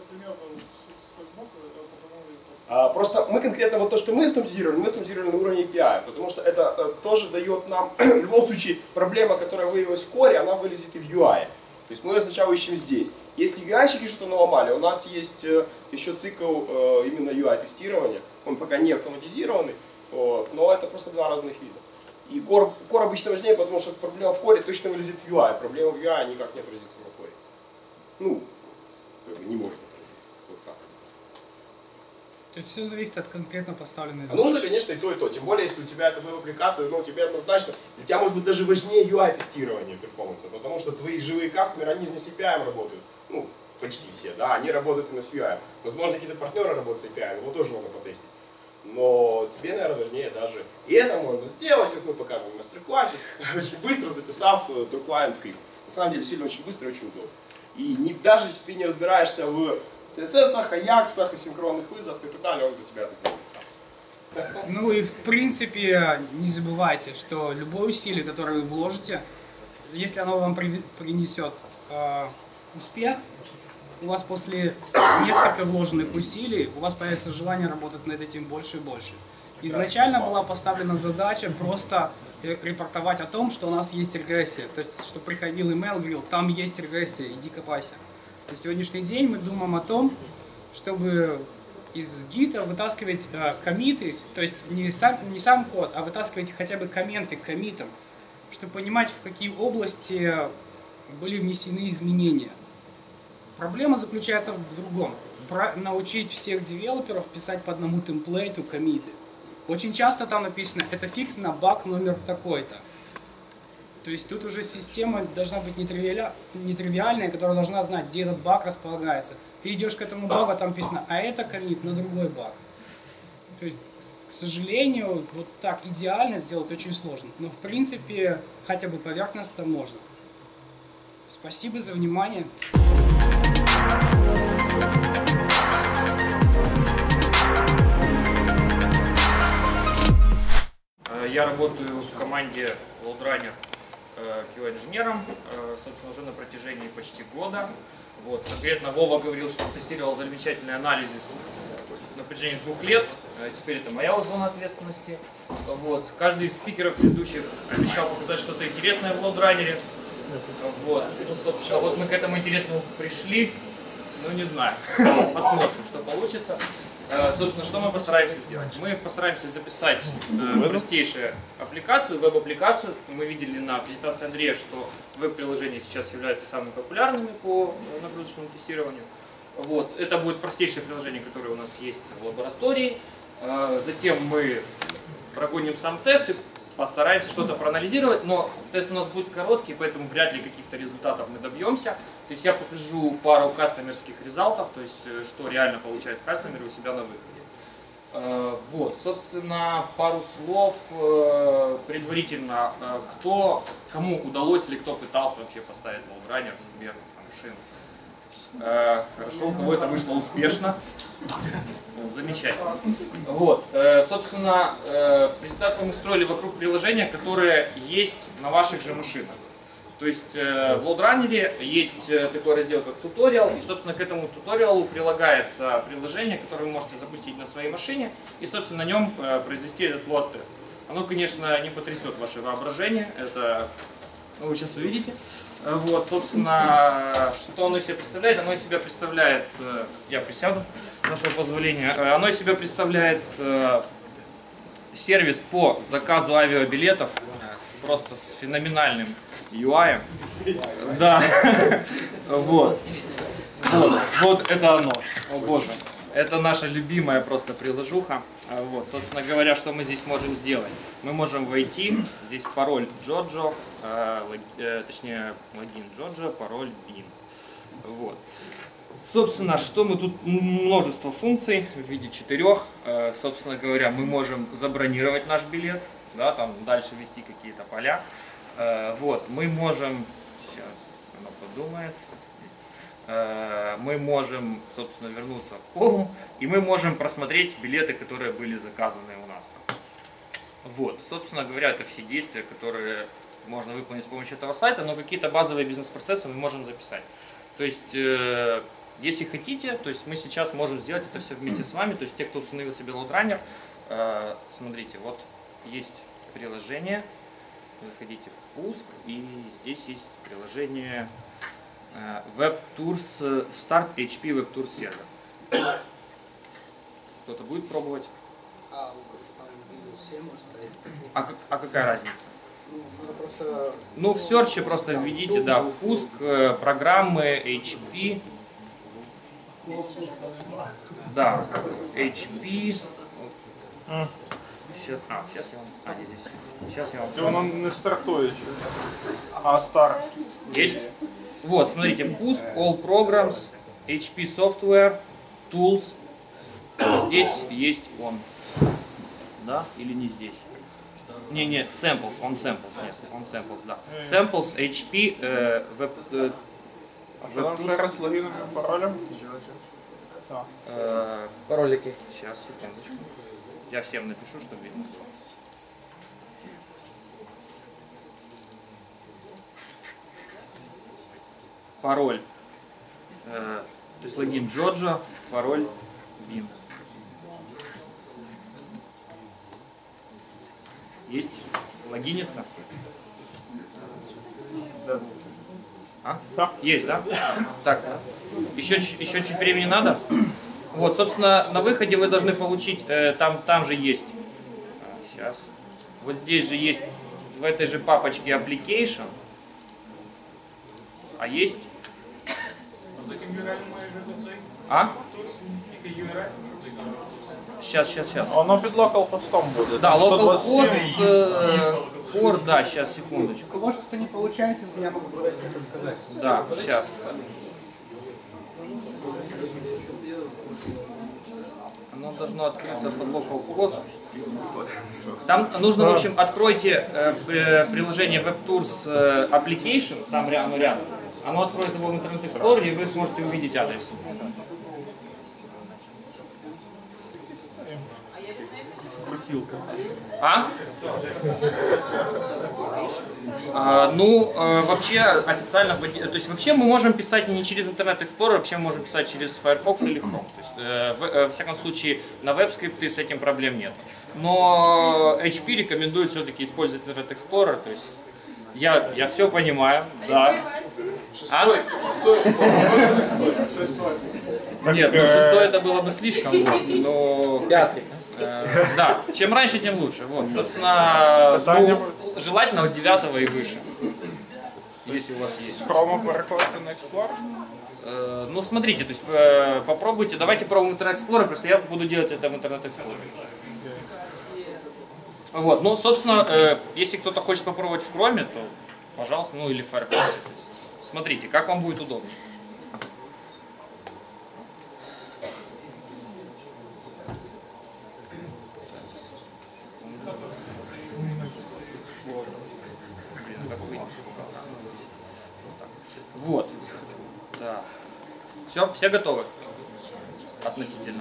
А, просто мы конкретно вот то, что мы автоматизировали, мы автоматизировали на уровне эй пи ай, потому что это а, тоже дает нам, в любом случае, проблема, которая выявилась в коре, она вылезет и в ю ай. То есть мы ее сначала ищем здесь. Если ю ай-щики что-то наломали, у нас есть э, еще цикл э, именно ю ай-тестирования, он пока не автоматизированный, вот, но это просто два разных вида. И core, core обычно важнее, потому что проблема в коре точно вылезет в ю ай, проблема в ю ай никак не отразится на коре. Ну, как бы не может отразиться. Вот так. То есть все зависит от конкретно поставленной задачи. А нужно, конечно, и то, и то. Тем более, если у тебя это веб-аппликация, ну, тебе однозначно, для тебя может быть даже важнее ю ай-тестирование перформанса, потому что твои живые кастомеры, они не с эй пи ай работают. Ну, почти все, да, они работают и на с ю ай. Возможно, какие-то партнеры работают с эй пи ай, его тоже надо потестить. Но тебе, наверное, важнее даже. И это можно сделать, как мы показываем в мастер-классе, очень быстро записав DoClient скрипт. На самом деле, сильно очень быстро и очень удобно. И не, даже если ты не разбираешься в си эс эс-ах, аяксах, асинхронных вызовах и так далее, он за тебя это сделает сам. Ну и в принципе, не забывайте, что любое усилие, которое вы вложите, если оно вам принесет э, успех, у вас после нескольких вложенных усилий, у вас появится желание работать над этим больше и больше. Изначально была поставлена задача просто репортовать о том, что у нас есть регрессия. То есть, что приходил имейл, говорил, там есть регрессия, иди копайся. На сегодняшний день мы думаем о том, чтобы из гита вытаскивать э, коммиты, то есть не сам, не сам код, а вытаскивать хотя бы комменты к коммитам, чтобы понимать, в какие области были внесены изменения. Проблема заключается в другом. Про, научить всех девелоперов писать по одному темплейту коммиты. Очень часто там написано, это фикс на баг номер такой-то. То есть тут уже система должна быть нетривиальная, нетривиальная, которая должна знать, где этот баг располагается. Ты идешь к этому багу, а там написано, а это коммит на другой баг. То есть, к сожалению, вот так идеально сделать очень сложно. Но в принципе, хотя бы поверхностно можно. Спасибо за внимание. Я работаю в команде LoadRunner кью эй-инженером, собственно, уже на протяжении почти года. Вот. Конкретно Вова говорил, что он тестировал замечательный анализ на протяжении двух лет. Теперь это моя зона ответственности. Вот. Каждый из спикеров предыдущих обещал показать что-то интересное в LoadRunner. Вот. Ну, собственно, вот мы к этому интересному пришли. Ну, не знаю. Посмотрим, что получится. Собственно, что мы постараемся сделать? Мы постараемся записать э, простейшую аппликацию, веб-аппликацию. Мы видели на презентации Андрея, что веб-приложения сейчас являются самыми популярными по нагрузочному тестированию. Вот. Это будет простейшее приложение, которое у нас есть в лаборатории. Э, затем мы прогоним сам тест и постараемся что-то проанализировать, но тест у нас будет короткий, поэтому вряд ли каких-то результатов мы добьемся. То есть я покажу пару кастомерских результатов, то есть что реально получают кастомеры у себя на выходе. Вот, собственно, пару слов предварительно, кто, кому удалось или кто пытался вообще поставить LoadRunner себе на машину. Хорошо, у кого это вышло успешно. Замечательно. Вот, собственно, презентацию мы строили вокруг приложения, которое есть на ваших же машинах. То есть в LoadRunner есть такой раздел, как туториал, и, собственно, к этому туториалу прилагается приложение, которое вы можете запустить на своей машине, и, собственно, на нем произвести этот лоад-тест. Оно, конечно, не потрясет ваше воображение, это, ну, вы сейчас увидите. Вот, собственно, что оно из себя представляет? Оно из себя представляет, я присяду, с вашего позволения, оно из себя представляет сервис по заказу авиабилетов, просто с феноменальным ю ай. Да. Вот. Вот. Вот это оно. О боже. Это наша любимая просто приложуха. Вот. Собственно говоря, что мы здесь можем сделать? Мы можем войти. Здесь пароль Джоджо, э, э, точнее логин Джоджо, пароль бин. Вот. Собственно, что мы тут, множество функций в виде четырех. Э, собственно говоря, мы можем забронировать наш билет, да, там дальше ввести какие-то поля. Э, вот, мы можем, сейчас она подумает, э, мы можем, собственно, вернуться в Home, и мы можем просмотреть билеты, которые были заказаны у нас. Вот, собственно говоря, это все действия, которые можно выполнить с помощью этого сайта, но какие-то базовые бизнес-процессы мы можем записать. То есть, э, если хотите, то есть мы сейчас можем сделать это все вместе с вами, то есть те, кто установил себе LoadRunner, э, смотрите, вот есть приложение, заходите в пуск, и здесь есть приложение э, WebTours, Start эйч пи WebTours Server. Кто-то будет пробовать? А, там Windows семь может стоять. А, как, а какая разница? Ну, надо просто... Ну, в серче просто введите, да, пуск э, программы эйч пи. Да, эйч пи. Сейчас, а, сейчас я вам, а, не здесь. Сейчас я вам. Он не стартует еще. А старт. Есть. Вот, смотрите, пуск, all programs, эйч пи software, tools. Здесь есть он. Да? Или не здесь? Не, не, samples, он samples, нет, он samples, да. Samples, эйч пи, э, веб, э, А что там еще раз с логином и паролем? Э, Паролики. Сейчас, секундочку. Я всем напишу, чтобы видно было. Пароль. Э, то есть логин Джорджа, пароль бин. Есть логиниться? Да. А? Да. Есть, да? Так, еще, еще чуть времени надо? Вот, собственно, на выходе вы должны получить, э, там, там же есть, а, сейчас, вот здесь же есть, в этой же папочке application, а есть... А? сейчас, сейчас, сейчас. Оно под localhost будет. Да, Там localhost, сто двадцать э, порт, да, сейчас, секундочку. Может, это не получается, я могу просто это сказать. Да, сейчас. Оно должно открыться под localhost. Там нужно, в общем, откройте э, приложение WebTours э, Application, там оно рядом. Оно откроет его в Internet Explorer, и вы сможете увидеть адрес. А? А, ну, э, вообще официально, то есть вообще мы можем писать не через Internet Explorer, вообще мы можем писать через Firefox или Chrome. То есть, э, в, э, во всяком случае, на веб-скрипты с этим проблем нет. Но эйч пи рекомендует все-таки использовать Internet Explorer, то есть я, я все понимаю, да. Шестой, а? шестой, шестой, шестой. Нет, ну шестой это было бы слишком, вот, но... Пятый. Э, да, чем раньше, тем лучше. Вот, собственно, ну, желательно от девятого и выше, если у вас есть. Chrome переходите на Explorer? Э, ну, смотрите, то есть э, попробуйте, давайте пробуем Internet Explorer, просто я буду делать это в Internet Explorer. Вот, ну, собственно, э, если кто-то хочет попробовать в Chrome, то, пожалуйста, ну или в Firefox. То есть, смотрите, как вам будет удобнее. Вот. Да. Все, все готовы? Относительно.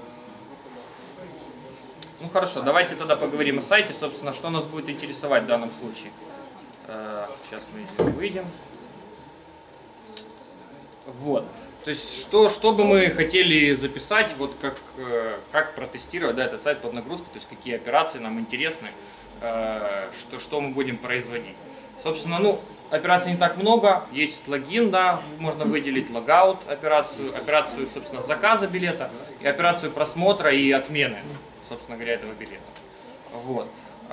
Ну хорошо, давайте тогда поговорим о сайте, собственно, что нас будет интересовать в данном случае. Сейчас мы из него выйдем. Вот. То есть, что, что бы мы хотели записать, вот как, как протестировать, да, этот сайт под нагрузку, то есть, какие операции нам интересны, что, что мы будем производить. Собственно, ну, операций не так много, есть логин, да, можно выделить логаут операцию, операцию, собственно, заказа билета и операцию просмотра и отмены, собственно говоря, этого билета. Вот.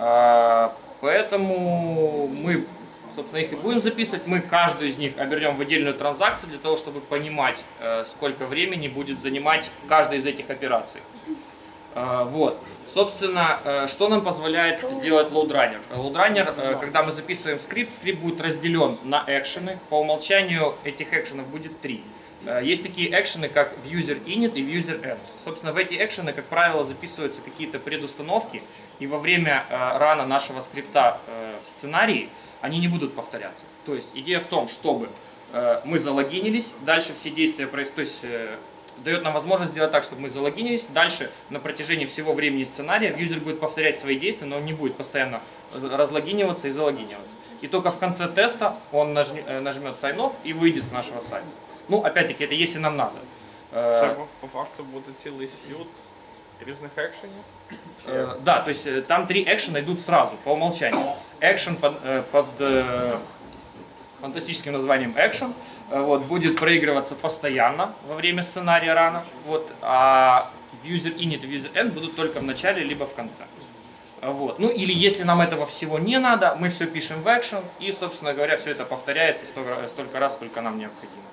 Поэтому мы, собственно, их и будем записывать. Мы каждую из них обернем в отдельную транзакцию для того, чтобы понимать, сколько времени будет занимать каждая из этих операций. Вот. Собственно, что нам позволяет сделать LoadRunner? LoadRunner, когда мы записываем скрипт, скрипт будет разделен на экшены. По умолчанию этих экшенов будет три. Есть такие экшены, как в user-init и в user-end. Собственно, в эти экшены, как правило, записываются какие-то предустановки, и во время рана нашего скрипта в сценарии они не будут повторяться. То есть идея в том, чтобы мы залогинились, дальше все действия происходят, то есть дает нам возможность сделать так, чтобы мы залогинились, дальше на протяжении всего времени сценария юзер будет повторять свои действия, но он не будет постоянно разлогиниваться и залогиниваться. И только в конце теста он нажмет, нажмет sign off и выйдет с нашего сайта. Ну, опять-таки, это если нам надо. Це по факту буде цілий сьют різних екшенів? Да, то есть там три экшена идут сразу, по умолчанию. Экшен под, под фантастическим названием экшен вот, будет проигрываться постоянно во время сценария рана, вот, а в user-init и user-end будут только в начале, либо в конце. Вот. Ну или если нам этого всего не надо, мы все пишем в экшен и, собственно говоря, все это повторяется столько, столько раз, сколько нам необходимо.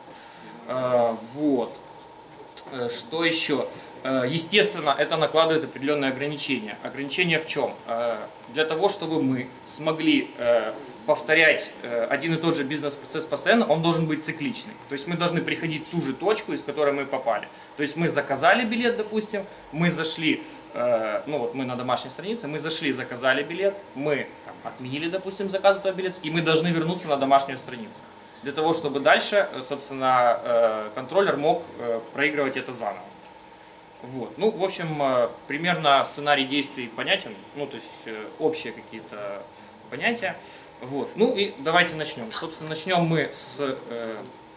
Вот. Что еще? Естественно, это накладывает определенные ограничения. Ограничения в чем? Для того, чтобы мы смогли повторять один и тот же бизнес-процесс постоянно, он должен быть цикличный. То есть мы должны приходить в ту же точку, из которой мы попали. То есть мы заказали билет, допустим, мы зашли, ну вот мы на домашней странице, мы зашли, заказали билет, мы там, отменили, допустим, заказ этого билета, и мы должны вернуться на домашнюю страницу. Для того, чтобы дальше, собственно, контроллер мог проигрывать это заново. Вот. Ну, в общем, примерно сценарий действий понятен, ну, то есть общие какие-то понятия. Вот. Ну и давайте начнем. Собственно, начнем мы с э,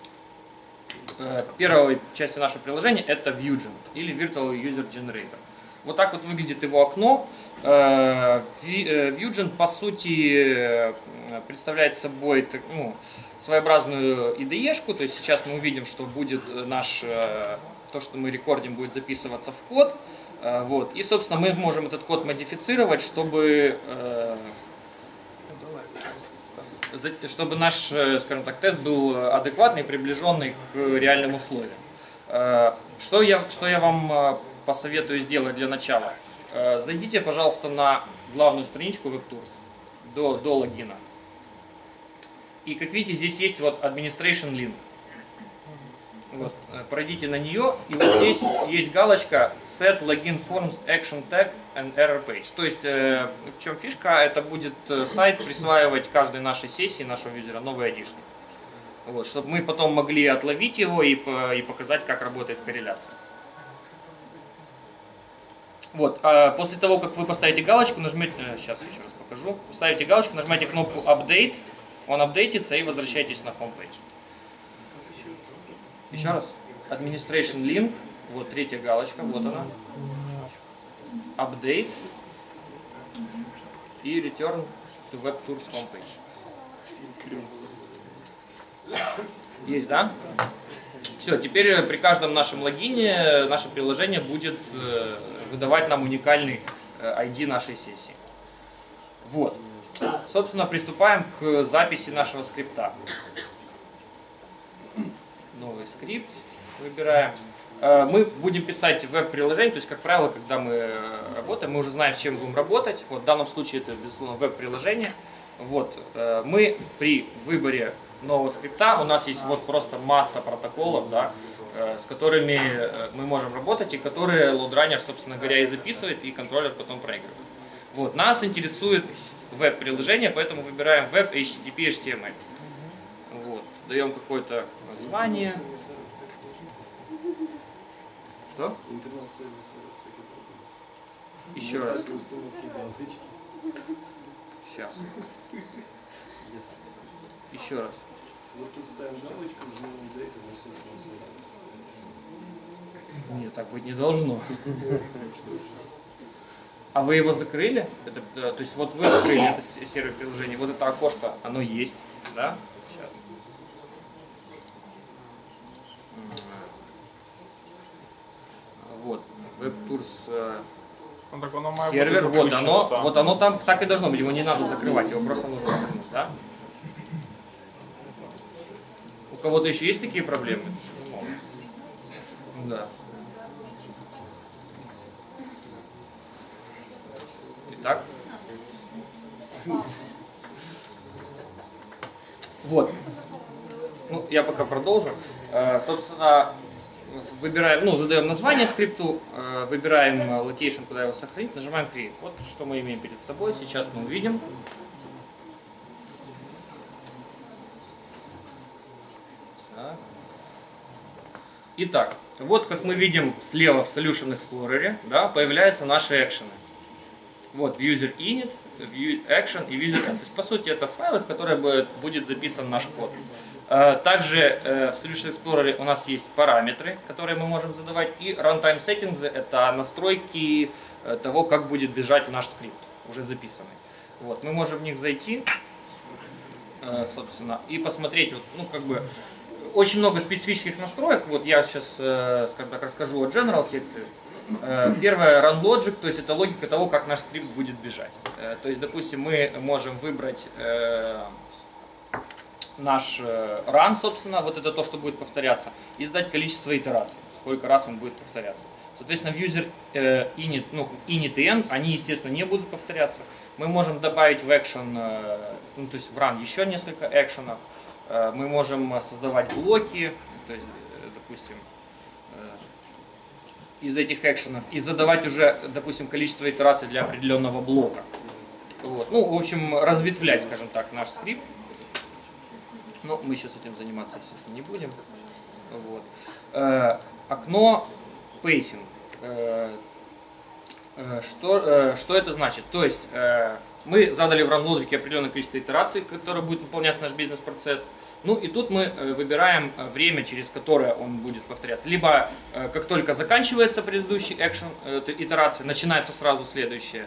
э, первой части нашего приложения, это Vuegen или Virtual User Generator. Вот так вот выглядит его окно. Э, Vuegen, по сути, представляет собой ну, своеобразную ай ди и-шку, то есть сейчас мы увидим, что будет наш, то, что мы рекордим, будет записываться в код. Вот. И, собственно, мы можем этот код модифицировать, чтобы, чтобы наш, скажем так, тест был адекватный, приближенный к реальным условиям. Что я, что я вам посоветую сделать для начала. Зайдите, пожалуйста, на главную страничку WebTours до, до логина. И как видите, здесь есть вот Administration Link. Вот, пройдите на нее, и вот здесь есть галочка Set Login Forms Action Tag and Error Page. То есть, э, в чем фишка, это будет сайт присваивать каждой нашей сессии нашего юзера новый айдишник. Вот, чтобы мы потом могли отловить его и, и показать, как работает корреляция. Вот, а после того, как вы поставите галочку, нажмете, сейчас еще раз покажу, ставите галочку, нажмите кнопку Update, он апдейтится и возвращайтесь на Homepage. Еще раз. Administration Link. Вот третья галочка. Вот она. Update. И Return to WebTours Homepage. Есть, да? Все, теперь при каждом нашем логине наше приложение будет выдавать нам уникальный ай ди нашей сессии. Вот. Собственно, приступаем к записи нашего скрипта. Новый скрипт выбираем. Мы будем писать веб-приложение, то есть, как правило, когда мы работаем, мы уже знаем, с чем будем работать. Вот в данном случае это, безусловно, веб-приложение. Вот. Мы при выборе нового скрипта, у нас есть вот просто масса протоколов, да, с которыми мы можем работать, и которые LoadRunner, собственно говоря, и записывает, и контроллер потом проигрывает. Вот. Нас интересует веб-приложение, поэтому выбираем веб эйч ти ти пи эйч ти эм эль. Вот. Даем какое-то название. Что? Еще раз. Сейчас. Еще раз. Нет, так быть не должно. А вы его закрыли? Это, то есть вот вы открыли это сервер приложения, вот это окошко, оно есть, да? Сейчас. Вот, WebTours сервер, вот оно, там. вот оно там так и должно быть, его не надо закрывать, его просто нужно закрыть, да? У кого-то еще есть такие проблемы? Да. Итак. Вот. Ну, я пока продолжу. Собственно, выбираем, ну, задаем название скрипту, выбираем location, куда его сохранить, нажимаем Create. Вот что мы имеем перед собой. Сейчас мы увидим. Так. Итак, вот как мы видим слева в Solution Explorer, да, появляются наши экшены. Вот, в user init, view action и user end. То есть, по сути, это файлы, в которые будет записан наш код. Также в Solution Explorer у нас есть параметры, которые мы можем задавать, и runtime settings — это настройки того, как будет бежать наш скрипт, уже записанный. Вот, мы можем в них зайти, собственно, и посмотреть, вот, ну, как бы, очень много специфических настроек. Вот я сейчас, скажем так, расскажу о General секции. Первое — run logic, то есть это логика того, как наш скрипт будет бежать. То есть, допустим, мы можем выбрать наш run, собственно, вот это то, что будет повторяться, и задать количество итераций, сколько раз он будет повторяться. Соответственно, в user init, ну, init и end, они, естественно, не будут повторяться. Мы можем добавить в action, ну, то есть в run еще несколько экшенов. Мы можем создавать блоки, то есть, допустим, из этих экшенов, и задавать уже, допустим, количество итераций для определенного блока. Вот. Ну, в общем, разветвлять, скажем так, наш скрипт. Но мы сейчас этим заниматься, естественно, не будем. Вот. Э, окно pacing. Э, э, что, э, что это значит? То есть э, мы задали в RunLogic определенное количество итераций, которое будет выполняться наш бизнес-процесс. Ну и тут мы выбираем время, через которое он будет повторяться. Либо как только заканчивается предыдущий экшен, итерация, начинается сразу следующая.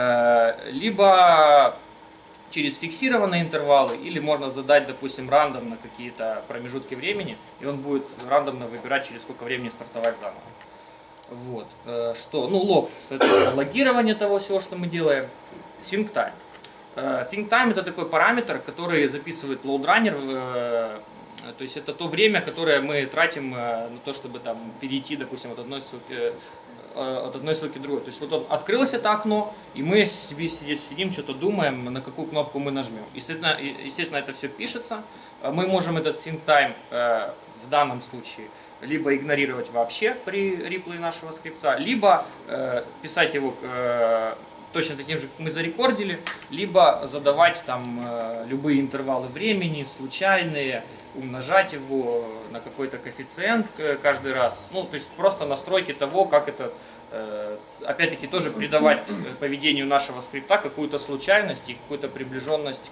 Либо через фиксированные интервалы, или можно задать, допустим, рандомно какие-то промежутки времени, и он будет рандомно выбирать, через сколько времени стартовать заново. Вот. Что? Ну, лог, соответственно, логирование того всего, что мы делаем. Sync time. Think time — это такой параметр, который записывает LoadRunner, то есть это то время, которое мы тратим на то, чтобы там перейти, допустим, от одной ссылки, от одной ссылки к другой. То есть вот он, открылось это окно, и мы себе здесь сидим, что-то думаем, на какую кнопку мы нажмем. Естественно, естественно это все пишется. Мы можем этот sync time в данном случае либо игнорировать вообще при реплее нашего скрипта, либо писать его точно таким же, как мы зарекордили, либо задавать там любые интервалы времени, случайные, умножать его на какой-то коэффициент каждый раз. Ну, то есть просто настройки того, как это, опять-таки, тоже придавать поведению нашего скрипта какую-то случайность и какую-то приближенность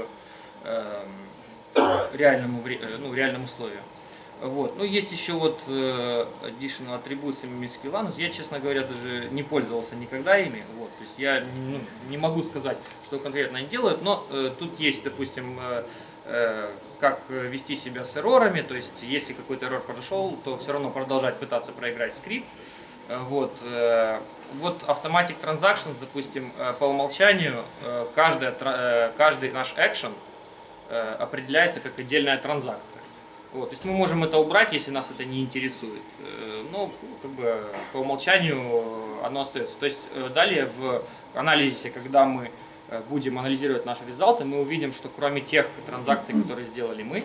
к реальному, ну, реальным условиям. Вот. Ну, есть еще вот э, additional attributes miscellaneous. Я, честно говоря, даже не пользовался никогда ими. Вот. То есть я ну, не могу сказать, что конкретно они делают, но э, тут есть, допустим, э, э, как вести себя с эррорами. То есть если какой-то эррор произошел, то все равно продолжать пытаться проиграть скрипт. Вот, э, вот Automatic Transactions, допустим, э, по умолчанию э, каждая, э, каждый наш action э, определяется как отдельная транзакция. Вот, то есть мы можем это убрать, если нас это не интересует, но как бы по умолчанию оно остается. То есть далее в анализе, когда мы будем анализировать наши результаты, мы увидим, что кроме тех транзакций, которые сделали мы,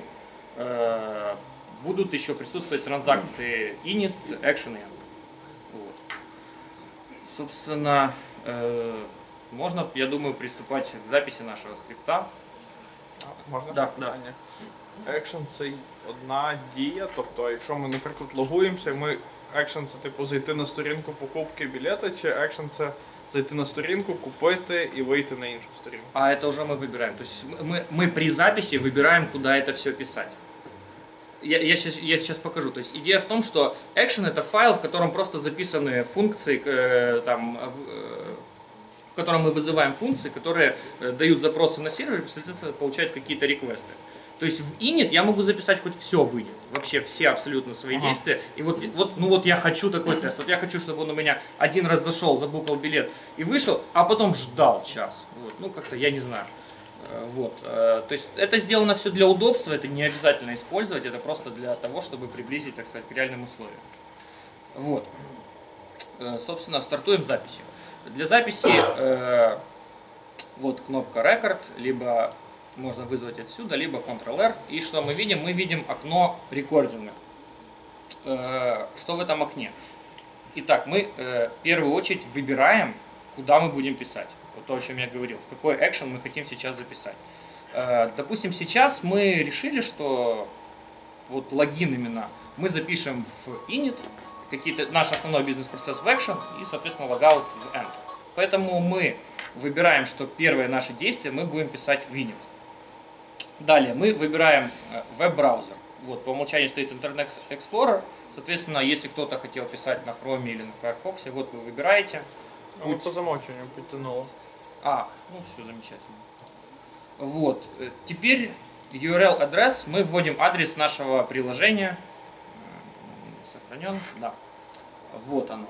будут еще присутствовать транзакции init, action и end. Вот. Собственно, можно, я думаю, приступать к записи нашего скрипта. Можна? Да, да. Екшн це одна дія, тобто якщо ми, наприклад, логуємося, ми екшн це типу зайти на сторінку покупки білета, чи екшн це зайти на сторінку, купити и выйти на іншу сторінку? А это уже мы выбираем. То есть мы, мы при записи выбираем, куда это все писать. Я, я, сейчас, я сейчас покажу. То есть идея в том, что action это файл, в котором просто записаны функции, э, там, э, в котором мы вызываем функции, которые э, дают запросы на сервер и, соответственно, получают какие-то реквесты. То есть в init я могу записать хоть все в init, вообще все абсолютно свои ага. действия. И вот, вот, ну вот я хочу такой тест. Вот я хочу, чтобы он у меня один раз зашел, забукал билет и вышел, а потом ждал час. Вот. Ну как-то я не знаю. Вот. То есть это сделано все для удобства, это не обязательно использовать, это просто для того, чтобы приблизить, так сказать, к реальным условиям. Вот. Собственно, стартуем с записью. Для записи э, вот кнопка Record, либо можно вызвать отсюда, либо контрол эр. И что мы видим? Мы видим окно рекординга. Э, что в этом окне? Итак, мы э, в первую очередь выбираем, куда мы будем писать. Вот то, о чем я говорил. В какой экшен мы хотим сейчас записать. Э, допустим, сейчас мы решили, что вот логин именно мы запишем в init, какие-то, наш основной бизнес-процесс в action и, соответственно, логаут в end. Поэтому мы выбираем, что первое наше действие мы будем писать в init. Далее мы выбираем веб-браузер. Вот, по умолчанию стоит Internet Explorer. Соответственно, если кто-то хотел писать на Chrome или на Firefox, вот вы выбираете. А вот по замолчанию подтянуло. А, ну все замечательно. Вот, теперь ю ар эл-адрес. Мы вводим адрес нашего приложения. Сохранен, да. Вот оно.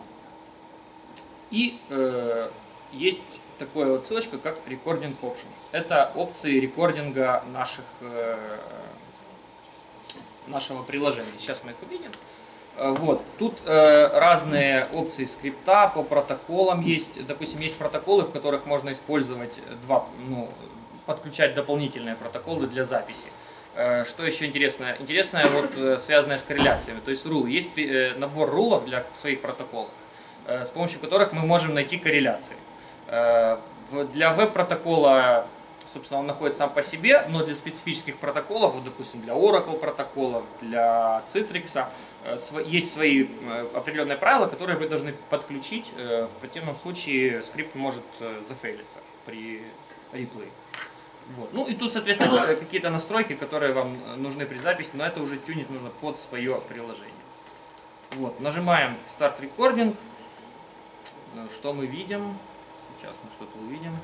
И э, есть такая вот ссылочка, как Recording Options. Это опции рекординга наших, э, нашего приложения. Сейчас мы их увидим. Вот. Тут э, разные опции скрипта по протоколам есть. Допустим, есть протоколы, в которых можно использовать два, ну, подключать дополнительные протоколы для записи. Э, что еще интересное? Интересное вот э, связанное с корреляциями. То есть рулы. Есть э, набор рулов для своих протоколов, э, с помощью которых мы можем найти корреляции. Э, в, для веб-протокола, собственно, он находится сам по себе, но для специфических протоколов, вот, допустим, для Oracle протоколов, для Citrix, есть свои определенные правила, которые вы должны подключить. В противном случае скрипт может зафейлиться при реплее. Вот. Ну и тут, соответственно, какие-то настройки, которые вам нужны при записи, но это уже тюнить нужно под свое приложение. Вот. Нажимаем Start Recording. Что мы видим? Сейчас мы что-то увидим.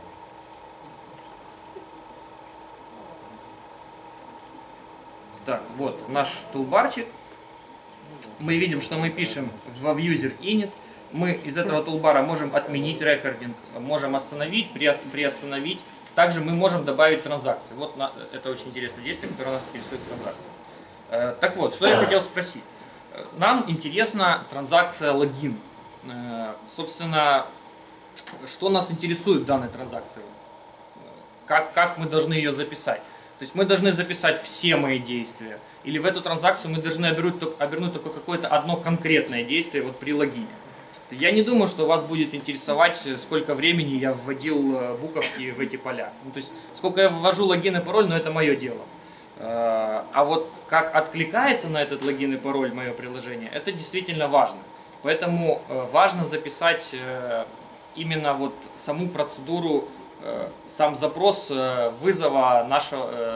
Так, вот наш тулбарчик. Мы видим, что мы пишем в user init. Мы из этого тулбара можем отменить рекординг, можем остановить, приостановить. Также мы можем добавить транзакции. Вот на, это очень интересное действие, которое нас интересует транзакции. Э, так вот, что я хотел спросить. Нам интересна транзакция логин. Собственно, что нас интересует в данной транзакции? Как, как мы должны ее записать? То есть мы должны записать все мои действия. Или в эту транзакцию мы должны обернуть, обернуть только какое-то одно конкретное действие вот при логине. Я не думаю, что вас будет интересовать, сколько времени я вводил буковки в эти поля. Ну, то есть сколько я ввожу логин и пароль, но это мое дело. А вот как откликается на этот логин и пароль мое приложение, это действительно важно. Поэтому важно записать именно вот саму процедуру, сам запрос вызова нашего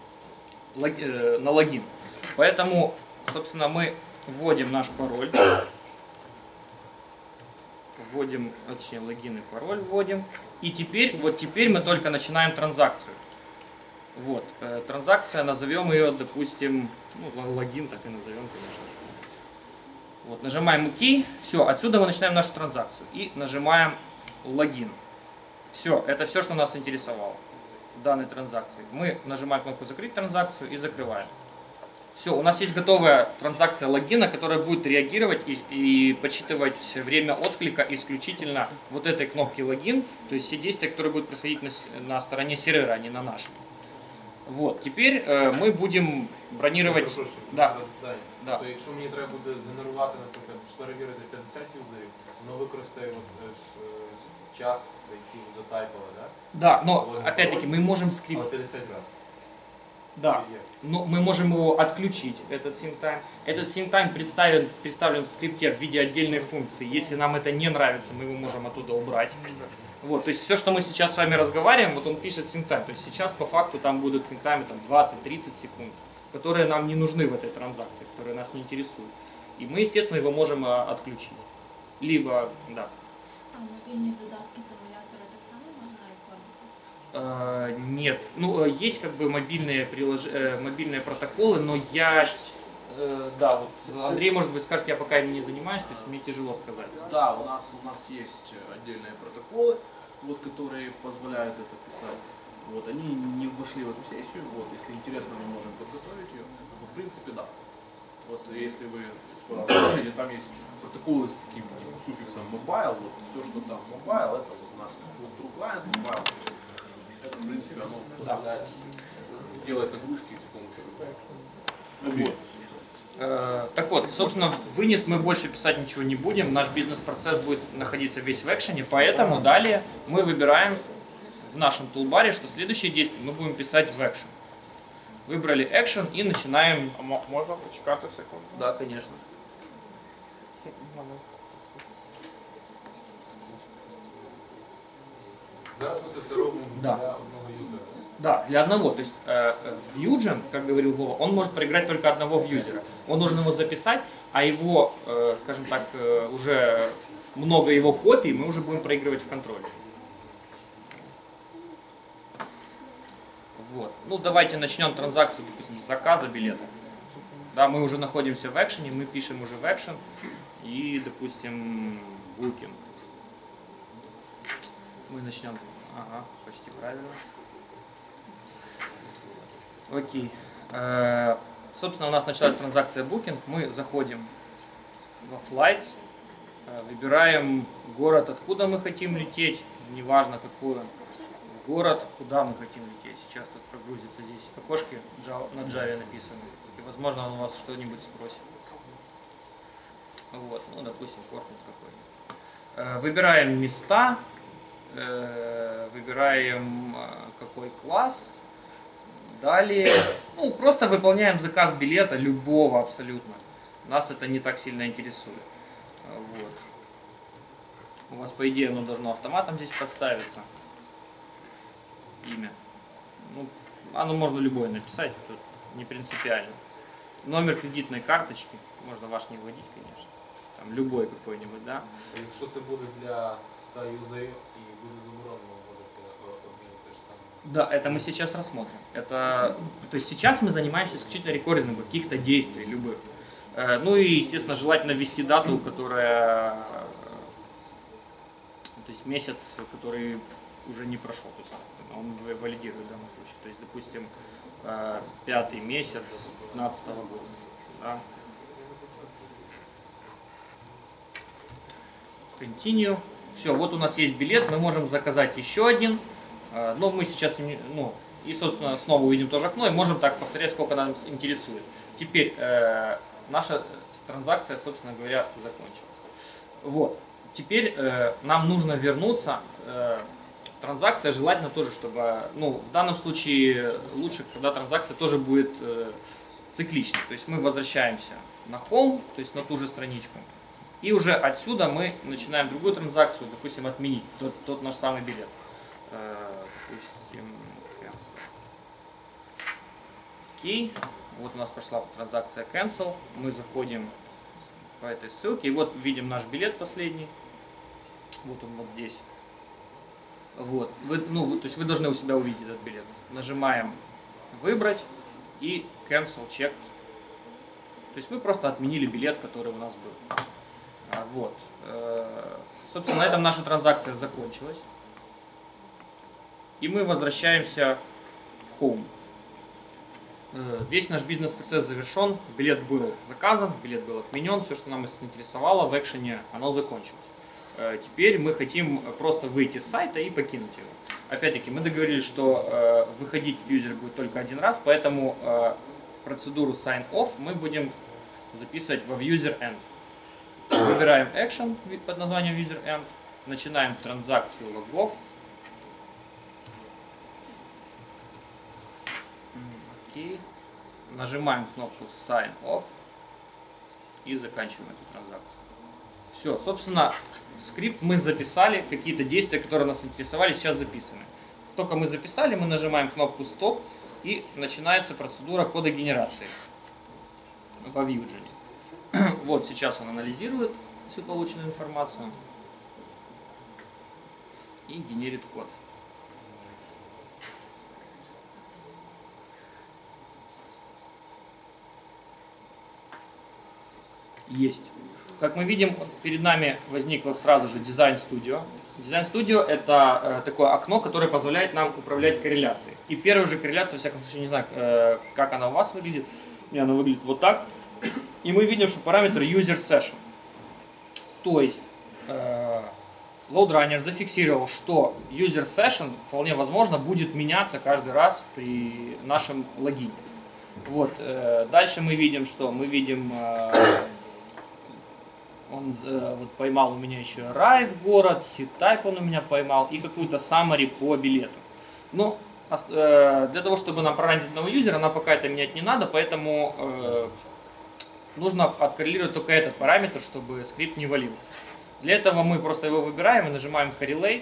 на логин. Поэтому, собственно, мы вводим наш пароль, вводим, точнее, логин и пароль вводим, и теперь, вот теперь мы только начинаем транзакцию. Вот, транзакция, назовем ее, допустим, ну, логин так и назовем, конечно же. Вот, нажимаем ОК, все, отсюда мы начинаем нашу транзакцию и нажимаем логин. Все, это все, что нас интересовало в данной транзакции. Мы нажимаем кнопку «Закрыть транзакцию» и закрываем. Все, у нас есть готовая транзакция логина, которая будет реагировать и, и подсчитывать время отклика исключительно вот этой кнопки логин, то есть все действия, которые будут происходить на, на стороне сервера, а не на нашей. Вот, теперь э, мы будем бронировать... Да. Да. То якщо мені треба буде згенерувати, наприклад, перевірити п'ятдесят юзерів, воно використає от, час, який ви затайпали, да? Да, но опять-таки мы можем скрипт... пятьдесят раз. Да, но мы можем его отключить, этот SyncTime. Этот SyncTime представлен, представлен в скрипте в виде отдельной функции. Если нам это не нравится, мы его можем оттуда убрать. Вот, то есть все, что мы сейчас с вами разговариваем, вот он пишет SyncTime. То есть сейчас по факту там будут SyncTime двадцать-тридцать секунд, которые нам не нужны в этой транзакции, которые нас не интересуют. И мы, естественно, его можем отключить. Либо, да. А мобильные додатки с эмулятора так само можно оформить? Uh, нет, ну есть как бы мобильные, прилож... мобильные протоколы, но я, uh, да, вот Андрей, может быть, скажет, я пока ими не занимаюсь, то есть мне тяжело сказать. Да, у нас у нас есть отдельные протоколы, вот, которые позволяют это писать. Вот, они не вошли в эту сессию, вот, если интересно, мы можем подготовить ее, но в принципе да. Вот если вы посмотрите, там есть протоколы с таким типа, суффиксом mobile, вот все, что там mobile, это вот у нас true client mobile. Это, в принципе, оно позволяет да. делать нагрузки с помощью мобильных. Э, так вот, собственно, в init мы больше писать ничего не будем, наш бизнес-процесс будет находиться весь в экшене, поэтому далее мы выбираем в нашем тулбаре, что следующее действие мы будем писать в экшен. Выбрали экшен и начинаем... А можно почекать секунду? Да, конечно. Зараз мы это все робим да. для одного юзера. Да, для одного. То есть э, Vugen, как говорил Вова, он может проиграть только одного вьюзера. Он должен его записать, а его, э, скажем так, э, уже много его копий мы уже будем проигрывать в контроле. Вот. Ну, давайте начнем транзакцию, допустим, с заказа билета. Да, мы уже находимся в экшене, мы пишем уже в экшен и, допустим, booking. Мы начнем. Ага, почти правильно. Окей. Э, собственно, у нас началась транзакция booking. Мы заходим во flights, э, выбираем город, откуда мы хотим лететь, неважно какой город, куда мы хотим лететь. Сейчас тут прогрузится здесь окошки на Java написаны. И, возможно, он у вас что-нибудь спросит. Вот, ну, допустим, корпус какой-нибудь. Выбираем места, выбираем какой класс. Далее, ну, просто выполняем заказ билета, любого абсолютно. Нас это не так сильно интересует. Вот. У вас, по идее, оно должно автоматом здесь подставиться. Имя. Ну, оно можно любое написать, тут не принципиально. Номер кредитной карточки, можно ваш не вводить, конечно. Там любой какой-нибудь, да. Якщо це буде для ста юзерів і буде заборонено вводити одне і те ж саме. Да, это мы сейчас рассмотрим. Это, то есть сейчас мы занимаемся исключительно рекордингом каких-то действий, любых. Ну и, естественно, желательно ввести дату, которая, то есть месяц, который уже не прошел, то есть он валидирует в данном случае. То есть, допустим, пятый месяц пятнадцатого года. Да? Continue. Все, вот у нас есть билет, мы можем заказать еще один. Но мы сейчас, ну, и, собственно, снова увидим тоже окно, и можем так повторять, сколько нас интересует. Теперь э, наша транзакция, собственно говоря, закончилась. Вот. Теперь э, нам нужно вернуться. Э, транзакция желательно тоже, чтобы, ну, в данном случае лучше, когда транзакция тоже будет э, цикличной. То есть мы возвращаемся на home, то есть на ту же страничку. И уже отсюда мы начинаем другую транзакцию, допустим, отменить тот, тот наш самый билет. Э, допустим, окей. Вот у нас пошла транзакция cancel. Мы заходим по этой ссылке. И вот видим наш билет последний. Вот он вот здесь. Вот. Вы, ну, то есть вы должны у себя увидеть этот билет. Нажимаем выбрать и cancel check. То есть мы просто отменили билет, который у нас был. Вот. Собственно, на этом наша транзакция закончилась. И мы возвращаемся в home. Весь наш бизнес-процесс завершен, билет был заказан, билет был отменен, все, что нам интересовало в экшене, оно закончилось. Теперь мы хотим просто выйти с сайта и покинуть его. Опять-таки, мы договорились, что выходить в юзер будет только один раз, поэтому процедуру sign-off мы будем записывать во user-end. Выбираем action под названием user-end, начинаем транзакцию log-off. Окей. Нажимаем кнопку Sign Off и заканчиваем эту транзакцию. Все, собственно, скрипт мы записали, какие-то действия, которые нас интересовали, сейчас записаны. Только мы записали, мы нажимаем кнопку Stop и начинается процедура кодогенерации во Vue.js. Вот сейчас он анализирует всю полученную информацию и генерит код. Есть. Как мы видим, перед нами возникло сразу же Design Studio. Design Studio — это э, такое окно, которое позволяет нам управлять корреляцией. И первую же корреляцию, во всяком случае, не знаю, э, как она у вас выглядит. У меня она выглядит вот так. И мы видим, что параметр User Session. То есть э, LoadRunner зафиксировал, что User Session вполне возможно будет меняться каждый раз при нашем логине. Вот. Э, дальше мы видим, что мы видим... Э, Он э, вот поймал у меня еще arrive город, seat-type он у меня поймал и какую-то summary по билету. Но э, для того, чтобы нам проранить одного юзера, нам пока это менять не надо, поэтому э, нужно откоррелировать только этот параметр, чтобы скрипт не валился. Для этого мы просто его выбираем и нажимаем correlate.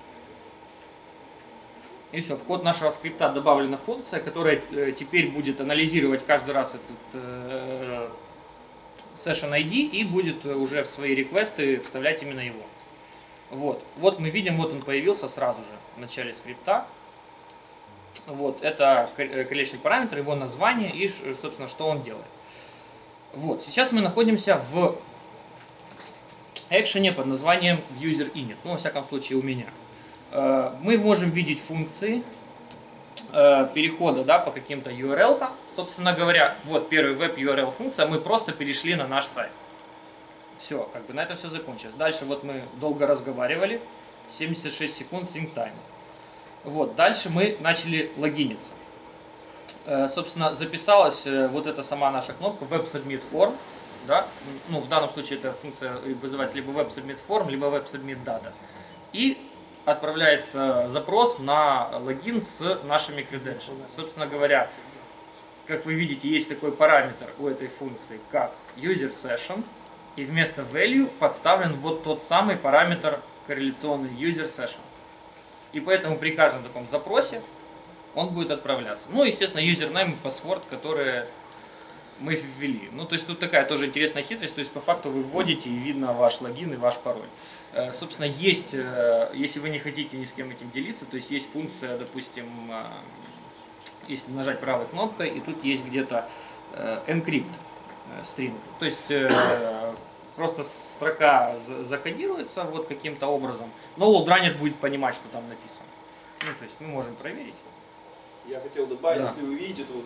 И все, в код нашего скрипта добавлена функция, которая э, теперь будет анализировать каждый раз этот... Э, Session ай ди и будет уже в свои реквесты вставлять именно его. Вот. Вот мы видим, вот он появился сразу же в начале скрипта. Вот. Это correlation параметр, его название и, собственно, что он делает. Вот. Сейчас мы находимся в экшене под названием user-init. Ну, во всяком случае, у меня. Мы можем видеть функции перехода, да, по каким-то ю ар эл-кам. Собственно говоря, вот первый веб ю ар эл функция, мы просто перешли на наш сайт. Все, как бы на этом все закончилось. Дальше вот мы долго разговаривали, семьдесят шесть секунд think time. Вот, дальше мы начали логиниться. Э, собственно, записалась э, вот эта сама наша кнопка Web Submit Form. Да? Ну, в данном случае эта функция вызывается либо Web Submit Form, либо Web Submit Data. И отправляется запрос на логин с нашими credentials. Собственно говоря, как вы видите, есть такой параметр у этой функции, как user session, и вместо value подставлен вот тот самый параметр корреляционный user session. И поэтому при каждом таком запросе он будет отправляться. Ну, естественно, username и password, которые мы ввели. Ну, то есть тут такая тоже интересная хитрость, то есть по факту вы вводите и видно ваш логин и ваш пароль. Э, собственно, есть, э, если вы не хотите ни с кем этим делиться, то есть есть функция, допустим, э, если нажать правой кнопкой, и тут есть где-то э, encrypt э, string. То есть э, просто строка закодируется вот каким-то образом, но LoadRunner будет понимать, что там написано. Ну, то есть мы можем проверить. Я хотел добавить, Да. если вы видите, то вот эти вот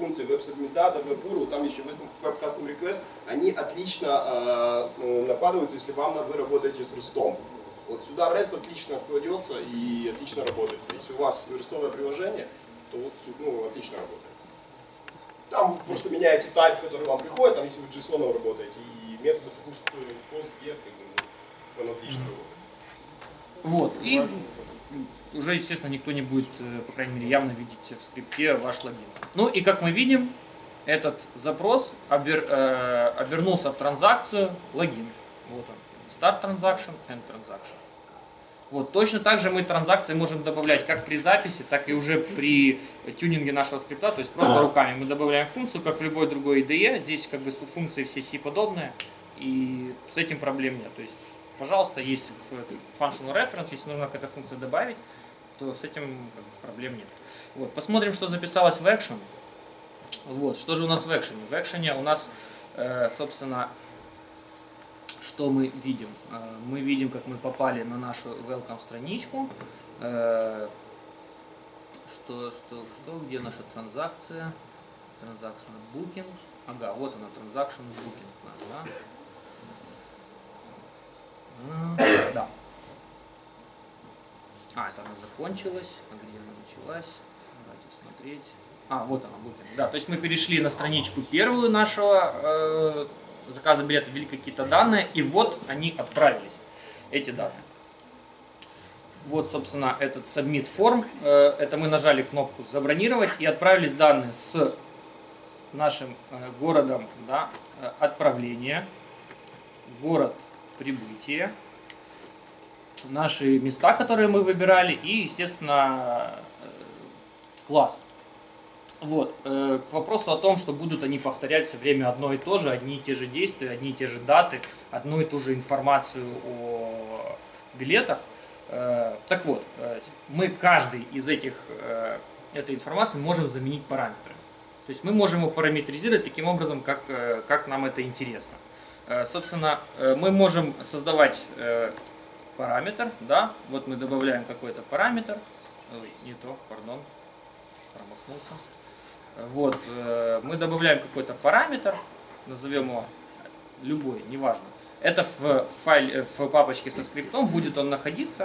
функции WebSubmit, WebURL, там еще Web Custom Request, они отлично э, накладываются, если вам вы работаете с рестом. Вот сюда REST отлично кладется и отлично работает. Если у вас рестовое приложение, то вот ну, отлично работает. Там вы просто меняете type, который вам приходит, там если вы JSON работаете, и методы post, get, он отлично работает. Вот, и уже, естественно, никто не будет, по крайней мере, явно видеть в скрипте ваш логин. Ну и как мы видим, этот запрос обер, э, обернулся в транзакцию логин. Вот он. Start transaction, end transaction. Вот, точно так же мы транзакции можем добавлять как при записи, так и уже при тюнинге нашего скрипта. То есть просто руками мы добавляем функцию, как в любой другой ай ди и. Здесь как бы функции все C-подобные, и с этим проблем нет. То есть, пожалуйста, есть в functional reference, если нужно какая-то функция добавить, то с этим как бы проблем нет. Вот, посмотрим, что записалось в action. Вот, что же у нас в action? В action у нас, э, собственно, что мы видим? Мы видим, как мы попали на нашу welcome страничку. Что, что, что, где наша транзакция? Transaction booking. Ага, вот она, transaction booking. Да. Да. А, это она закончилась. А где она началась? Давайте смотреть. А, вот она, booking. Да, то есть мы перешли на страничку первую нашего э, заказа билета, ввели какие-то данные, и вот они отправились, эти данные. Вот, собственно, этот submit form, это мы нажали кнопку забронировать, и отправились данные с нашим городом, да, отправления, город прибытия, наши места, которые мы выбирали, и, естественно, класс. Вот, э, к вопросу о том, что будут они повторять все время одно и то же, одни и те же действия, одни и те же даты, одну и ту же информацию о билетах. Э, так вот, э, мы каждый из этих, э, этой информации можем заменить параметрами. То есть мы можем его параметризировать таким образом, как, э, как нам это интересно. Э, собственно, э, мы можем создавать э, параметр, да, вот мы добавляем какой-то параметр, ой, не то, пардон, промахнулся. Вот, мы добавляем какой-то параметр, назовем его любой, неважно. Это в, файле, в папочке со скриптом будет он находиться.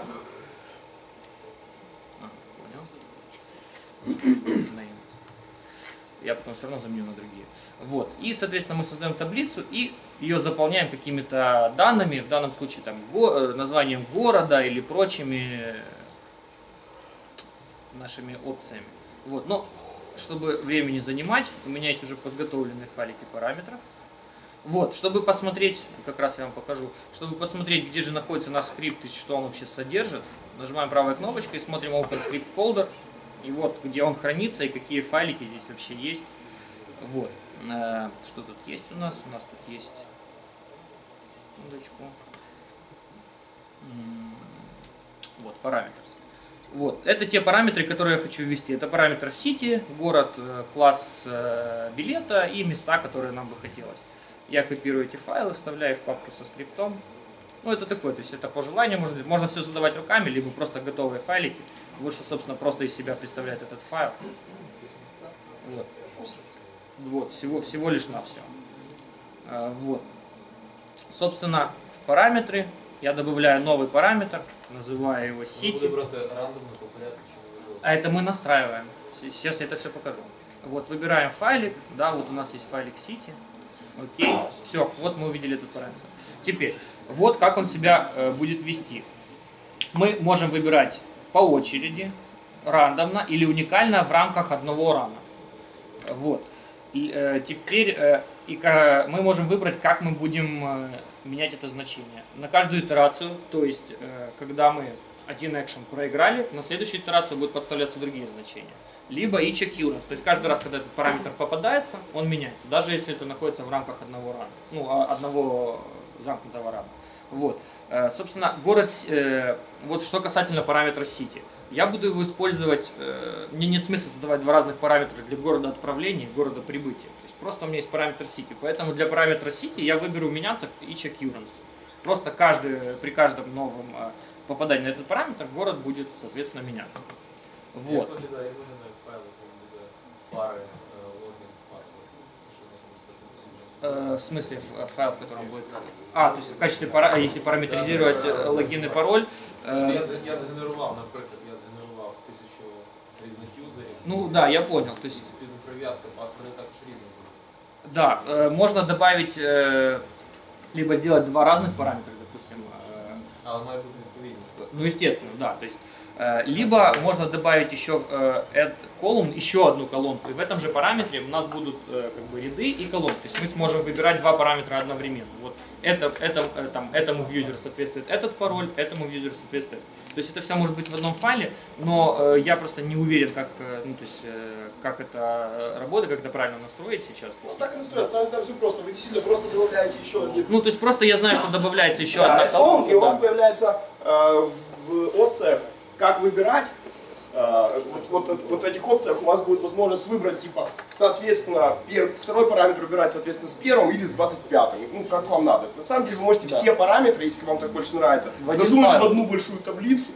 Я потом все равно заменю на другие. Вот, и, соответственно, мы создаем таблицу и ее заполняем какими-то данными, в данном случае там, го, названием города или прочими нашими опциями. Вот, но чтобы время не занимать, у меня есть уже подготовленные файлики параметров. Вот, чтобы посмотреть, как раз я вам покажу, чтобы посмотреть, где же находится наш скрипт и что он вообще содержит, нажимаем правой кнопочкой, смотрим Open Script Folder, и вот, где он хранится и какие файлики здесь вообще есть. Вот, что тут есть у нас? У нас тут есть, секундочку, вот, параметры. Вот, это те параметры, которые я хочу ввести. Это параметр City, город, класс билета и места, которые нам бы хотелось. Я копирую эти файлы, вставляю в папку со скриптом. Ну, это такое, то есть это по желанию, можно, можно все задавать руками, либо просто готовые файлики. Лучше, собственно, просто из себя представлять этот файл. Вот, вот всего, всего лишь навсего. Вот. Собственно, в параметры я добавляю новый параметр, называю его City. А это мы настраиваем. Сейчас я это все покажу. Вот, выбираем файлик, да, вот у нас есть файлик City. Окей, все, вот мы увидели этот параметр. Теперь, вот как он себя э, будет вести. Мы можем выбирать по очереди, рандомно или уникально в рамках одного рана. Вот. И, э, теперь э, и, э, мы можем выбрать, как мы будем э, менять это значение. На каждую итерацию, то есть, э, когда мы один экшен проиграли, на следующую итерацию будут подставляться другие значения. Либо each occurrence, то есть каждый раз, когда этот параметр попадается, он меняется, даже если это находится в рамках одного рана, ну, одного замкнутого рана. Вот. Э, собственно, город, э, вот что касательно параметра City. Я буду его использовать, э, мне нет смысла создавать два разных параметра для города отправления и города прибытия. То есть просто у меня есть параметр City, поэтому для параметра City я выберу меняться each occurrence. Просто каждый, при каждом новом э, попадании на этот параметр город будет, соответственно, меняться. Вот. Э, в смысле файл, в котором будет... А, то есть в качестве, пара... если параметризировать логин и пароль... Э... Я, я загенерував, наприклад, я загенерував тисячу різних юзерів. Ну да, я понял. То есть... Привязка паспорта також різних. Да, э, можно добавить, э, либо сделать два разных параметра, допустим. Э, а, має бути відповідність. Ну, естественно, да. То есть, э, либо можно добавить еще э, add column, еще одну колонку. И в этом же параметре у нас будут э, как бы ряды и колонки. То есть мы сможем выбирать два параметра одновременно. Вот это, это, э, там, этому вьюзеру соответствует этот пароль, этому вьюзеру соответствует. То есть это все может быть в одном файле, но э, я просто не уверен, как, э, ну, то есть, э, как это работает, как это правильно настроить сейчас. Ну, так и настроить, сами там все просто. Вы действительно просто добавляете еще один. Ну, то есть просто я знаю, что добавляется еще да, одна колонка. И у вас появляется э, в опциях, как выбирать. Э, вот, вот, вот в этих опциях у вас будет возможность выбрать, типа, соответственно, пер, второй параметр выбирать, соответственно, с первым или с двадцать пятым. Ну, как вам надо. На самом деле вы можете да. все параметры, если вам так больше нравится, в засунуть файл. в одну большую таблицу.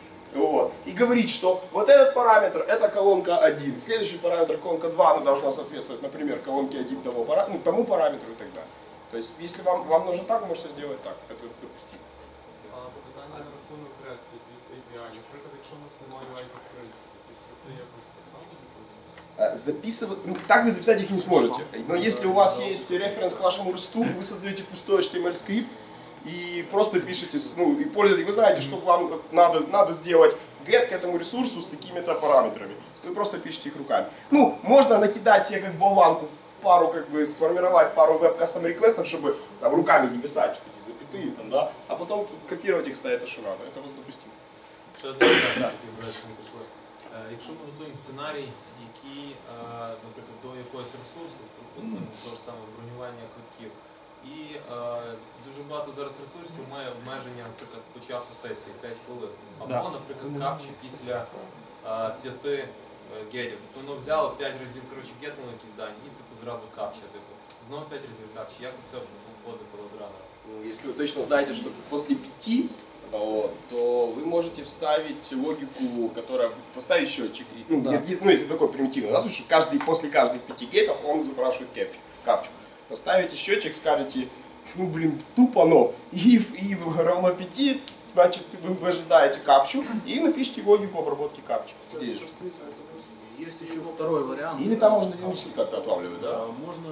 Вот, и говорить, что вот этот параметр это колонка один, следующий параметр колонка два, она должна соответствовать, например, колонке один того пара, ну, тому параметру и так далее. То есть, если вам, вам нужно так, вы можете сделать так, это допустимо. А питання на рахунок ресту ей пі ай. Наприклад, якщо у нас немає лайка в принципі, ці скрипти якось так само записують? Записывать, ну, так вы записать их не сможете. Но если у вас есть референс к вашему ресту, вы создаете пустой эйч ти эм эль скрипт, и просто пишете, ну, и пользуетесь, вы знаете, что вам надо, надо сделать get к этому ресурсу с такими-то параметрами. Вы просто пишете их руками. Ну, можно накидать себе как болванку, пару, как бы, сформировать пару веб-кастом реквестов, чтобы там руками не писать что эти запятые, там, да, а потом копировать их, ставить то, что надо. Это вот допустимо. Ще одне питання, пішло. Якщо ми готуємо сценарій, який, наприклад, до якогось ресурсу, припустимо, те ж саме бронювання квитків, і е, дуже багато зараз ресурсів має обмеження, наприклад, по часу сесії п'ять хвилин. Або, да. наприклад, капчі після е, п'яти е, гетів. Тобто воно взяло п'ять разів, коротше, гетнуло якісь дані і типу, зразу капча. Типу. Знову п'ять разів капча. Як це вводить по LoadRunner? Ну, если вы точно знаете, что после пяти, вот, то вы можете вставить логику, которая поставить счетчик. Ну, да. ну если такой примитивный, у нас случае каждый, после каждых пяти гейтов он запрашивает капчу. капчу. Поставите счетчик, скажете, ну блин, тупо, но if, if равно пяти, значит вы ожидаете капчу и напишите логику обработки капчи здесь же. Есть еще второй вариант. Или там можно динамически как-то отлавливать, да? Можно,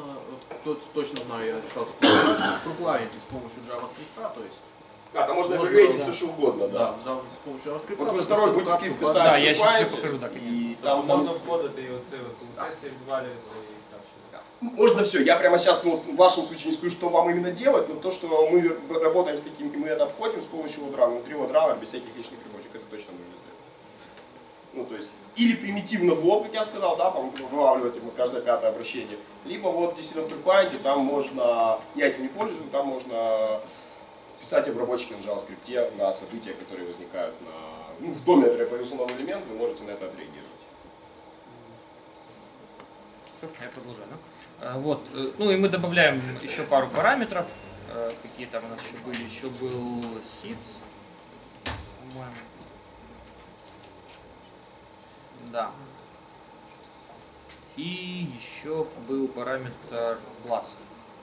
точно знаю, я решал такую задачу, в труклайнте с помощью JavaScript, то есть. А, там можно эвалюировать все что угодно, да? Да, с помощью JavaScript. Вот вы второй будете скрипт писать, да, я сейчас еще покажу, так. И там можно вводить и вот сессия відвалюється и можно все. Я прямо сейчас, ну, в вашем случае не скажу, что вам именно делать, но то, что мы работаем с таким, и мы это обходим с помощью LoadRunner, внутри LoadRunner, без всяких лишних примочек, это точно нужно сделать. Ну, то есть, или примитивно в лоб, как я сказал, да, там вылавливать каждое пятое обращение, либо вот действительно в TrueClient, там можно, я этим не пользуюсь, но там можно писать обработчики на JavaScript на события, которые возникают на, ну, в доме, например, появился новый элемент, вы можете на это отреагировать. Я продолжаю, да? Вот, ну и мы добавляем еще пару параметров. Какие там у нас еще были? Еще был sits, по-моему. Да. И еще был параметр класс.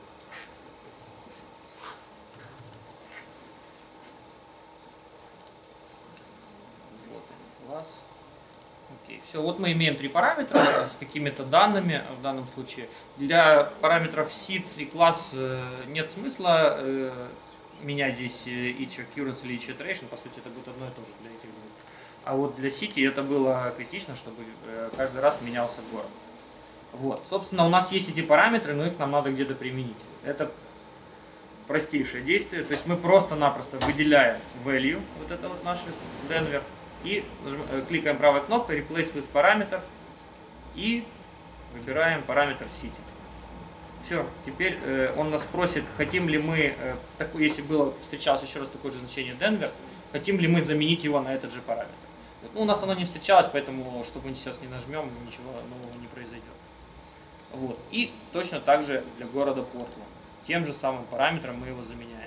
Вот класс. Окей, все, вот мы имеем три параметра с какими-то данными в данном случае. Для параметров sits и класс нет смысла э, менять здесь each occurrence или each iteration, по сути это будет одно и то же для этих двух. А вот для city это было критично, чтобы э, каждый раз менялся город. Вот, собственно, у нас есть эти параметры, но их нам надо где-то применить. Это простейшее действие, то есть мы просто-напросто выделяем value, вот это вот наш Denver, и кликаем правой кнопкой Replace with параметр и выбираем параметр City. Все, теперь э, он нас спросит, хотим ли мы, э, так, если было, встречалось еще раз такое же значение Denver, хотим ли мы заменить его на этот же параметр. Вот. Ну, у нас оно не встречалось, поэтому, чтобы мы сейчас не нажмем, ничего нового не произойдет. Вот. И точно так же для города Портленд. Тем же самым параметром мы его заменяем.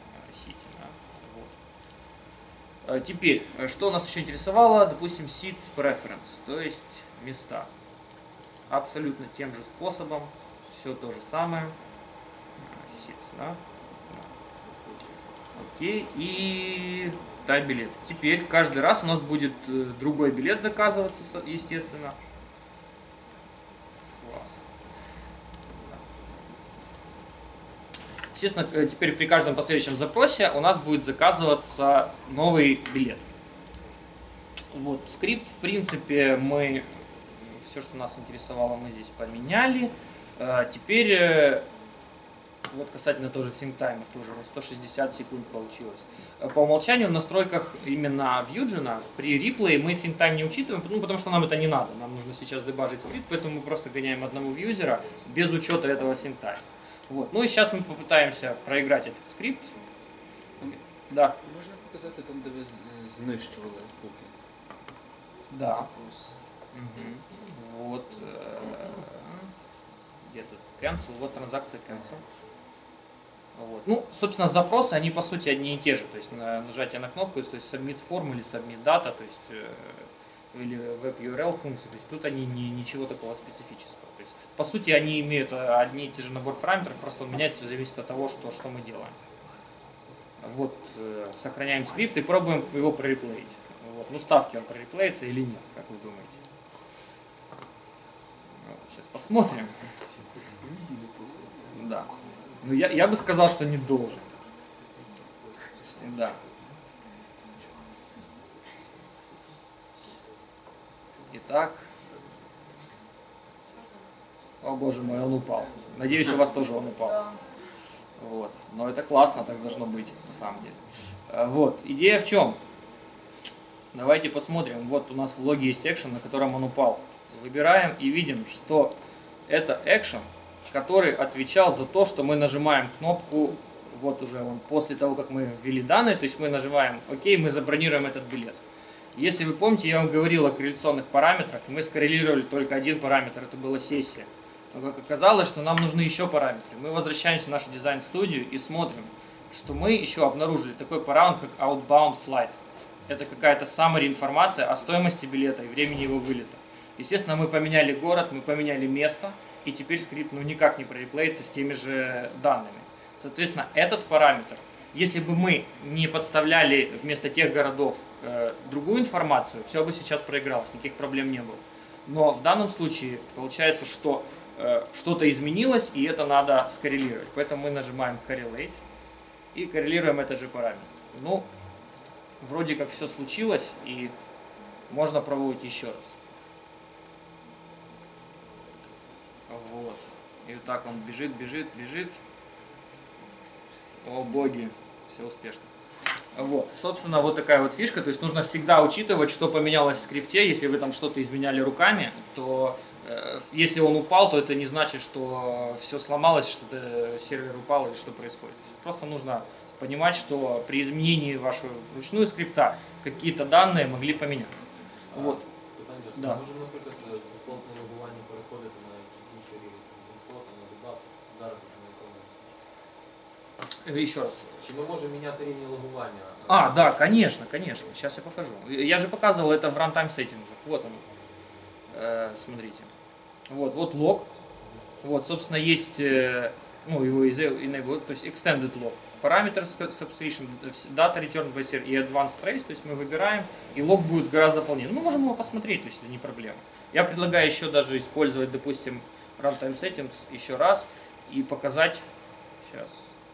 Теперь, что нас еще интересовало, допустим, sits preference, то есть места. Абсолютно тем же способом, все то же самое. Да? Окей, и да, билет. Теперь каждый раз у нас будет другой билет заказываться, естественно. Класс. Естественно, теперь при каждом последующем запросе у нас будет заказываться новый билет. Вот, скрипт, в принципе, мы, все, что нас интересовало, мы здесь поменяли. Теперь, вот касательно тоже синк-таймов, тоже сто шестьдесят секунд получилось. По умолчанию в настройках именно Vugen при реплее мы синк-тайм не учитываем, ну, потому что нам это не надо. Нам нужно сейчас дебажить скрипт, поэтому мы просто гоняем одного вьюзера без учета этого синк-тайма. Вот. Ну и сейчас мы попытаемся проиграть этот скрипт. Да. Можна показати там, де ви знищували поки? Да. Угу. Вот. Где тут cancel? Вот транзакция cancel. Вот. Ну, собственно, запросы, они по сути одни и те же. То есть на нажатие на кнопку, то есть submit form или submit data, то есть или web ю ар эл функции. То есть тут они не, ничего такого специфического. То есть, по сути, они имеют одни и те же набор параметров, просто он меняется в зависимости от того, что, что мы делаем. Вот, сохраняем скрипт и пробуем его прореплеить. Вот. Ну, ставки он прореплеится или нет, как вы думаете? Вот, сейчас посмотрим. Да. Ну, я, я бы сказал, что не должен. Да. Итак. О, боже мой, он упал. Надеюсь, у вас тоже он упал. Вот. Но это классно, так должно быть, на самом деле. Вот. Идея в чем? Давайте посмотрим. Вот у нас в логе есть экшен, на котором он упал. Выбираем и видим, что это экшен, который отвечал за то, что мы нажимаем кнопку, вот уже он, после того, как мы ввели данные, то есть мы нажимаем ОК, мы забронируем этот билет. Если вы помните, я вам говорил о корреляционных параметрах, и мы скоррелировали только один параметр, это была сессия. Но как оказалось, что нам нужны еще параметры. Мы возвращаемся в нашу дизайн-студию и смотрим, что мы еще обнаружили такой параметр, как outbound flight. Это какая-то summary информация о стоимости билета и времени его вылета. Естественно, мы поменяли город, мы поменяли место, и теперь скрипт ну, никак не прореплеится с теми же данными. Соответственно, этот параметр, если бы мы не подставляли вместо тех городов э, другую информацию, все бы сейчас проигралось, никаких проблем не было. Но в данном случае получается, что э, что-то изменилось, и это надо скоррелировать. Поэтому мы нажимаем Correlate и коррелируем этот же параметр. Ну, вроде как все случилось, и можно пробовать еще раз. Вот. И вот так он бежит, бежит, бежит. О боги, все успешно. Вот, собственно, вот такая вот фишка. То есть нужно всегда учитывать, что поменялось в скрипте. Если вы там что-то изменяли руками, то э, если он упал, то это не значит, что все сломалось, что сервер упал или что происходит. Просто нужно понимать, что при изменении вашего ручную скрипта какие-то данные могли поменяться. А, вот. Да. Може, наприклад, з дефолтного логування переходити на якісь інші рівні, з дефолта на дебаг, зараз це не виконується. Еще раз. Чи ми можемо міняти рівні логування? А, да, конечно, конечно. Сейчас я покажу. Я же показывал это в runtime settings. Вот он. Э, смотрите. Вот, вот лог. Вот, собственно, есть, э, ну, его enable, то есть extended log. Параметр substitution, data return by и advanced trace, то есть мы выбираем, и лог будет гораздо полнее. Мы можем его посмотреть, то есть это не проблема. Я предлагаю еще даже использовать, допустим, runtime settings еще раз и показать, сейчас,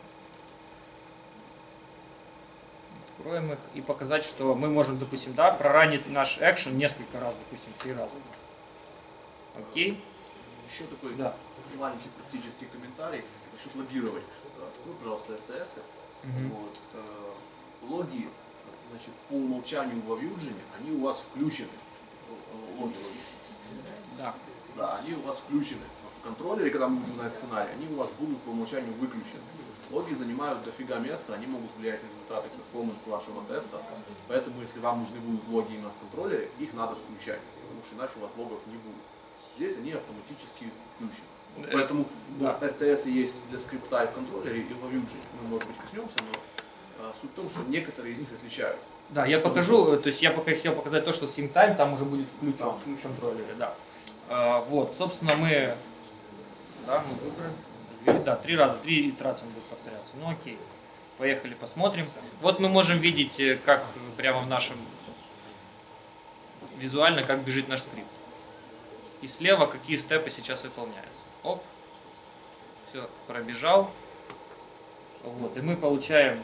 откроем их, и показать, что мы можем, допустим, да, проранить наш экшен несколько раз, допустим, три раза. Окей? Еще такой да. маленький практический комментарий насчет логирования. Открой, пожалуйста, эр тэ эс. Угу. Вот, э, логи, значит, по умолчанию во Vugen, они у вас включены. Логи, логи. Да. Да, они у вас включены в контроллере, когда мы будем на сценарий, они у вас будут по умолчанию выключены. Логи занимают дофига места, они могут влиять на результаты перформанса вашего теста. Поэтому, если вам нужны будут логи именно в контроллере, их надо включать, потому что иначе у вас логов не будет. Здесь они автоматически включены. Поэтому да. эр тэ эс есть для скрипта и в контроллере, и во Vugen. Мы, может быть, коснемся, но а, суть в том, что некоторые из них отличаются. Да, я покажу, то есть я пока хотел показать то, что sync time там уже будет включен в контроллере, да. А, вот, собственно, мы, да, мы выбрали. Да, три раза, три итерации он будет повторяться. Ну окей. Поехали, посмотрим. Вот мы можем видеть, как прямо в нашем визуально, как бежит наш скрипт. И слева какие степы сейчас выполняются. Оп. Все, пробежал. Вот, и мы получаем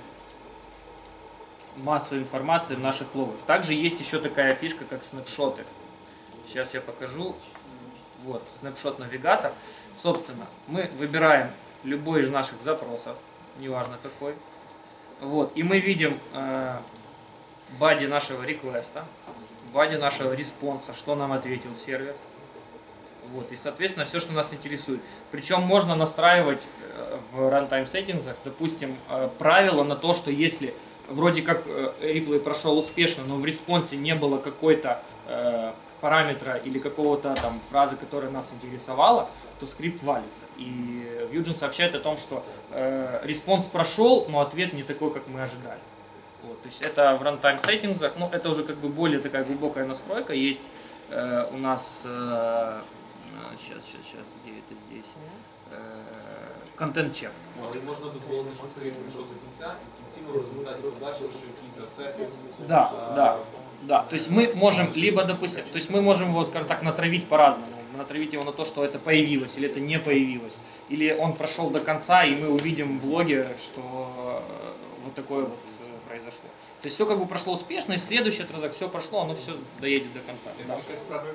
массу информации в наших логах. Также есть еще такая фишка, как снапшоты. Сейчас я покажу. Вот, снапшот-навигатор. Собственно, мы выбираем любой из наших запросов, неважно какой. Вот, и мы видим э, бади нашего реквеста, бади нашего респонса, что нам ответил сервер. Вот, и, соответственно, все, что нас интересует. Причем можно настраивать э, в runtime settings, допустим, э, правило на то, что если вроде как э, реплей прошел успешно, но в респонсе не было какой-то э, параметра или какого-то там фразы, которая нас интересовала, то скрипт валится. И Vugen сообщает о том, что э, респонс прошел, но ответ не такой, как мы ожидали. Вот, то есть это в runtime settings, ну это уже как бы более такая глубокая настройка. Есть э, у нас, э, сейчас, сейчас, сейчас, где это здесь, контент-чек. Але можна дозволити повторити до кінця, і в кінці ми в результаті побачили, що якийсь засети. Да, да. Да, то есть мы можем либо, допустим, то есть мы можем его, скажем так, натравить по-разному. Натравить его на то, что это появилось или это не появилось. Или он прошел до конца, и мы увидим в логе, что вот такое вот произошло. То есть все как бы прошло успешно, и следующий отрезок все прошло, оно все доедет до конца. Да. Екстрактувати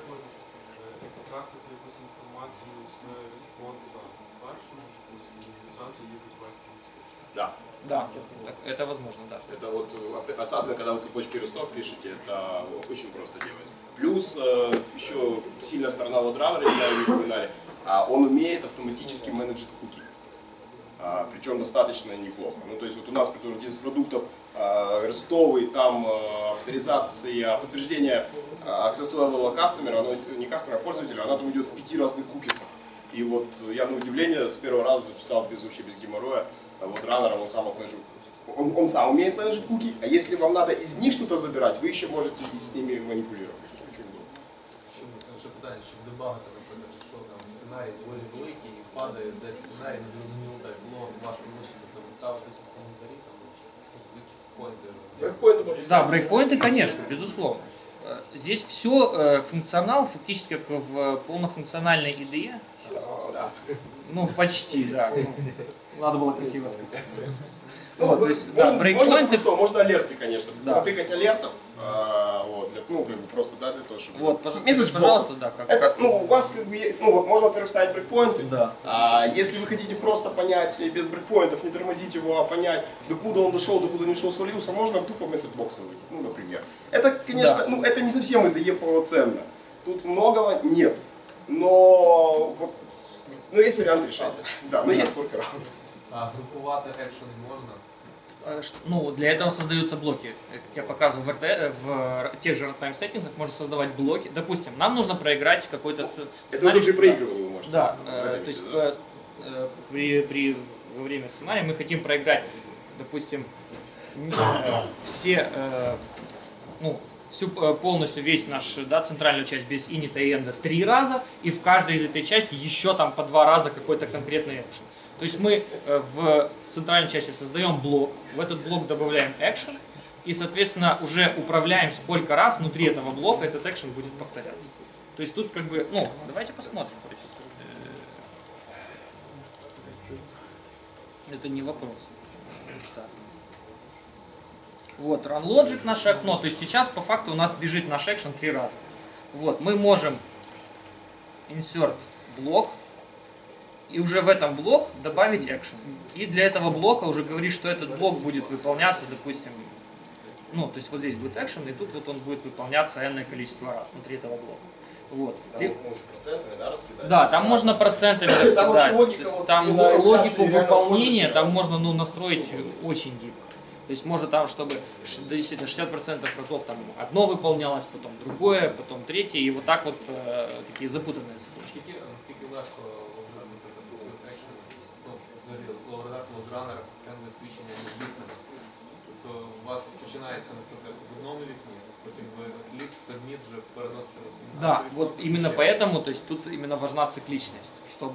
якусь інформацію з респонса першого, записати її в реквесті. Да. Да, это возможно, да. Это вот, особенно когда вы цепочки листов пишете, это очень просто делать. Плюс э, еще сильная сторона LoadRunner, не упоминали, а он умеет автоматически менеджить куки. А, причем достаточно неплохо. Ну, то есть вот у нас, например, один из продуктов э, рестовый, там э, авторизация, подтверждение э, access level customer, оно не customer, а пользователя, она там идет в пяти разных кукисах. И вот я на удивление с первого раза записал без, вообще без геморроя. LoadRunner, он сам менеджер, он, он сам умеет менеджить куки, а если вам надо из них что-то забирать, вы еще можете и с ними манипулировать. Ще питання, щоб дебагати, наприклад, що там сценарій доволі великий і падає десь сценарій, не зрозуміло так, було важко вичислити, то ви ставите якісь коментарі, там, якісь поінти. Брейкпоинты, да, брейкпоинты, конечно, безусловно. Здесь все, функционал фактически как в полнофункциональной ай ди и. Да. Ну, почти, да. Ну, надо было красиво сказать. Ну, вот, то есть, да, можно, можно, просто, можно алерты, конечно. Да. Натыкать алертов, а, вот, для, ну, как бы просто, да, для того, чтобы... Вот, пожалуйста, пожалуйста, да. Как... Это, ну, у вас, как бы, ну, вот, можно, во-первых, ставить брейкпоинты. Да. А если вы хотите просто понять, без брейкпоинтов, не тормозить его, а понять, докуда он дошел, докуда не шел, свалился, можно тупо месседжбоксы выйти, ну, например. Это, конечно, да. Ну, это не совсем ай ди и полноценно. Тут многого нет. Но, вот, ну, есть вариант решения. Да, но да. Есть воркараунд. А группувати экшен можно? Ну, для этого создаются блоки. Как я показывал в, эр тэ, в тех же runtime settings, можно создавать блоки. Допустим, нам нужно проиграть какой-то сценарий. Это уже при проигрывании вы можете. Да, э, то есть да. э, при, при, во время сценария мы хотим проиграть, допустим, э, все, э, ну, всю полностью весь наш, да, центральную часть без инита и энда три раза, и в каждой из этой части еще там по два раза какой-то конкретный экшен. То есть мы в центральной части создаем блок, в этот блок добавляем экшен, и, соответственно, уже управляем, сколько раз внутри этого блока этот экшен будет повторяться. То есть тут как бы, ну, давайте посмотрим. То есть, э, это не вопрос. Так. Вот, runLogic наше окно, то есть сейчас по факту у нас бежит наш экшен три раза. Вот, мы можем insert блок, и уже в этом блок добавить экшен. И для этого блока уже говорит, что этот блок будет выполняться, допустим, ну, то есть вот здесь будет экшен, и тут вот он будет выполняться энное количество раз внутри этого блока. Вот. Там и... можно процентами, да, раскидать? Да, там да. можно процентами раскидать. Там, логика, вот, там логику выполнения, там можно, ну, настроить очень гибко. То есть может там, чтобы действительно шестьдесят процентов разов там одно выполнялось, потом другое, потом третье, и вот так вот э, такие запутанные цепочки. Наскільки легко записувати екшен, ну, взагалі, LoadRunner, енне свідчення між вікнами. Тобто у вас починається, наприклад, в одному вікні, потім ви клік, сабміт вже переноситься на свій. Да, вот именно поэтому, то есть тут именно важна цикличность, чтобы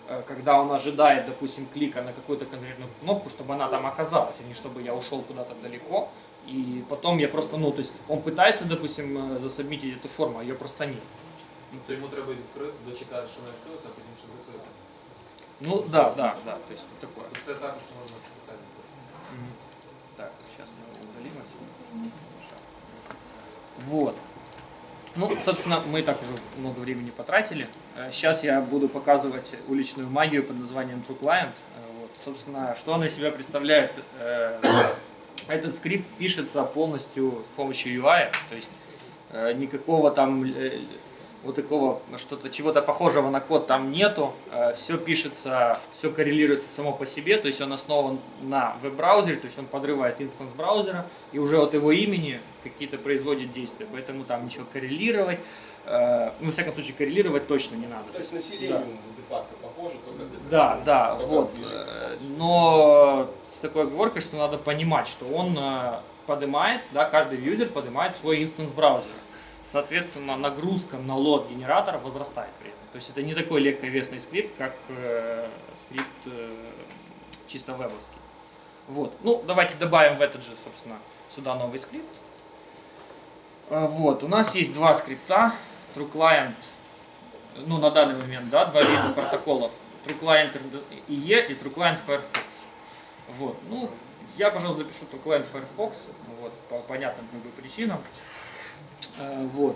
когда он ожидает, допустим, клика на какую-то конкретную кнопку, чтобы она там оказалась, а не чтобы я ушел куда-то далеко. И потом я просто, ну, то есть он пытается, допустим, засобмитить эту форму, а ее просто нет. Ну, то йому треба відкрити, дочекати, що вона відкрилася, а потім ще закрити. Ну, да, да, да, то есть вот такое. Це також можна питати. Так, сейчас мы удалим отсюда. Вот. Ну, собственно, мы так уже много времени потратили. Сейчас я буду показывать уличную магию под названием TrueClient. Вот, собственно, что она из себя представляет? Этот скрипт пишется полностью с помощью ю ай, то есть никакого там вот такого что-то, чего-то похожего на код там нету. Все пишется, все коррелируется само по себе, то есть он основан на веб-браузере, то есть он подрывает инстанс браузера и уже от его имени какие-то производит действия, поэтому там ничего коррелировать, ну, во всяком случае, коррелировать точно не надо. То есть на Selenium де-факто похоже, только... Да, да, вот. Но с такой оговоркой, что надо понимать, что он поднимает, да, каждый юзер поднимает свой инстанс браузера. Соответственно, нагрузка на лот генератора возрастает при этом. То есть это не такой легковесный скрипт, как э, скрипт э, чисто вебовский. Вот. Ну, давайте добавим в этот же, собственно, сюда новый скрипт. Вот. У нас есть два скрипта. TrueClient, ну, на данный момент, да, два вида протоколов. TrueClient и и и TrueClient Firefox. Вот. Ну, я, пожалуй, запишу TrueClient Firefox, вот, по понятным как бы, причинам. Вот.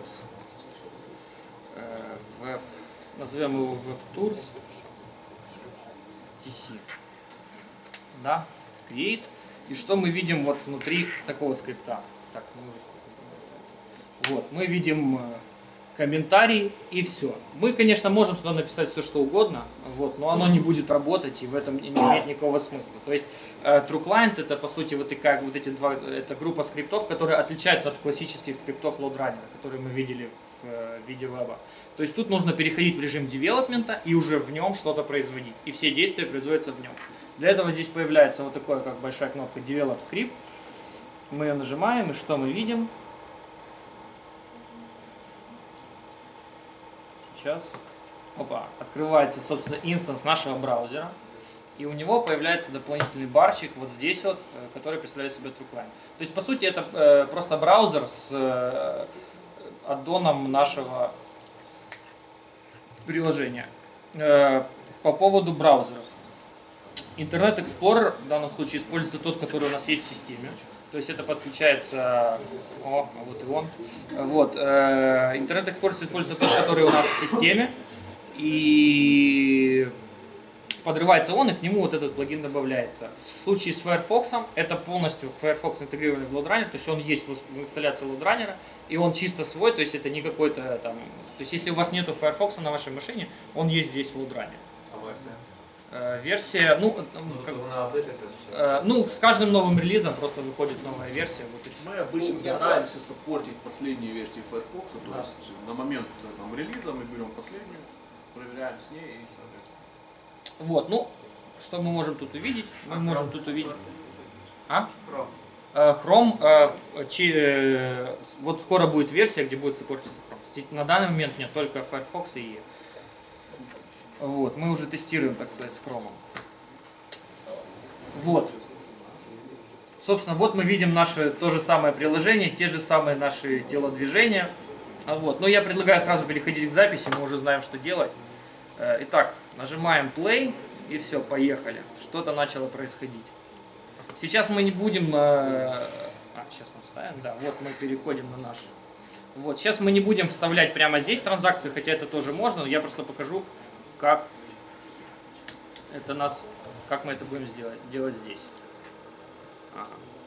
Web, назовем его WebTours ти си. Да, create. И что мы видим вот внутри такого скрипта? Так, мы уже... Вот, мы видим комментарий и все. Мы, конечно, можем сюда написать все, что угодно, вот, но оно не будет работать и в этом не имеет никакого смысла. То есть э, TrueClient это, по сути, вот, и как, вот эти два, это группа скриптов, которые отличаются от классических скриптов LoadRunner, которые мы видели в э, виде веба. То есть тут нужно переходить в режим девелопмента и уже в нем что-то производить. И все действия производятся в нем. Для этого здесь появляется вот такая, как большая кнопка Develop Script. Мы ее нажимаем, и что мы видим? Сейчас. Опа, открывается, собственно, инстанс нашего браузера. И у него появляется дополнительный барчик вот здесь вот, который представляет себе TrueClient. То есть, по сути, это э, просто браузер с э, аддоном нашего приложения. Э, по поводу браузеров. Internet Explorer в данном случае используется тот, который у нас есть в системе. То есть это подключается, о, а вот и он. Вот, э, Internet Explorer используется тот, который у нас в системе. И подрывается он, и к нему вот этот плагин добавляется. В случае с Firefox это полностью Firefox интегрированный в LoadRunner, то есть он есть в инсталляции LoadRunner, и он чисто свой, то есть это не какой-то там... То есть если у вас нету Firefox на вашей машине, он есть здесь в LoadRunner. А версия? Версия, ну, как, э, ну, с каждым новым релизом просто выходит новая версия. Вот мы обычно стараемся саппортить последние версии Firefox, то да. есть на момент там, релиза мы берем последнюю, проверяем с ней и соответственно. Вот, ну, что мы можем тут увидеть? Мы а можем Chrome. тут увидеть. А? Chrome. Э, Chrome, э, чи, э, вот скоро будет версия, где будет саппортиться Chrome. На данный момент нет только Firefox и и и. Вот, мы уже тестируем, так сказать, с Chrome. Вот. Собственно, вот мы видим наше то же самое приложение, те же самые наши телодвижения. Вот. Но я предлагаю сразу переходить к записи, мы уже знаем, что делать. Итак, нажимаем play и все, поехали. Что-то начало происходить. Сейчас мы не будем... А, сейчас мы вставим, да, вот мы переходим на наш... Вот, сейчас мы не будем вставлять прямо здесь транзакцию, хотя это тоже можно, но я просто покажу, как это нас, как мы это будем сделать, делать здесь. Ага.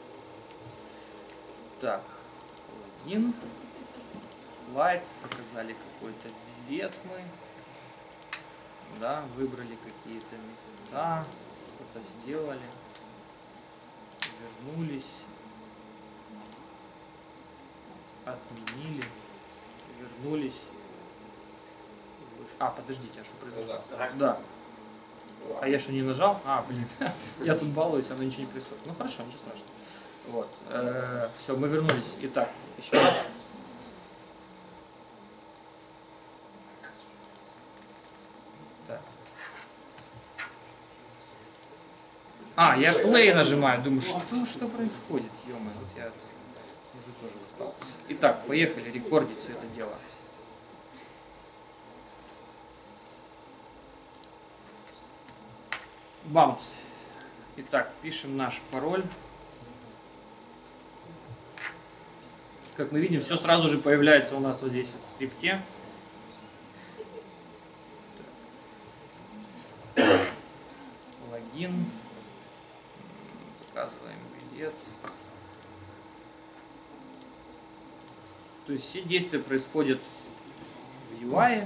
Так, логин, flights, заказали какой-то билет мы, да, выбрали какие-то места, что-то сделали, вернулись, отменили, вернулись. А, подождите, а что произошло? Да. А я что, не нажал? А, блин, я тут балуюсь, оно ничего не происходит. Ну хорошо, ничего страшного. Вот. Э-э, все, мы вернулись. Итак, еще раз. Так. А, я play нажимаю, думаю, что, что происходит, ё-моё, вот я уже тоже устал. Итак, поехали рекордить все это дело. Бамс. Итак, пишем наш пароль. Как мы видим, все сразу же появляется у нас вот здесь вот в скрипте. Логин. Заказываем билет. То есть все действия происходят в ю ай.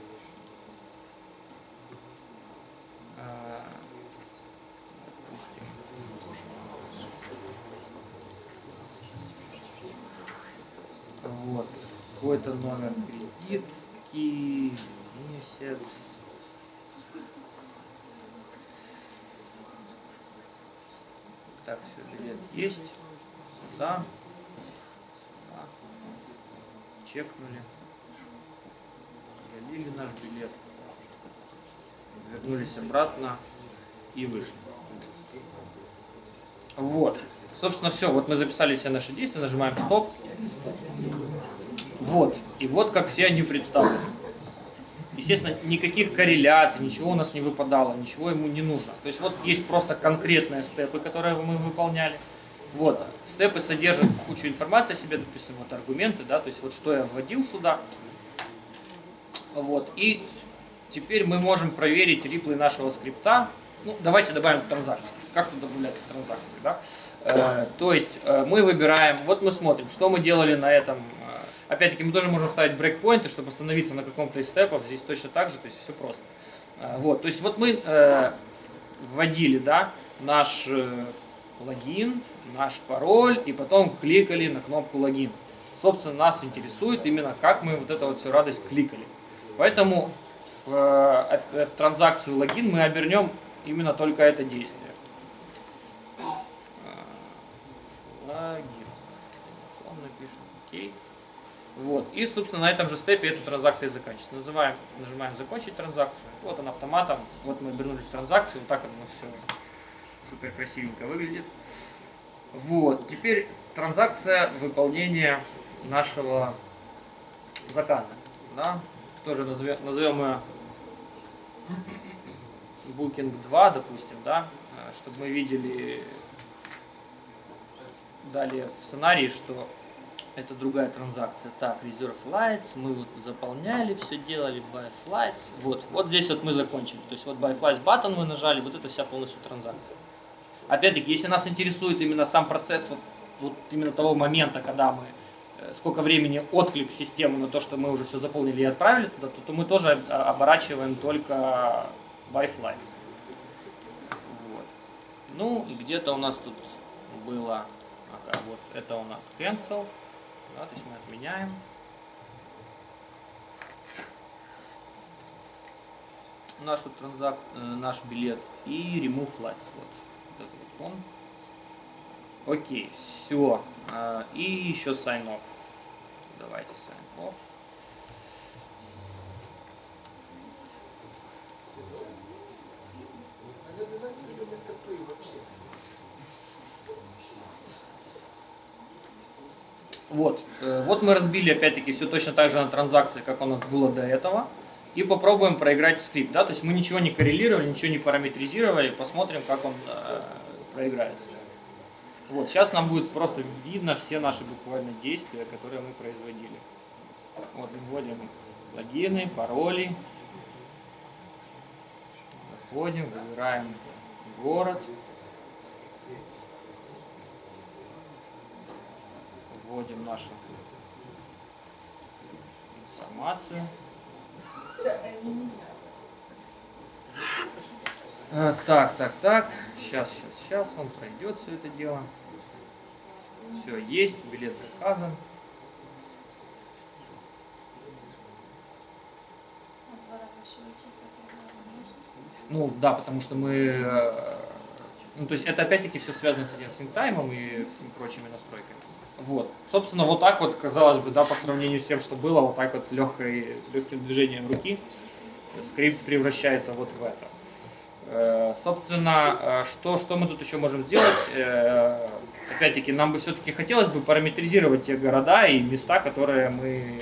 Вот. Какой-то номер кредитки, месяц. Так, все, билет есть. Сюда. Сюда. Чекнули. Удалили наш билет. Вернулись обратно и вышли. Вот. Собственно, все. Вот мы записали все наши действия, нажимаем стоп. Вот. И вот как все они представлены. Естественно, никаких корреляций, ничего у нас не выпадало, ничего ему не нужно. То есть вот есть просто конкретные степы, которые мы выполняли. Вот. Степы содержат кучу информации о себе, допустим, вот аргументы, да, то есть вот что я вводил сюда. Вот. И теперь мы можем проверить реплей нашего скрипта. Ну, давайте добавим транзакции. Как тут добавляются транзакции, да? Э, то есть э, мы выбираем, вот мы смотрим, что мы делали на этом. Э, опять-таки мы тоже можем ставить брейкпоинты, чтобы остановиться на каком-то из степов. Здесь точно так же, то есть все просто. Э, вот, то есть вот мы э, вводили, да, наш э, логин, наш пароль, и потом кликали на кнопку логин. Собственно, нас интересует именно, как мы вот эту вот всю радость кликали. Поэтому в, э, в транзакцию логин мы обернем именно только это действие. Логин. Напишем окей. Вот. И, собственно, на этом же степе эта транзакция заканчивается. Называем, нажимаем закончить транзакцию. Вот он автоматом. Вот мы вернулись в транзакцию. Вот так вот у нас все супер красивенько выглядит. Вот. Теперь транзакция выполнения нашего заказа. Да? Тоже назовем, назовем ее Booking два, допустим, да, чтобы мы видели далее в сценарии, что это другая транзакция. Так, Reserve Flights, мы вот заполняли, все делали, Buy Flights. Вот, вот здесь вот мы закончили. То есть вот Buy Flights button мы нажали, вот это вся полностью транзакция. Опять-таки, если нас интересует именно сам процесс, вот, вот именно того момента, когда мы, сколько времени отклик системы на то, что мы уже все заполнили и отправили туда, то, то мы тоже оборачиваем только Buy Flights. Вот. Ну и где-то у нас тут было, ага, вот это у нас Cancel, да, то есть мы отменяем. Нашу транзак, э, наш билет и Remove Flights. Вот, вот это вот он. Окей, все. Э, и еще Sign Off. Давайте Sign Off. Вот, вот мы разбили опять-таки все точно так же на транзакции, как у нас было до этого. И попробуем проиграть скрипт. Да? То есть мы ничего не коррелировали, ничего не параметризировали. Посмотрим, как он э, проиграется. Вот, сейчас нам будет просто видно все наши буквально действия, которые мы производили. Вот, вводим логины, пароли. Заходим, выбираем город. Вводим нашу информацию. А, так, так, так. Сейчас, сейчас, сейчас. Он пройдет все это дело. Все есть. Билет заказан. Ну да, потому что мы... Ну, то есть это опять-таки все связано с этим синктаймом и прочими настройками. Вот. Собственно, вот так вот, казалось бы, да, по сравнению с тем, что было, вот так вот легкой, легким движением руки скрипт превращается вот в это. Собственно, что, что мы тут еще можем сделать? Опять-таки, нам бы все-таки хотелось бы параметризировать те города и места, которые мы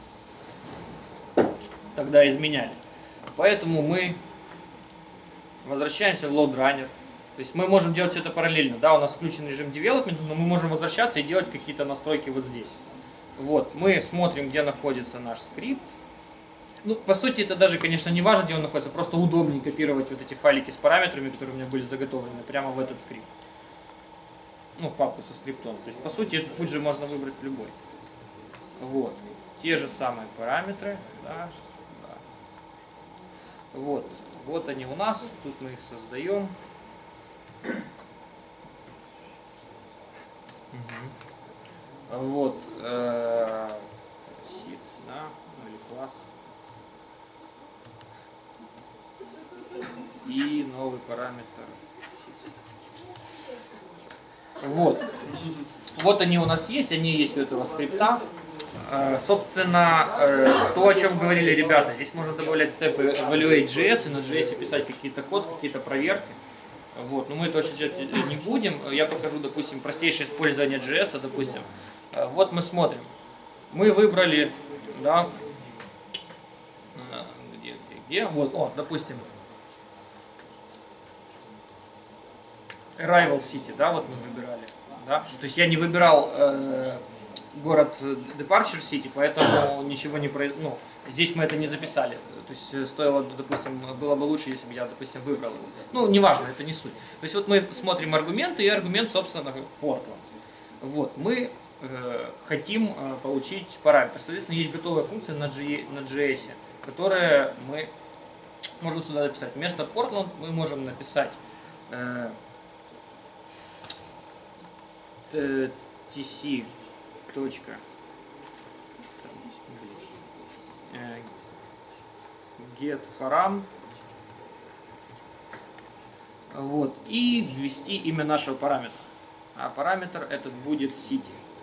тогда изменяли. Поэтому мы возвращаемся в LoadRunner. То есть мы можем делать все это параллельно. Да, у нас включен режим development, но мы можем возвращаться и делать какие-то настройки вот здесь. Вот, мы смотрим, где находится наш скрипт. Ну, по сути, это даже, конечно, не важно, где он находится, просто удобнее копировать вот эти файлики с параметрами, которые у меня были заготовлены, прямо в этот скрипт. Ну, в папку со скриптом. То есть, по сути, этот путь же можно выбрать любой. Вот. Те же самые параметры. Да, да. Вот. Вот они у нас. Тут мы их создаем. Угу. Вот. Э, sits, да, ну, или класс. И новый параметр. Вот. Вот они у нас есть, они есть у этого скрипта. Собственно, то, о чем говорили ребята, здесь можно добавлять степы evaluate.js и на джей эс писать какие-то код, какие-то проверки. Вот. Но мы это очень делать не будем. Я покажу, допустим, простейшее использование джей эс. Допустим. Вот мы смотрим. Мы выбрали, да, где, где, где, вот, о, допустим, Arrival City, да, вот мы выбирали. Да? То есть я не выбирал э, город Departure City, поэтому ничего не произошло. Ну, здесь мы это не записали. То есть стоило, допустим, было бы лучше, если бы я, допустим, выбрал. Ну, неважно, это не суть. То есть вот мы смотрим аргументы, и аргумент, собственно, Portland. Вот, мы э, хотим э, получить параметр. Соответственно, есть готовая функция на, G, на джей эс, которая мы можем сюда написать. Вместо Portland мы можем написать э, tc. Get param. Вот. И ввести имя нашего параметра. А параметр этот будет city.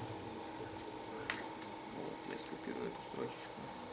Вот, я скопирую эту строчечку.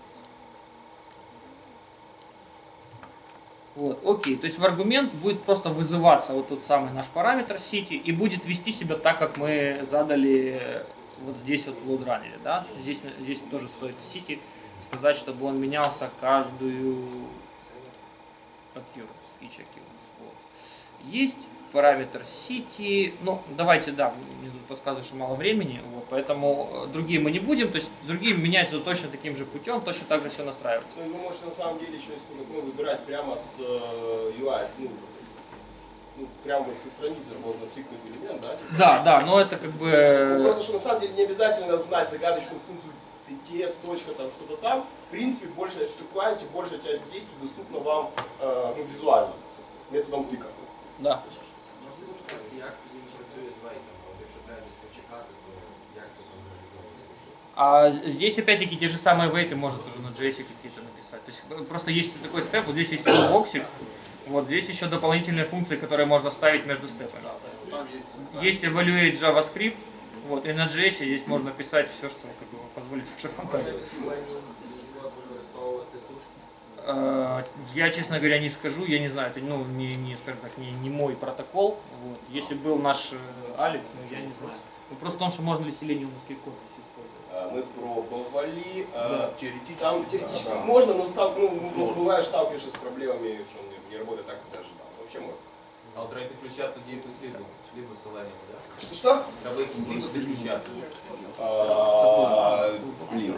Вот, окей. То есть в аргумент будет просто вызываться вот тот самый наш параметр city и будет вести себя так, как мы задали вот здесь вот в LoadRunner. Да? Здесь, здесь тоже стоит city сказать, чтобы он менялся каждую occurrence, each occurrence. Вот. Есть параметр city, ну давайте, да, мне тут подсказывают, что мало времени, вот, поэтому другие мы не будем, то есть другие меняются точно таким же путем, точно так же все настраивается. Ну, вы можете на самом деле еще ну, выбирать прямо с ю ай, ну, ну, прямо вот со страницы можно тыкнуть в элемент, да? Типа? Да, да, но это как бы... Ну, просто что на самом деле не обязательно знать загадочную функцию ts, точка, там что-то там. В принципе, большая, что клиенте, большая часть действий доступна вам э, ну, визуально, методом тыка. Да. А здесь опять-таки те же самые вейты можно тоже на джей эс какие-то написать. То есть просто есть такой степ, вот здесь есть боксик, вот здесь еще дополнительные функции, которые можно вставить между степами. Есть evaluate JavaScript, вот, и на джей эс здесь можно писать все, что как бы, позволит ваша фантазия. Я, честно говоря, не скажу, я не знаю, это ну, не, не, скажем так, не, не мой протокол. Вот. Если был наш Алекс, ну, я не знаю. Ну, просто в том, что можно ли селениумовский код здесь использовать. Мы пробовали. Да, теоретически. Там теоретически да, можно, но стал, ну, бывает сталкиваешься с проблемами, что он не, не работает так, как ты ожидал. Вообще можно. А вот рейты ключа тут есть следу, либо ссылание, да? Что-что? Рейты ключа. Блин.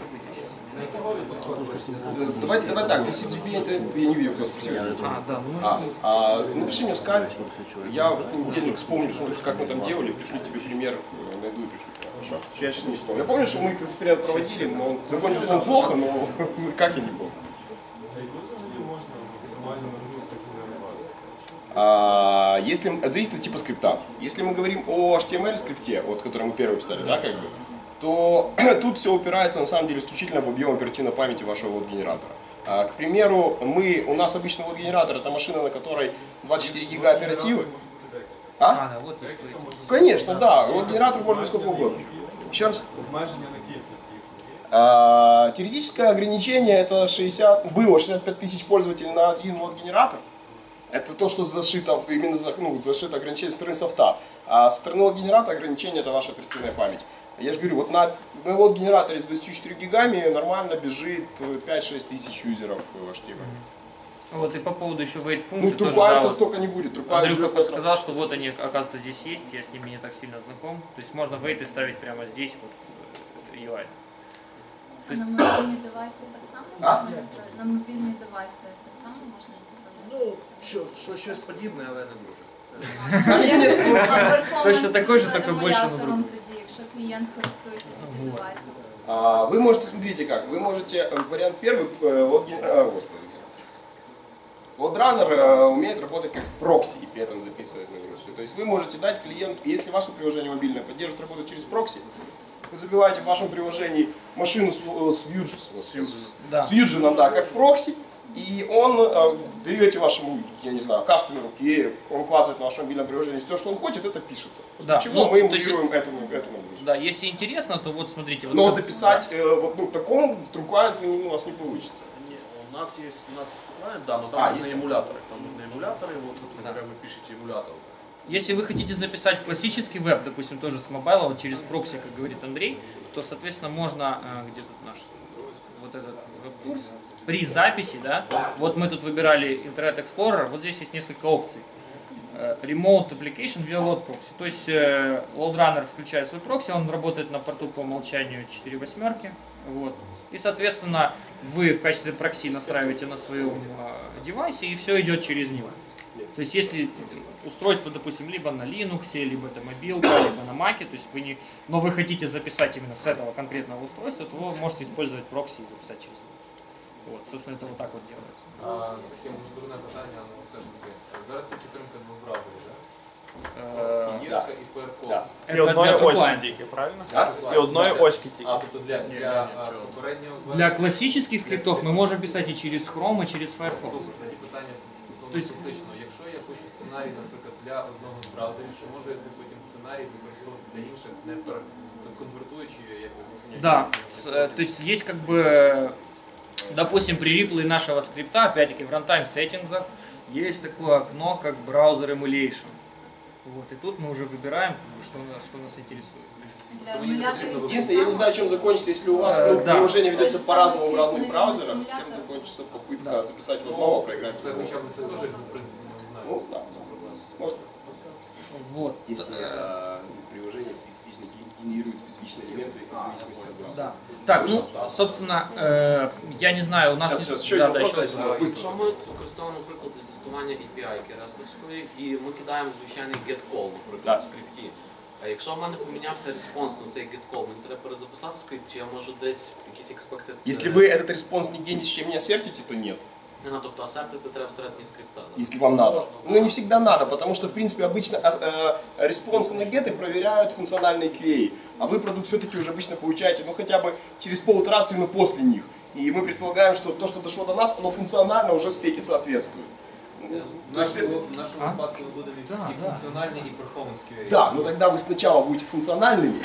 Давай, давай так, если тебе это, я не видел, кто спросил. А, да, ну, а, а, напиши мне в скайп, я в понедельник вспомню, что, как мы там делали, пришлю тебе пример, найду и пришлю. Хорошо? Я сейчас не вспомню. Я помню, что мы этот эксперимент проводили, но закончился он плохо, но как я не помню. А, если, зависит от типа скрипта. Если мы говорим о эйч ти эм эль скрипте, вот, который мы первый писали, да, как бы, то тут все упирается на самом деле исключительно в объем оперативной памяти вашего вот-генератора. А, к примеру, мы, у нас обычно вот-генератор это машина, на которой двадцать четыре гига оперативы. А? А, да, вот Конечно, да. Вот-генератор может быть сколько угодно. Еще раз. А, теоретическое ограничение это шестьдесят, было шестьдесят пять тысяч пользователей на один вот-генератор. Это то, что зашито, именно ну, зашито ограничение со стороны софта. А со стороны лот-генератора ограничение это ваша оперативная память. Я же говорю, вот на, на лот-генераторе с двадцатью четырьмя гигами нормально бежит пять-шесть тысяч юзеров в эйч ти эм эль. Вот, и по поводу еще wait функции. Ну, трупа это столько не будет. Андрюха подсказал, что вот они, оказывается, здесь есть, я с ними не так сильно знаком. То есть можно wait ставить прямо здесь, вот, ю ай. А на мобильные девайсы так само А? можна? На мобильні девайси так само можна? Ну, що, що щось подібне, але не дуже. Точно такой же, только больше на другом. Тоді, якщо клієнт користується цим девайсом. А, вы можете, смотрите как, вы можете, вариант первый, логин, а, господи, LoadRunner э, умеет работать как прокси и при этом записывать нагрузку. То есть вы можете дать клиенту, если ваше приложение мобильное поддерживает работу через прокси, вы забиваете в вашем приложении машину с, с, Vue, с, да. с Vue, да, как прокси, и он э, даете вашему, я не знаю, кастомеру, и он клацает на вашем мобильном приложении, все, что он хочет, это пишется. После Да. чего Ну, мы то есть, эмулируем эту, эту нагрузку. Да, если интересно, то вот смотрите. Вот Но как... записать э, вот, ну, такому в TrueClient у вас не получится. Не, у нас есть, у нас есть TrueClient, да, но там А, нужны есть. эмуляторы. Там нужны эмуляторы, вот, собственно Да. говоря, вы пишете эмулятор. Если вы хотите записать в классический веб, допустим, тоже с мобайла, вот через прокси, как говорит Андрей, то, соответственно, можно, где тут наш, вот этот веб-курс, при записи, да, вот мы тут выбирали Internet Explorer, вот здесь есть несколько опций. Remote Application via Load Proxy, то есть LoadRunner включает свой прокси, он работает на порту по умолчанию четыре восьмерки, вот, и, соответственно, вы в качестве прокси настраиваете на своем девайсе, и все идет через него. То есть если устройство, допустим, либо на Linux, либо это мобилка, либо на Mac, то есть вы не, но вы хотите записать именно с этого конкретного устройства, то вы можете использовать прокси и записать через него. Вот, собственно, это вот так вот делается. А, таке може дурне питання, але все ж таки. Зараз є підтримка двох браузерів, так? І Єшка, і Firefox. І одної оськи тільки, правильно? І одної оськи тільки. А, тобто для, для попереднього... Для классических скриптов мы можем писать и через Chrome, и через Firefox. Супер, тоді питання стосовно класичного. Якщо я пишу сценарій, наприклад, для одного з браузерів, чи можу я цей потім сценарій використовувати для інших, не конвертуючи якось? Да, то есть есть как бы, допустим, при реплее нашего скрипта, опять-таки в runtime settings, есть такое окно, как браузер emulation. Вот, и тут мы уже выбираем, что нас, что нас интересует. Единственное, я не знаю, чем закончится, если у вас ну, да. приложение ведется по-разному в разных браузерах, чем закончится попытка да. записать в одного, проиграть в другого. Это тоже, в принципе, не знаю. Ну, да, можно. Вот. Если э, приложение специфично генерирует специфичные элементы в зависимости от браузера. Да. Так, ну, собственно, э, я не знаю, у нас... Сейчас, сейчас, еще да, один да, вопрос, еще... быстро. Якщо ми використовуємо, наприклад, для тестування ей пі ай рестовської, і ми кидаємо звичайний get-call, наприклад, в скрипті. А якщо в мене помінявся респонс на цей get-call, мені треба перезаписати скрипт, чи я можу десь якийсь expected... Если вы этот респонс нигде ни с чем не ассертите, то нет. Ну, тобто ассертити треба всередині скрипта. Да? Если вам надо. Но не всегда надо, потому что, в принципе, обычно э, респонсы на геты проверяют функциональные квеи, а вы продукт все-таки уже обычно получаете, ну, хотя бы через политерации, но после них. И мы предполагаем, что то, что дошло до нас, оно функционально уже спеке соответствует. В нашому, в нашому випадку ми будемо і, Да, і функціональні, і перформанс квері. Да, но тогда вы сначала будете функциональными,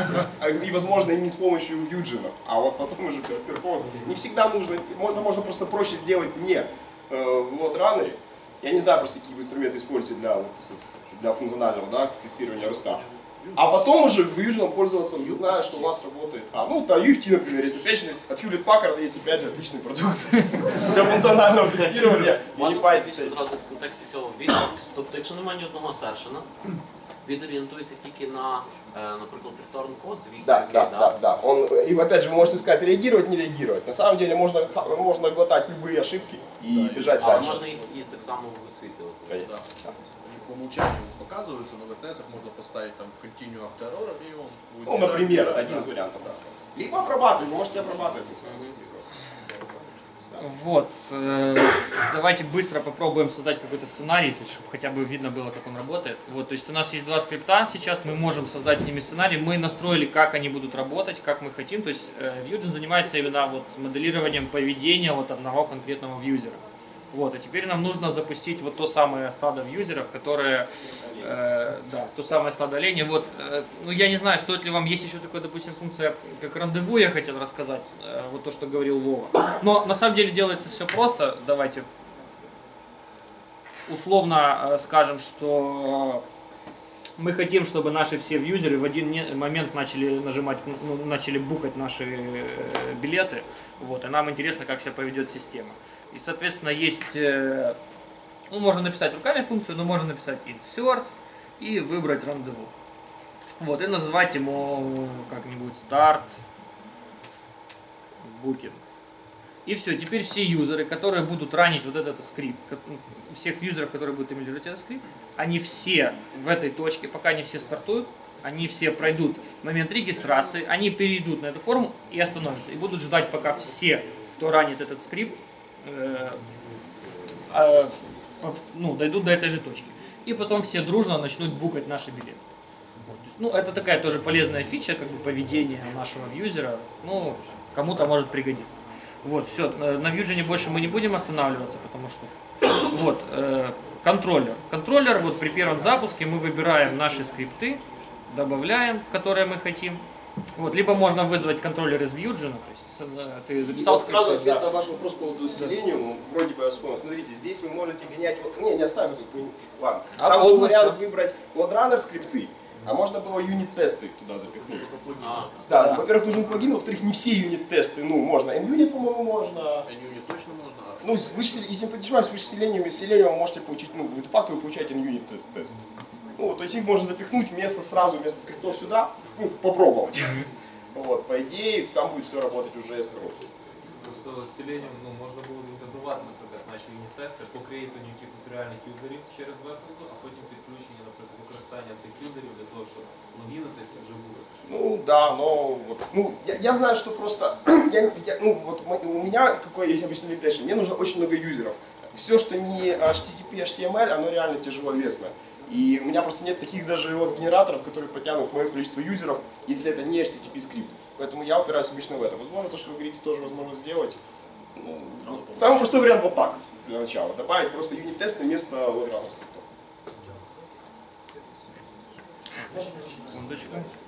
и, возможно, не с помощью Vue, а вот потом уже перформанс. Не всегда нужно, можно, можно просто проще сделать не э, в LoadRunner. Я не знаю просто, какие вы инструменты используете для, вот, для функционального да, тестирования роста. А потом уже в Vue пользоваться, зная, что у вас работает. А, ну, да, ю эф ти, например, есть опять же, от Hewlett Packard есть опять же отличный продукт для функционального тестирования. Можна більше одразу в контексті цього відео. Тобто, якщо немає ні одного сершена, він орієнтується тільки на, наприклад, return код двісті Да, кей, да, да? да, да. Он, и опять же, вы можете сказать, реагировать, не реагировать. На самом деле можно, можно глотать любые ошибки и да, бежать але дальше. можна їх і так само висвітлювати. Конечно. Да. По умолчанию показываются, но в эр ти эс можно поставить там continue after error, и он будет Ну, бежать, например, бежать, один да. из вариантов, да. Либо обрабатывать, вы можете обрабатывать. Вот, э, давайте быстро попробуем создать какой-то сценарий, то есть, чтобы хотя бы видно было, как он работает. Вот, то есть у нас есть два скрипта сейчас, мы можем создать с ними сценарий, мы настроили, как они будут работать, как мы хотим. То есть э, Vue занимается именно вот моделированием поведения вот одного конкретного юзера. Вот, а теперь нам нужно запустить вот то самое стадо юзеров, которое, э, да, то самое стадо оленей. Вот, э, ну я не знаю, стоит ли вам, есть еще такая, допустим, функция, как рандеву, я хотел рассказать, э, вот то, что говорил Вова. Но на самом деле делается все просто, давайте. условно скажем, что мы хотим, чтобы наши все вьюзеры в один момент начали нажимать, ну, начали букать наши билеты. Вот, и нам интересно, как себя поведет система. И, соответственно, есть, ну, можно написать руками функцию, но можно написать insert и выбрать рандеву. Вот, и назвать ему как-нибудь start booking. И все, теперь все юзеры, которые будут ранить вот этот скрипт, всех юзеров, которые будут эмулировать этот скрипт, они все в этой точке, пока они все стартуют, они все пройдут момент регистрации, они перейдут на эту форму и остановятся. И будут ждать, пока все, кто ранит этот скрипт, э, э, ну, дойдут до этой же точки. И потом все дружно начнут букать наши билеты. Вот. Ну, это такая тоже полезная фича, как бы поведение нашего юзера. Ну, кому-то может пригодиться. Вот, все, на Vusion больше мы не будем останавливаться, потому что... Вот, э, контроллер. Контроллер, вот при первом запуске мы выбираем наши скрипты, добавляем, которые мы хотим. Вот, либо можно вызвать контроллер из Vusion, то есть э, ты записал вот сразу скрипты, ответ да. на ваш вопрос по поводу Selenium, вроде бы я вспомнил. Смотрите, здесь вы можете гонять... Не, не оставим тут, ладно. А там был поздно вариант все. выбрать LoadRunner скрипты. А можно было юнит-тесты туда запихнуть. А, да, да. Во-первых, нужен плагин, во-вторых, не все юнит-тесты. Ну, можно. N-Unit, по-моему, можно. N-Unit точно можно. А ну, с выше, если вы понимаете, с выше Selenium, из Selenium вы можете получить, ну, вы де-факто вы получаете N-Unit тест, тест. Ну, то есть их можно запихнуть вместо сразу, вместо скриптов сюда, ну, попробовать. Вот, по идее, там будет все работать уже с коробкой. Просто з Selenium, ну, можна було інтегрувати, наприклад, наші юніт-тести по крейтингу якихось реальних юзерів через веб-базу, а потім підключення, наприклад, використання цих юзерів для того, щоб логінитися вже буде. Ну да, но вот, ну, я, я знаю, что просто, я, я, ну, вот у меня, какой есть обычный лимитейшн, мне нужно очень много юзеров. Все, что не эйч ти ти пи, эйч ти эм эль, оно реально тяжеловесно. И у меня просто нет таких даже вот генераторов, которые потянут мое количество юзеров, если это не эйч ти ти пи скрипт. Поэтому я упираюсь обычно в это. Возможно, то, что вы говорите, тоже возможно сделать. Ну, вот. Самый простой вариант вот так, для начала. Добавить просто юнит-тесты вместо LoadRunner скриптов. Секундочку.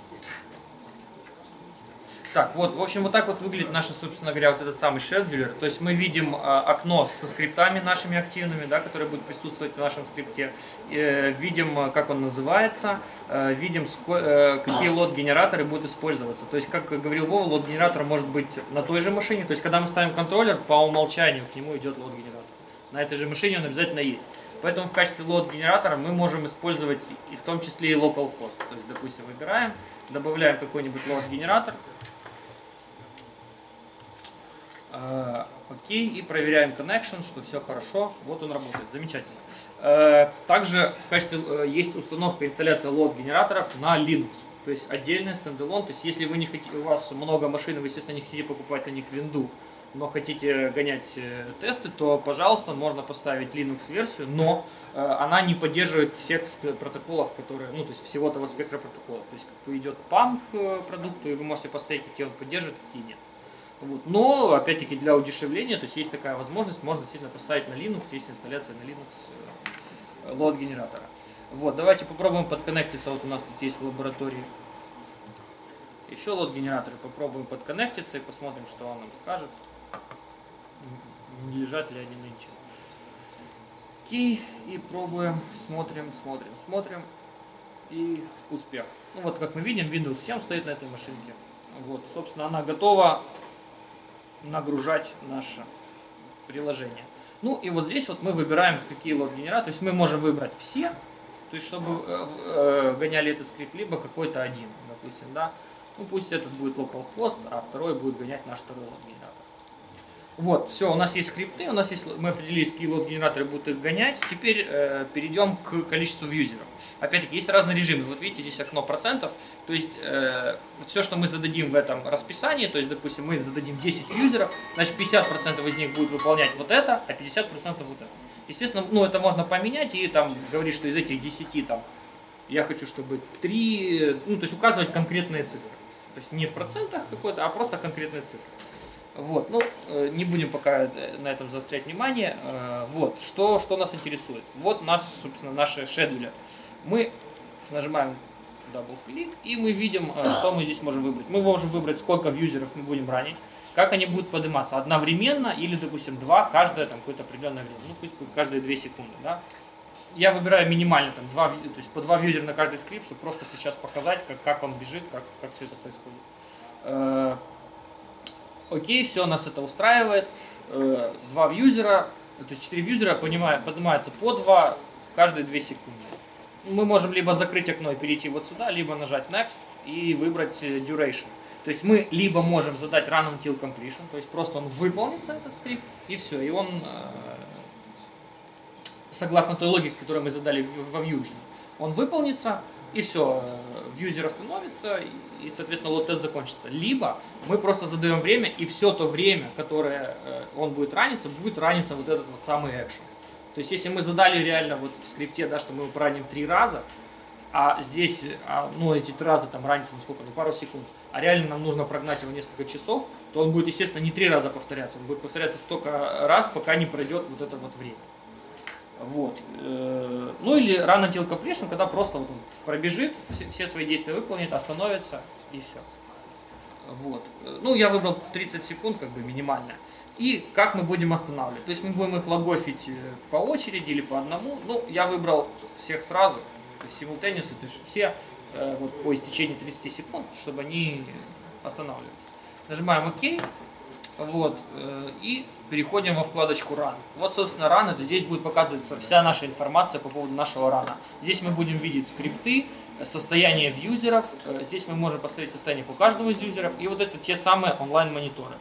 Так, вот, в общем, вот так вот выглядит наш, собственно говоря, вот этот самый шедулер. То есть мы видим э, окно со скриптами нашими активными, да, которые будут присутствовать в нашем скрипте. Э, видим, как он называется, э, видим, э, какие лот-генераторы будут использоваться. То есть, как говорил Вова, лот-генератор может быть на той же машине. То есть, когда мы ставим контроллер, по умолчанию к нему идет лот-генератор. На этой же машине он обязательно есть. Поэтому в качестве лот-генератора мы можем использовать и в том числе и localhost. То есть, допустим, выбираем, добавляем какой-нибудь лот-генератор. Окей, и проверяем connection, что все хорошо. Вот он работает, замечательно. Также в качестве есть установка инсталляция лот-генераторов на Linux. То есть отдельный стендалон. То есть если вы не хотите, у вас много машин, вы, естественно, не хотите покупать на них винду, но хотите гонять тесты, то, пожалуйста, можно поставить Linux-версию, но она не поддерживает всех протоколов, которые, ну, то есть всего того спектра протоколов. То есть как бы идет пам к продукту, и вы можете поставить, какие он поддерживает, какие нет. Вот. Но, опять-таки, для удешевления, то есть есть такая возможность, можно действительно поставить на Linux, есть инсталляция на Linux лот-генератора. Вот, давайте попробуем подконнектиться, вот у нас тут есть в лаборатории еще лот-генераторы, попробуем подконнектиться и посмотрим, что он нам скажет, не лежат ли они нынче. Окей, и пробуем, смотрим, смотрим, смотрим, и успех. Ну вот, как мы видим, Windows семь стоит на этой машинке. Вот, собственно, она готова нагружать наше приложение. Ну и вот здесь вот мы выбираем, какие лот-генераторы. То есть мы можем выбрать все, то есть чтобы э, э, гоняли этот скрипт, либо какой-то один, допустим, да. Ну пусть этот будет localhost, а второй будет гонять наш второй лот-генератор. Вот, все, у нас есть скрипты, у нас есть, мы определились, какие лот-генераторы будут их гонять. Теперь э, перейдем к количеству юзеров. Опять-таки, есть разные режимы. Вот видите, здесь окно процентов. То есть, э, все, что мы зададим в этом расписании, то есть, допустим, мы зададим десять юзеров, значит, пятьдесят процентов из них будут выполнять вот это, а пятьдесят процентов вот это. Естественно, ну, это можно поменять и там говорить, что из этих десяти там, я хочу, чтобы три, ну, то есть, указывать конкретные цифры. То есть, не в процентах какой-то, а просто конкретные цифры. Вот, ну, не будем пока на этом заострять внимание. Вот, что, что нас интересует. Вот наш, собственно, наши шедулеры. Мы нажимаем дабл-клик, и мы видим, что мы здесь можем выбрать. Мы можем выбрать, сколько юзеров мы будем ранить, как они будут подниматься одновременно или, допустим, два, каждое там какое-то определенное время. Ну, пусть каждые две секунды, да. я выбираю минимально, там, два, то есть по два вьюзера на каждый скрипт, чтобы просто сейчас показать, как, как он бежит, как, как все это происходит. Э, окей, все, нас это устраивает. Э, два вьюзера, то есть четыре вьюзера поднимаются по два каждые две секунды. Мы можем либо закрыть окно и перейти вот сюда, либо нажать Next и выбрать Duration. То есть мы либо можем задать Run Until Completion, то есть просто он выполнится, этот скрипт, и все, и он... Э, согласно той логике, которую мы задали во Vue.js, он выполнится, и все, вьюзер остановится, и, соответственно, лоад-тест закончится. Либо мы просто задаем время, и все то время, которое он будет раниться, будет раниться вот этот вот самый экшен. То есть, если мы задали реально вот в скрипте, да, что мы его раним три раза, а здесь, ну, эти три раза там ранится, ну, сколько, ну, пару секунд, а реально нам нужно прогнать его несколько часов, то он будет, естественно, не три раза повторяться, он будет повторяться столько раз, пока не пройдет вот это вот время. Вот. Ну или Run Until Completion, когда просто вот он пробежит, все, все свои действия выполнит, остановится и все. Вот. Ну я выбрал тридцать секунд, как бы минимально. И как мы будем останавливать? То есть мы будем их логофить по очереди или по одному. Ну я выбрал всех сразу, то есть simultaneously, то есть все вот, по истечении тридцати секунд, чтобы они останавливались. Нажимаем ОК. Вот, и переходим во вкладочку Run. Вот, собственно, Run, это здесь будет показываться вся наша информация по поводу нашего рана. Здесь мы будем видеть скрипты, состояние вьюзеров, здесь мы можем посмотреть состояние по каждому из юзеров, и вот это те самые онлайн-мониторы.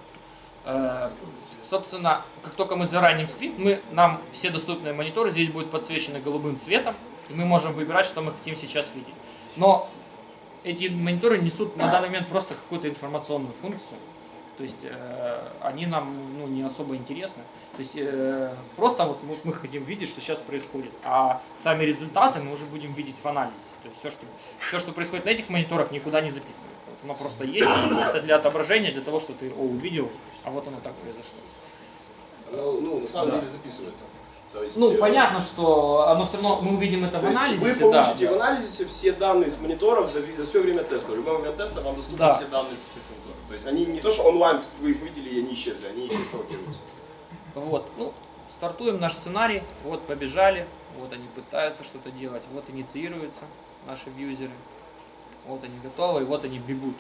Собственно, как только мы зараним скрипт, мы, нам все доступные мониторы здесь будут подсвечены голубым цветом, и мы можем выбирать, что мы хотим сейчас видеть. Но эти мониторы несут на данный момент просто какую-то информационную функцию. То есть э, они нам ну, не особо интересны. То есть э, просто вот мы, мы хотим видеть, что сейчас происходит. А сами результаты мы уже будем видеть в анализе. То есть все, что, все, что происходит на этих мониторах, никуда не записывается. Вот оно просто есть. Это для отображения, для того, что ты о, увидел, а вот оно так произошло. Ну, ну на самом да. деле записывается. То есть, ну, э, понятно, что оно все равно, мы увидим это в анализе. Вы получите да, в анализе все данные с мониторов за, за все время теста. В любой момент теста вам доступны да. все данные со всех мониторов. То есть они не то, что онлайн вы их увидели и они исчезли, они еще сталкиваются. Вот, ну, стартуем наш сценарий, вот побежали, вот они пытаются что-то делать, вот инициируются наши вьюзеры, вот они готовы, и вот они бегут.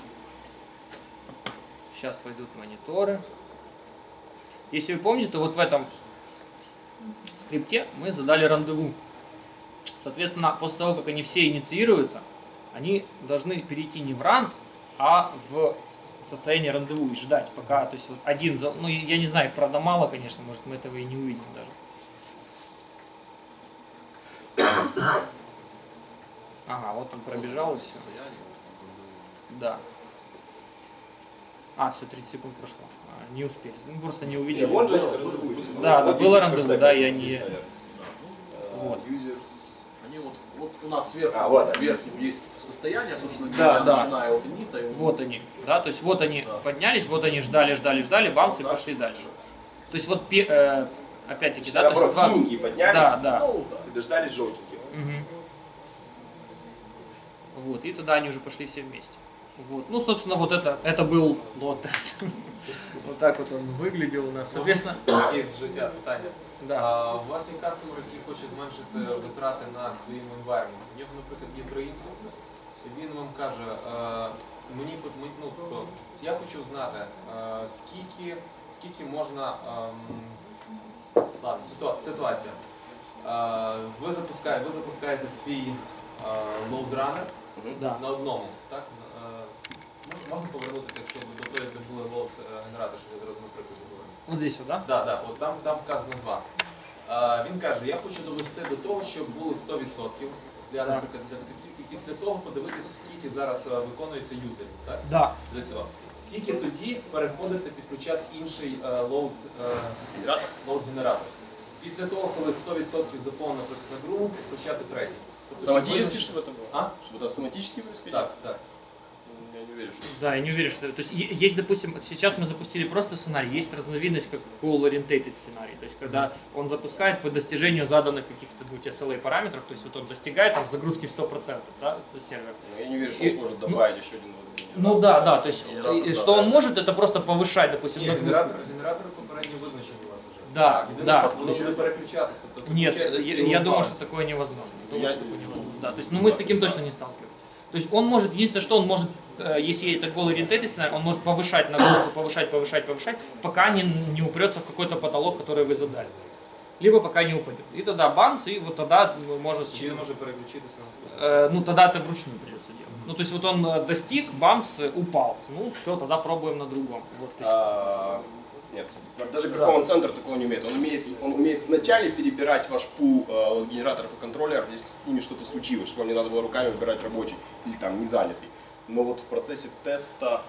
Сейчас пойдут мониторы. Если вы помните, то вот в этом скрипте мы задали рандеву. Соответственно, после того, как они все инициируются, они должны перейти не в run, а в состояние рандеву и ждать, пока, то есть вот один, ну я не знаю, их правда мало, конечно, может мы этого и не увидим даже. Ага, вот он пробежал и все. Да. А, все, тридцать секунд прошло. А, не успели. Мы просто не увидели. Не, вон же рандеву. Да, да, было рандеву, да, я не... Вот. Они вот, вот у нас сверху, а, вот, верхнем есть состояние, собственно, да, да. начиная от нита. И вот они, да, то есть вот они да. поднялись, вот они ждали, ждали, ждали, бамс и пошли дальше. То есть вот, э, опять-таки, да, наоборот, то есть... синенькие поднялись, да, да. Ну, и дождались желтенькие. Угу. Вот, и тогда они уже пошли все вместе. Вот. Ну, собственно, вот это, это был лоад-тест. Вот так вот он выглядел у нас. Соответственно... Є життя, питання. Да. А, у вас є кастомер, який хоче зменшити витрати на своєму environment. У нього, наприклад, є три інстанси, і він вам каже, а, мені, ну, тобто, я хочу знати, а, скільки, скільки можна, а, ладно, ситуа, ситуація. А, ви, запускаєте, ви запускаєте свій LoadRunner да. на одному, так? Можна повернутися, якщо до того, як були лоуд-генератори, що я зараз, наприклад, говорю. Ось здесь, так? Да? Так, так, от там, там вказано два. А, він каже, я хочу довести до того, щоб було сто відсотків для, да. наприклад, для скриптів, і після того подивитися, скільки зараз виконується юзерів, так? Да. Для цього. Тільки тоді переходити, підключати інший лоуд-генератор. Після того, коли сто відсотків заповнено, наприклад, на другу, підключати третій. Автоматически, чтобы это было? А? Чтобы это автоматически происходило? Так, так. Я не уверен, что... Да, я не уверен, что... То есть есть, допустим, сейчас мы запустили просто сценарий, есть разновидность как goal-oriented сценарий, то есть когда он запускает по достижению заданных каких-то будь эс эл эй параметров, то есть вот он достигает там загрузки в сто процентов, да, сервер. Я не уверен, что он сможет добавить ну, еще один вот. Ну да, да, то есть что он может, это просто повышать, допустим, Ні, генератор, генератори попередньо визначені у вас вже. Да, да. Воно буде переключатися. тобто Нет, включається я, і я думаю, вимикається. что такое невозможно. Я думаю, Я- что такое невозможно. Да, то есть, ну мы с таким точно не сталкивались. То есть он может, единственное, что он может, э, если это голый рентейт сценарий, он может повышать нагрузку, повышать, повышать, повышать, пока не, не упрется в какой-то потолок, который вы задали. Либо пока не упадет. И тогда бамс, и вот тогда может... Чи він може переключитися на свій? Э, ну тогда это вручную придется делать. Ну то есть вот он э, достиг, бамс, э, упал. Ну все, тогда пробуем на другом. Вот, то есть... А, нет, даже перформанс-центр такого не умеет. Он умеет, он умеет вначале перебирать ваш пул э, от генераторов и контроллеров, если с ними что-то случилось, что вам не надо было руками выбирать рабочий или там не занятый. Но вот в процессе теста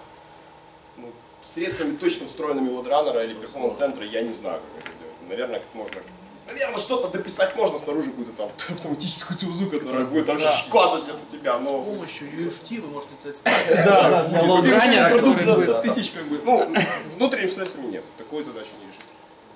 ну, средствами точно встроенными LoadRunner или перформанс-центра я не знаю, как это сделать. Наверное, как можно... Наверное, что-то дописать можно снаружи какую-то там автоматическую тузу, которая будет там клацать вместо тебя, но... С помощью ю эф ти вы можете это сделать. Да, да, для LoadRunner, продукт который за будет- сто тысяч, как бы, ну, внутренним средствами нет, такую задачу не решить.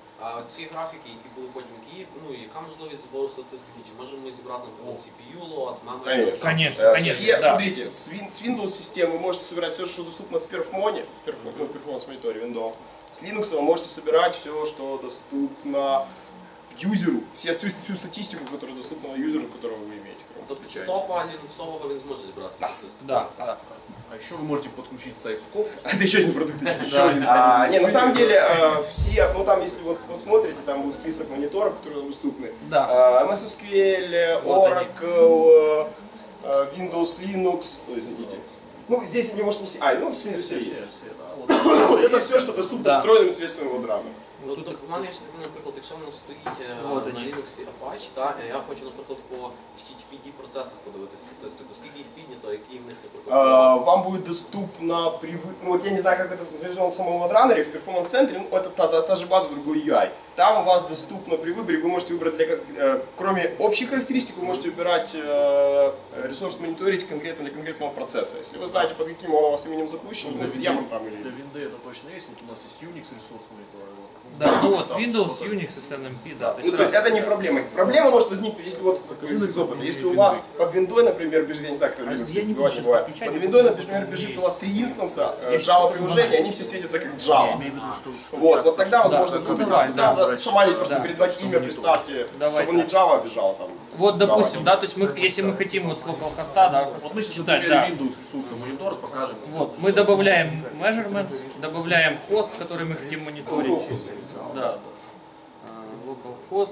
А ці графіки, які були потім в Києві, ну яка можливість збору статистики? Чи можемо ми зібрати, наприклад, сі пі ю, лот, memory? Конечно. Конечно, Э, конечно, все, да. Смотрите, с, Win- с Windows системы вы можете собирать все, что доступно в перфмоне, в перф- ну, в перформанс-мониторе Windows. С Linux вы можете собирать все, что доступно юзеру, все, всю, всю статистику, которая доступна юзеру, которого вы имеете. Тобто стопа лінуксового він зможе зібрати статистику? Да, да. А еще вы можете подключить сайт-скоп. Это еще один продукт. Еще один. А, не, на самом деле э, все, ну там, если вот посмотрите, там был список мониторов, которые доступны. Да. А, эм эс эс кью эль, Вот они. Oracle, э, Windows, Linux. Ой, извините. Ну, здесь они, может, не все. А, ну, все, все, есть. Вот это все, что доступно Да. встроенным средствами LoadRunner. Ну, тобто в мене є ще такий, наприклад, якщо в нас стоїть е, Вот на они. Linux Apache, та, е, я хочу, наприклад, по ейч ті ті пі ді процесах подивитися статистику, скільки їх піднято, які в них, наприклад, А, вам будет доступно, при вы- ну вот я не знаю, как это реализовано в самом LoadRunner, в перформанс-центре, ну это та, та, та же база, другой ю ай. Там у вас доступно при выборе, вы можете выбрать, для, как- э, кроме общих характеристик, вы можете выбирать э, ресурс мониторить конкретно для конкретного процесса. Если вы знаете, под каким он у вас именем запущен, Для ну, винды, демон там или... для винды это точно есть. Вот у нас есть Unix ресурс монитора. вот. Да, ну вот Там Windows, что-то. Unix, эс эн эм пи, да. Ну, то есть это не проблема. Проблема может возникнуть, если вот как из опыта. Если у вас под виндой, например, бежит, я не знаю, как это в Linux я не буду бывает, сейчас бывает. подключать, Под я виндой, буду например, говорить. бежит у вас три инстанса э, Я Java сейчас приложения, покажу. они все светятся как Java. Я имею в виду, что, что Вот, вот тогда, возможно, Да, ну будет давай, да. надо шаманить, просто Да. передавать имя, представьте, Давай, чтобы он не да. Java обижал там. Вот, Java. допустим, да, то есть мы, если мы хотим вот с localhost, да, Вот мы сейчас на считать, примере да. Windows ресурса монитора покажем. Вот, мы добавляем measurements, добавляем хост, который мы хотим мониторить. Да. А, localhost.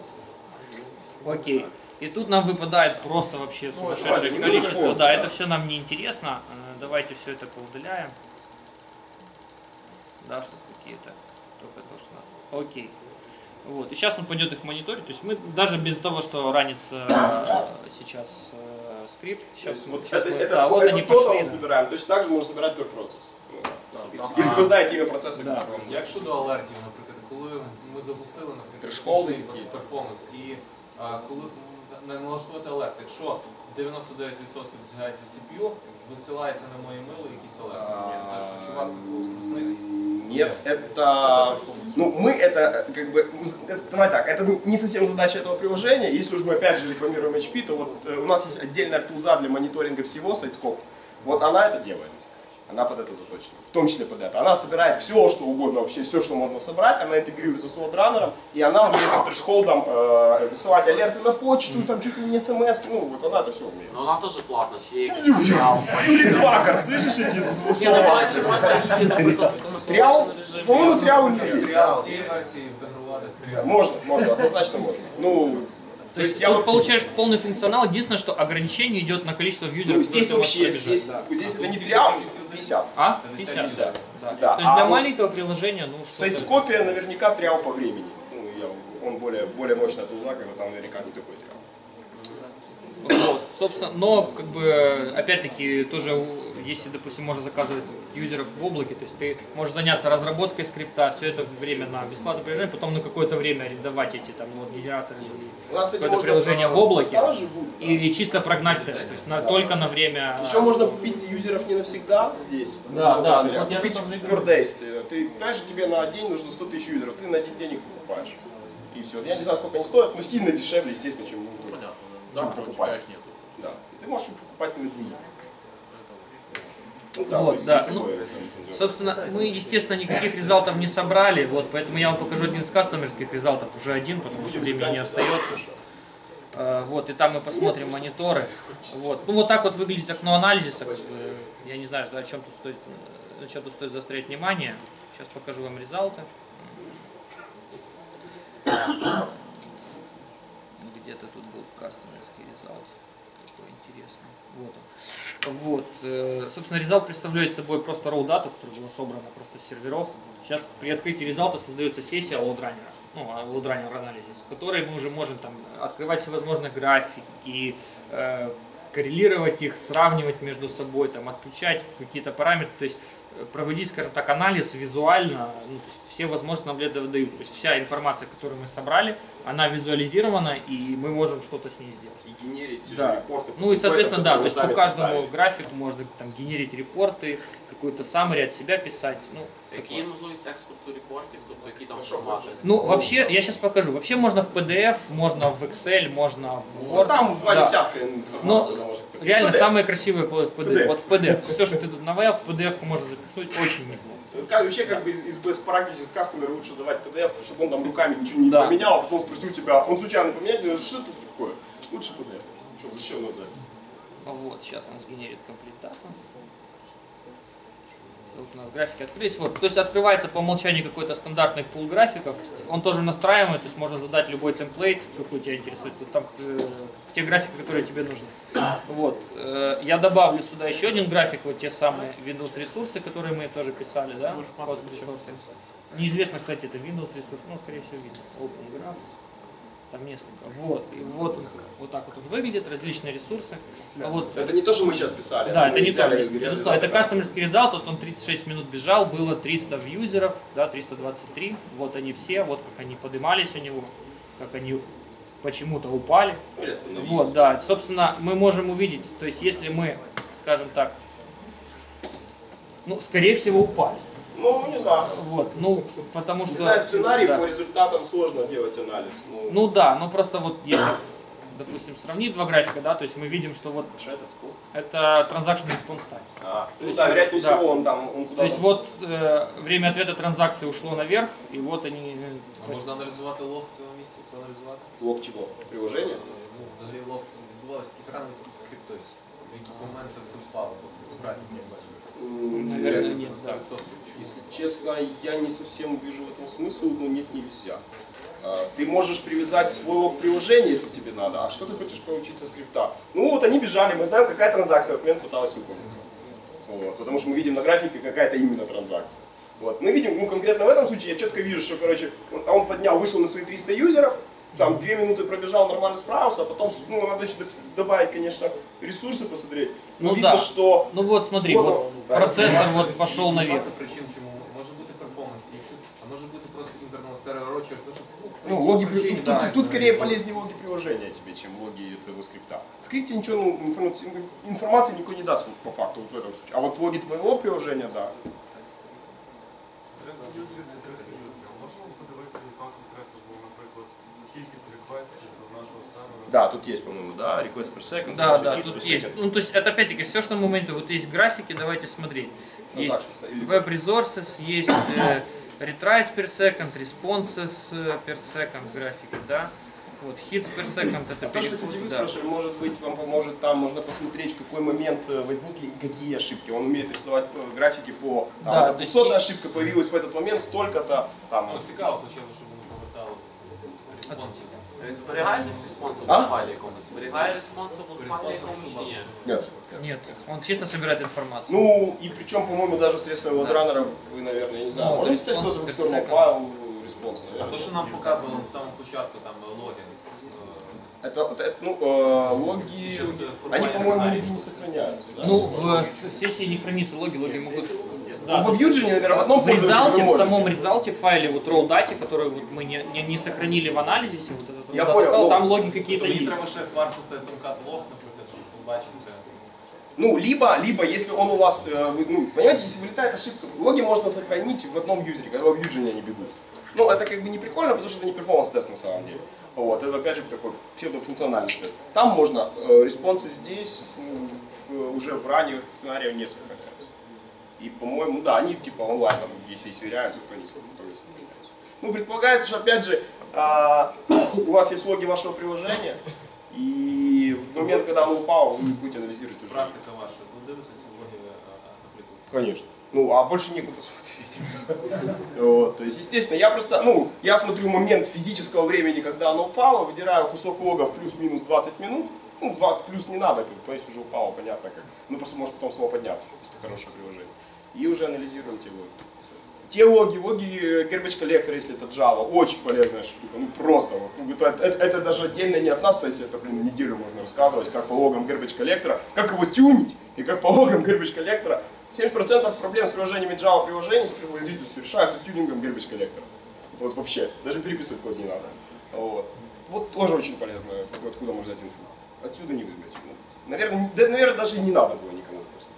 Окей. И тут нам выпадает просто вообще сумасшедшее давайте, количество. ну, Да, да. это все нам не интересно. Э, Давайте все это поудаляем. Да, что какие-то. Только то, что у нас. Окей. Вот. И сейчас он пойдет их мониторить. То есть мы даже без того, что ранится э, сейчас э, скрипт. То Сейчас, есть вот сейчас это, мы, это, да, вот это они то, что пошли. мы собираем. Точно так же можно собирать per процесс. Ну, там- Если вы знаете имя процесса, Да. который вам нужен. Як щодо алертів, наприклад, коли ми запустили, наприклад, Трешхолди технічний які? перформанс, і а, коли на- налаштувати алерт, якщо дев'яносто дев'ять відсотків досягається сі пі ю, висилається на моє мило якийсь алерт. Я ж хочу варто знизу. Нет, это, ну мы это как бы, это, давай так, это не совсем задача этого приложения. Если уж мы опять же рекламируем эйч пи, то вот э, у нас есть отдельная тулза для мониторинга всего, SiteScope. Вот она это делает. Она под это заточена, в том числе под это. Она собирает все, что угодно, вообще все, что можно собрать, она интегрируется с LoadRunner, и она умеет по трешхолдам э, высылать алерты на почту, там чуть ли не смс, ну вот она это все умеет. Ну вона теж платна, ще є якийсь тріал. Юлит Баккард, слышишь эти Ні, слова? ну, бачиш, можна її, наприклад, в якомусь Трял? срочному режимі. По-моему, трял не есть. Тріал цієї версії інтегрувати з тріал. Можно, можно, однозначно можно. Ну, То есть я тут вот- получаешь полный функционал, единственное, что ограничение идет на количество юзеров. Ну, здесь которые у вас вообще, пробежат. здесь, Да. здесь это не трял, пятьдесят. А? пятьдесят. пятьдесят. Да. То есть А для вот маленького приложения, ну В что. сайт-скопе наверняка трял по времени. Ну, я, он более, более мощная тулза, как бы там наверняка не такой трял. Вот, собственно, но как бы опять-таки тоже, у- если, допустим, можно заказывать юзеров в облаке, то есть ты можешь заняться разработкой скрипта, все это время на бесплатное приложение, потом на какое-то время арендовать эти там вот генераторы или У нас, кстати, какое-то можно, приложение э, в облаке стало живут, и, и чисто прогнать тест, то есть на- только на время. Еще можно купить юзеров не навсегда здесь. Да, Ну, да, например, вот я купить тоже и per говорю. days. Ты, ты знаешь, тебе на день нужно сто тысяч юзеров, ты на один день их покупаешь. И все. Я не знаю, сколько они стоят, но сильно дешевле, естественно, чем монитор. Понятно. Чем Завтра у тебя покупать. их нету. Да. И ты можешь их покупать на дни. Ну, да, то вот, есть да. есть Ну, такое, там, лицензионное. собственно, мы, естественно, никаких результатов не собрали, вот, поэтому я вам покажу один из кастомерских результатов, уже один, потому что времени не остается. Uh, вот, и там мы посмотрим мониторы. Вот. Ну, вот так вот выглядит окно анализиса. Как бы, я не знаю, о чем тут стоит, на чем тут стоит заострять внимание. Сейчас покажу вам результаты. Где-то тут был кастомерский результат. Такой интересный. Вот он. Вот. Собственно, результат представляет собой просто raw дату, которая была собрана просто с серверов. Сейчас при открытии результата создается сессия LoadRunner. Ну, LoadRunner анализис, в которой мы уже можем там открывать всевозможные графики, э, коррелировать их, сравнивать между собой, там, отключать какие-то параметры, то есть проводить, скажем так, анализ визуально, ну, то есть все возможности нам для этого дают. То есть вся информация, которую мы собрали, она визуализирована, и мы можем что-то с ней сделать. И генерить да. репорты. Ну и, соответственно, да, то есть по каждому составили. графику можно там генерить репорты, какой-то summary от себя писать. Ну, Які можливості експорту репортів, тобто які там формати? Ну, вообще, я сейчас покажу. Вообще можно в пи ди эф, можно в Excel, можно в Word. Ну, там два да. десятка. Но реально пи ди эф. самые красивые в пи ди эф. Вот в пи ди эф. Все, что ты тут наваял, в пи ди эф можно запихнуть очень неплохо. Как, вообще, как бы из, из best practices customer лучше давать пи ди эф, чтобы он там руками ничего не да. поменял, а потом спросил тебя, он случайно поменяет, что это такое? Лучше пи ди эф. Что, зачем надо? Вот, сейчас он сгенерит комплект дату. Вот у нас графики открылись. Вот, то есть открывается по умолчанию какой-то стандартный пул графиков. Он тоже настраиваемый, то есть можно задать любой темплейт, какой тебя интересует. Вот там э, те графики, которые тебе нужны. Вот. Э, я добавлю сюда еще один график, вот те самые Windows ресурсы, которые мы тоже писали, да? Неизвестно, кстати, это Windows ресурс, но скорее всего Windows. Open Graphs. Там несколько. Вот. И вот, вот так вот он выглядит, различные ресурсы. А вот, это не то, что мы сейчас писали. Да, это не то. Это кастомерский результат, вот он тридцать шесть минут бежал, было триста юзеров, да, триста двадцать три. Вот они все, вот как они поднимались у него, как они почему-то упали. Вот, да. Собственно, мы можем увидеть, то есть если мы, скажем так, ну, скорее всего, упали. Ну, не знаю. Вот, ну, потому что... Не знаю, сценарий да. по результатам сложно делать анализ. Ну, ну да, ну просто вот если, допустим, сравнить два графика, да, то есть мы видим, что вот это transaction response time. А, ну да, вероятнее да. всего он там... Он то есть вот э, время ответа транзакции ушло наверх, и вот они... А можна аналізувати лог в цьому місці, проаналізувати? Лог чого? Приложення? Ну, взагалі лог відбувався якісь рани з скриптою. В якийсь момент це все впало, тобто графік не бачив. Наверное, нет. Да. Если честно, я не совсем вижу в этом смысл, но нет, нельзя. Ты можешь привязать свой лог приложения, если тебе надо, а что ты хочешь получить со скрипта? Ну вот они бежали, мы знаем, какая транзакция в момент пыталась выполниться. Вот, потому что мы видим на графике какая-то именно транзакция. Вот. Мы видим, ну конкретно в этом случае я четко вижу, что, короче, он поднял, вышел на свои триста юзеров, там две минуты пробежал, нормально справился, а потом, ну, надо еще добавить, конечно, ресурсы посмотреть. Но ну видно, да. что... Ну вот смотри, вот да, процессор вот пошел наверх. Причин, чому може бути перформанс issue, а може бути просто интернал сервер через Ну, логи, тут, да, тут, тут скорее полезнее логи приложения тебе, чем логи твоего скрипта. В скрипте ничего, ну, информации, информации никто не даст по факту вот в этом случае. А вот логи твоего приложения, да. Да, тут есть, по-моему, да, request per second. Да, да, тут есть. Ну, то есть, это опять-таки все, что мы моменту. Вот есть графики, давайте смотреть. Есть web resources, есть э, retries per second, responses per second графики, да. Вот hits per second это а то, что, кстати, вы да. спрашивали, может быть, вам поможет там, можно посмотреть, в какой момент возникли и какие ошибки. Он умеет рисовать графики по, там, да, двухсотая есть... ошибка появилась в этот момент, столько-то, там... Ну, цікаво, спочатку, щоб воно повертало респонси. Він зберігає респонси в файлі якомусь? Зберігає респонси в файлі якомусь чи ні? Нет. Нет, он чисто собирает информацию. Ну, и причем, по-моему, даже средствами LoadRunner, вы, наверное, я не знаю, ну, можете взять кто-то в сторону файл, респонс, наверное. А то, что нам показывало на самом початку, там, логин. Это, это, ну, э, логи, они, по-моему, нигде не сохраняются. Да? Ну, в, в сессии не хранится логи, логи могут... Да, в Vue, наверное, в одном в резалте, в самом резалте файле, вот raw дате, который вот мы не, не, не сохранили в анализисе, вот этот я понял, файл, но... там логи какие-то есть. Треба ще парсити трункат лог, наприклад, щоб побачити. Ну, либо, либо, если он у вас, э, вы, ну, понимаете, если вылетает ошибка, логи можно сохранить в одном юзере, когда в Vue они бегут. Ну, это как бы не прикольно, потому что это не перформанс-тест на самом деле. Вот, это опять же такой псевдофункциональный тест. Там можно, э, респонсы здесь, ну, в, уже в ранних сценариях не сохраняются. И, по-моему, да, они типа онлайн, там, если сверяются, кто не сверяются. Ну, предполагается, что, опять же, а, у вас есть логи вашего приложения, и в момент, когда оно упало, вы будете анализировать уже. Практика ваша, вы дивитесь логи аппликуют? Конечно. Ну, а больше некуда смотреть. Вот, то есть, естественно, я просто, ну, я смотрю момент физического времени, когда оно упало, выдираю кусок лога в плюс-минус двадцать минут. Ну, двадцать плюс не надо, как бы, если уже упало, понятно как. Ну, просто может потом снова подняться, если хорошее приложение. И уже анализируем те логи. Те логи, логи garbage collector, если это Java, очень полезная штука, ну просто. Вот, ну, это, это, это даже отдельно не от нас сессия, это, блин, неделю можно рассказывать, как по логам garbage collector, как его тюнить, и как по логам garbage collector. семьдесят процентов проблем с приложениями Java приложений с производительностью решаются тюнингом garbage collector. Вот вообще, даже переписывать код не надо. Вот, вот тоже очень полезно, откуда можно взять инфу. Отсюда не возьмете. Ну, наверное, не, да, наверное, даже и не надо было никому просто.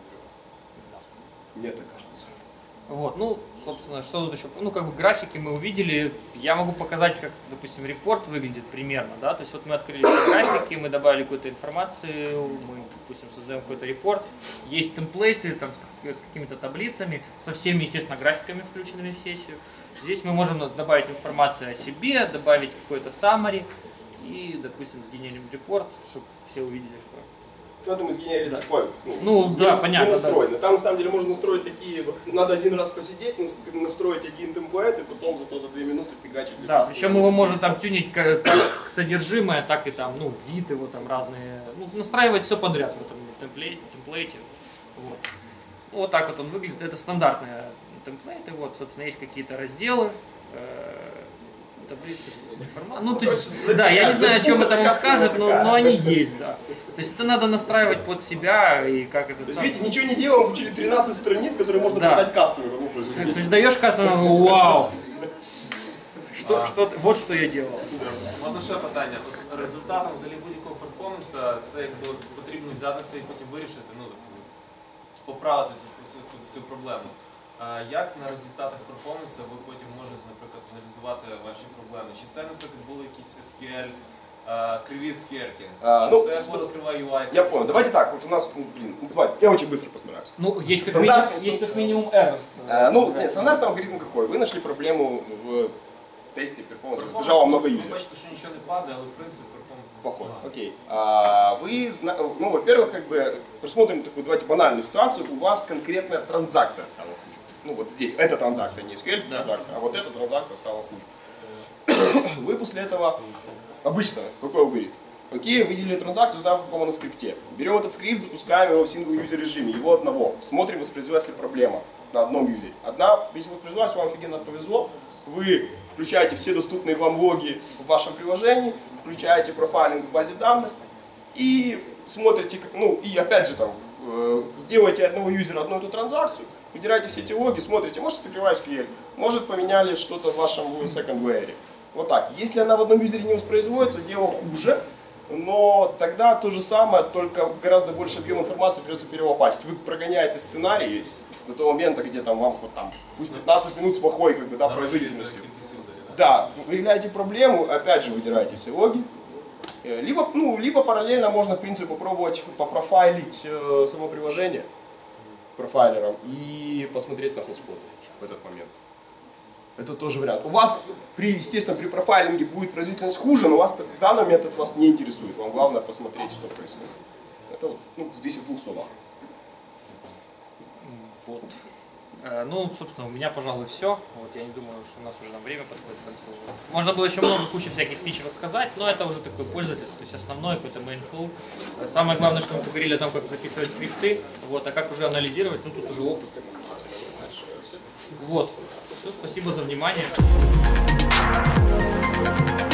Мне так кажется. Вот, ну, собственно, что тут еще, ну, как бы графики мы увидели, я могу показать, как, допустим, репорт выглядит примерно, да, то есть вот мы открыли графики, мы добавили какую-то информацию, мы, допустим, создаем какой-то репорт, есть темплейты там с, с какими-то таблицами, со всеми, естественно, графиками, включенными в сессию. Здесь мы можем добавить информацию о себе, добавить какой-то summary и, допустим, сгенерим репорт, чтобы все увидели, что... Ну, это мы сгенерили да. такой, ну, ну не да, нас, понятно. Не настроено. Да. Там, на самом деле, можно настроить такие, вот, надо один раз посидеть, настроить один темплейт, и потом зато за две минуты фигачить. Да, причем его можно там тюнить как, как содержимое, так и там, ну, вид его там разные, ну, настраивать все подряд в этом темплейте. темплейте вот. Ну, вот так вот он выглядит, это стандартные темплейты, вот, собственно, есть какие-то разделы, таблицы, информации. Ну, то есть, да, я не знаю, о чем это вам скажет, но, но они есть, да. То есть это надо настраивать под себя и как это... То есть, видите, ничего не делаем, получили тринадцать страниц, которые можно да. продать кастомеру. Ну, то есть, то есть даешь кастомеру, вау! Что, а, что, вот що я делал. Можна ще питання. От результатом взагалі будь-якого перформансу це якби потрібно взяти це і потім вирішити, ну, поправити цю, цю, цю, цю проблему. А як на результатах перформансу ви потім можете, наприклад, аналізувати ваші проблеми? Чи це, наприклад, були якісь ес кью ель, а, криві скерки? А, Чи ну, це було крива ю ай? Я понял. Давайте так, вот у нас, ну, блин, ну, давай, я очень быстро постараюсь. Ну, есть как, минимум, есть как минимум errors. А, ну, нет, стандартный алгоритм какой? Вы нашли проблему в тесте перформанса, бежало много юзеров. Ви бачите, що нічого не падає, але в принципі перформанс плохой. Окей. А, вы, ну, во-первых, как бы, просмотрим такую, давайте, банальную ситуацию. У вас конкретная транзакция стала хуже. Ну, вот здесь, эта транзакция, не эс кью эль транзакция, а вот эта транзакция стала хуже. Вы после этого, обычно, какой алгоритм? Окей, выделили транзакцию, знаем, какого на скрипте. Берем этот скрипт, запускаем его в сингл-юзер режиме, его одного. Смотрим, воспроизвелась ли проблема на одном юзере. Одна, если воспроизвелась, вам офигенно повезло, вы включаете все доступные вам логи в вашем приложении, включаете профайлинг в базе данных и смотрите, ну и опять же там, э, сделаете одного юзера одну эту транзакцию, выдираете все эти логи, смотрите, может это кривая эс кью эль, может поменяли что-то в вашем second layer. Вот так. Если она в одном юзере не воспроизводится, дело хуже, но тогда то же самое, только гораздо больше объем информации придется перелопатить. Вы прогоняете сценарий до того момента, где там вам вот там, пусть пятнадцать минут с плохой как бы, да, производительностью. Да, выявляете проблему, опять же выдираете все логи. Либо, ну, либо параллельно можно, в принципе, попробовать попрофайлить э, само приложение профайлером и посмотреть на хотспоты в этот момент. Это тоже вариант. У вас, при, естественно, при профайлинге будет производительность хуже, но вас в данный момент это вас не интересует. Вам главное посмотреть, что происходит. Это, ну, здесь в двух словах. Вот. Ну, собственно, у меня, пожалуй, все. Вот, я не думаю, что у нас уже там время подходит к концу. Можно было еще много, кучу всяких фич рассказать, но это уже такой пользовательский, то есть основной какой-то mainflow. Самое главное, что мы поговорили о том, как записывать скрипты, вот, а как уже анализировать, ну, тут уже опыт. Вот. Все, спасибо за внимание.